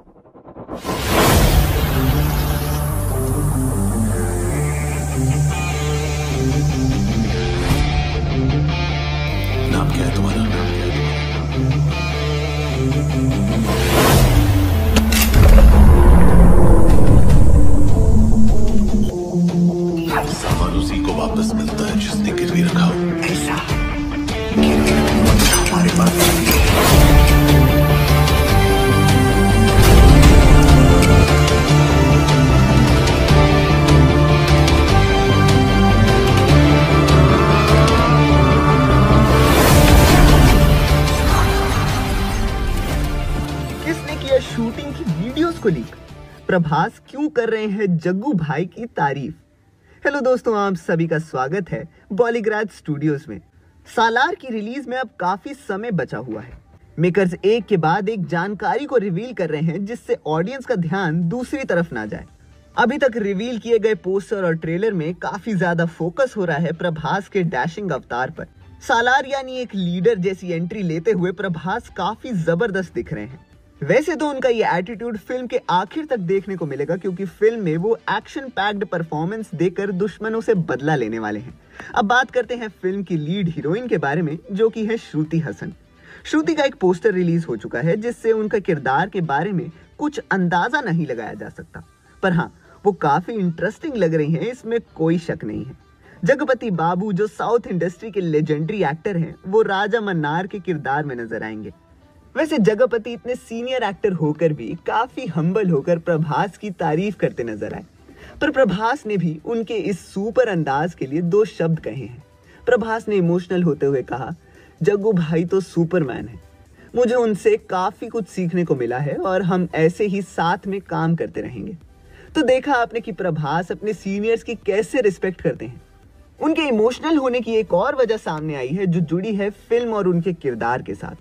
नाम क्या है तुम्हारा? सामान उसी को वापस मिलता है जिसने गिरवी रखा हो। ऐसा हमारे पास शूटिंग की वीडियोस को लीक? प्रभास क्यों कर रहे हैं जग्गू भाई की तारीफ? हेलो दोस्तों, आप सभी का स्वागत है बॉलीग्राड स्टूडियोज में। सालार की रिलीज में अब काफी समय बचा हुआ है। मेकर्स एक के बाद एक जानकारी को रिवील कर रहे हैं, जिससे ऑडियंस का ध्यान दूसरी तरफ ना जाए। अभी तक रिवील किए गए पोस्टर और ट्रेलर में काफी ज्यादा फोकस हो रहा है प्रभास के डैशिंग अवतार पर। सालार यानी एक लीडर जैसी एंट्री लेते हुए प्रभास काफी जबरदस्त दिख रहे हैं। वैसे तो उनका ये एटीट्यूड फिल्म के आखिर तक देखने को मिलेगा, क्योंकि फिल्म में वो एक्शन पैक्ड परफॉर्मेंस देकर दुश्मनों से बदला लेने वाले हैं। अब बात करते हैं फिल्म की लीड हीरोइन के बारे में, जो कि है श्रुति हसन। श्रुति का एक पोस्टर रिलीज हो चुका है, जिससे उनका किरदार के बारे में कुछ अंदाजा नहीं लगाया जा सकता, पर हाँ, वो काफी इंटरेस्टिंग लग रही है, इसमें कोई शक नहीं है। जगपति बाबू, जो साउथ इंडस्ट्री के लेजेंडरी एक्टर हैं, वो राजा मन्नार के किरदार में नजर आएंगे। वैसे जगपति इतने सीनियर एक्टर होकर भी काफी हम्बल होकर प्रभास की तारीफ करते नजर आए, पर प्रभास ने भी उनके इस सुपर अंदाज के लिए 2 शब्द कहे हैं। प्रभास ने इमोशनल होते हुए कहा, जग्गू भाई तो सुपरमैन है, मुझे उनसे काफी कुछ सीखने को मिला है और हम ऐसे ही साथ में काम करते रहेंगे। तो देखा आपने कि प्रभास अपने सीनियर्स की कैसे रिस्पेक्ट करते हैं। उनके इमोशनल होने की एक और वजह सामने आई है, जो जुड़ी है फिल्म और उनके किरदार के साथ।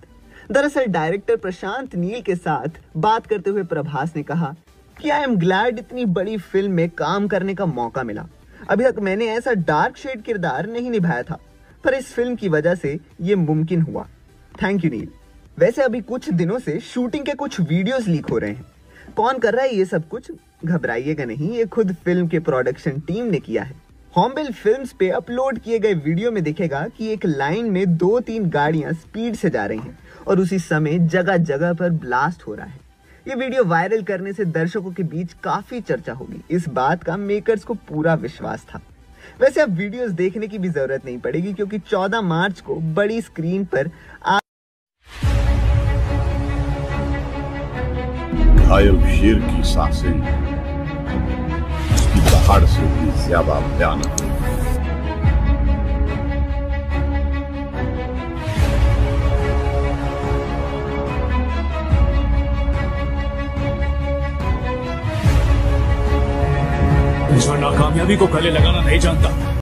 दरअसल डायरेक्टर प्रशांत नील के साथ बात करते हुए प्रभास ने कहा कि आई एम ग्लैड इतनी बड़ी फिल्म में काम करने का मौका मिला। अभी तक मैंने ऐसा डार्क शेड किरदार नहीं निभाया था, पर इस फिल्म की वजह से ये मुमकिन हुआ। Thank you Neel. वैसे अभी कुछ दिनों से शूटिंग के कुछ वीडियोस लीक हो रहे हैं। कौन कर रहा है ये सब कुछ? घबराइएगा नहीं, ये खुद फिल्म के प्रोडक्शन टीम ने किया है। हॉर्नबिल फिल्म्स पे अपलोड किए गए वीडियो में दिखेगा कि एक लाइन में 2-3 गाड़ियां स्पीड से जा रही हैं और उसी समय जगह जगह पर ब्लास्ट हो रहा है। ये वीडियो वायरल करने से दर्शकों के बीच काफी चर्चा होगी। इस बात का मेकर्स को पूरा विश्वास था। वैसे अब वीडियोस देखने की भी जरूरत नहीं पड़ेगी, क्योंकि 14 मार्च को बड़ी स्क्रीन पर घायल शेर की सांसें उसकी दहाड़ से भी ज्यादा भयानक है। जो नाकामयाबी को गले लगाना नहीं जानता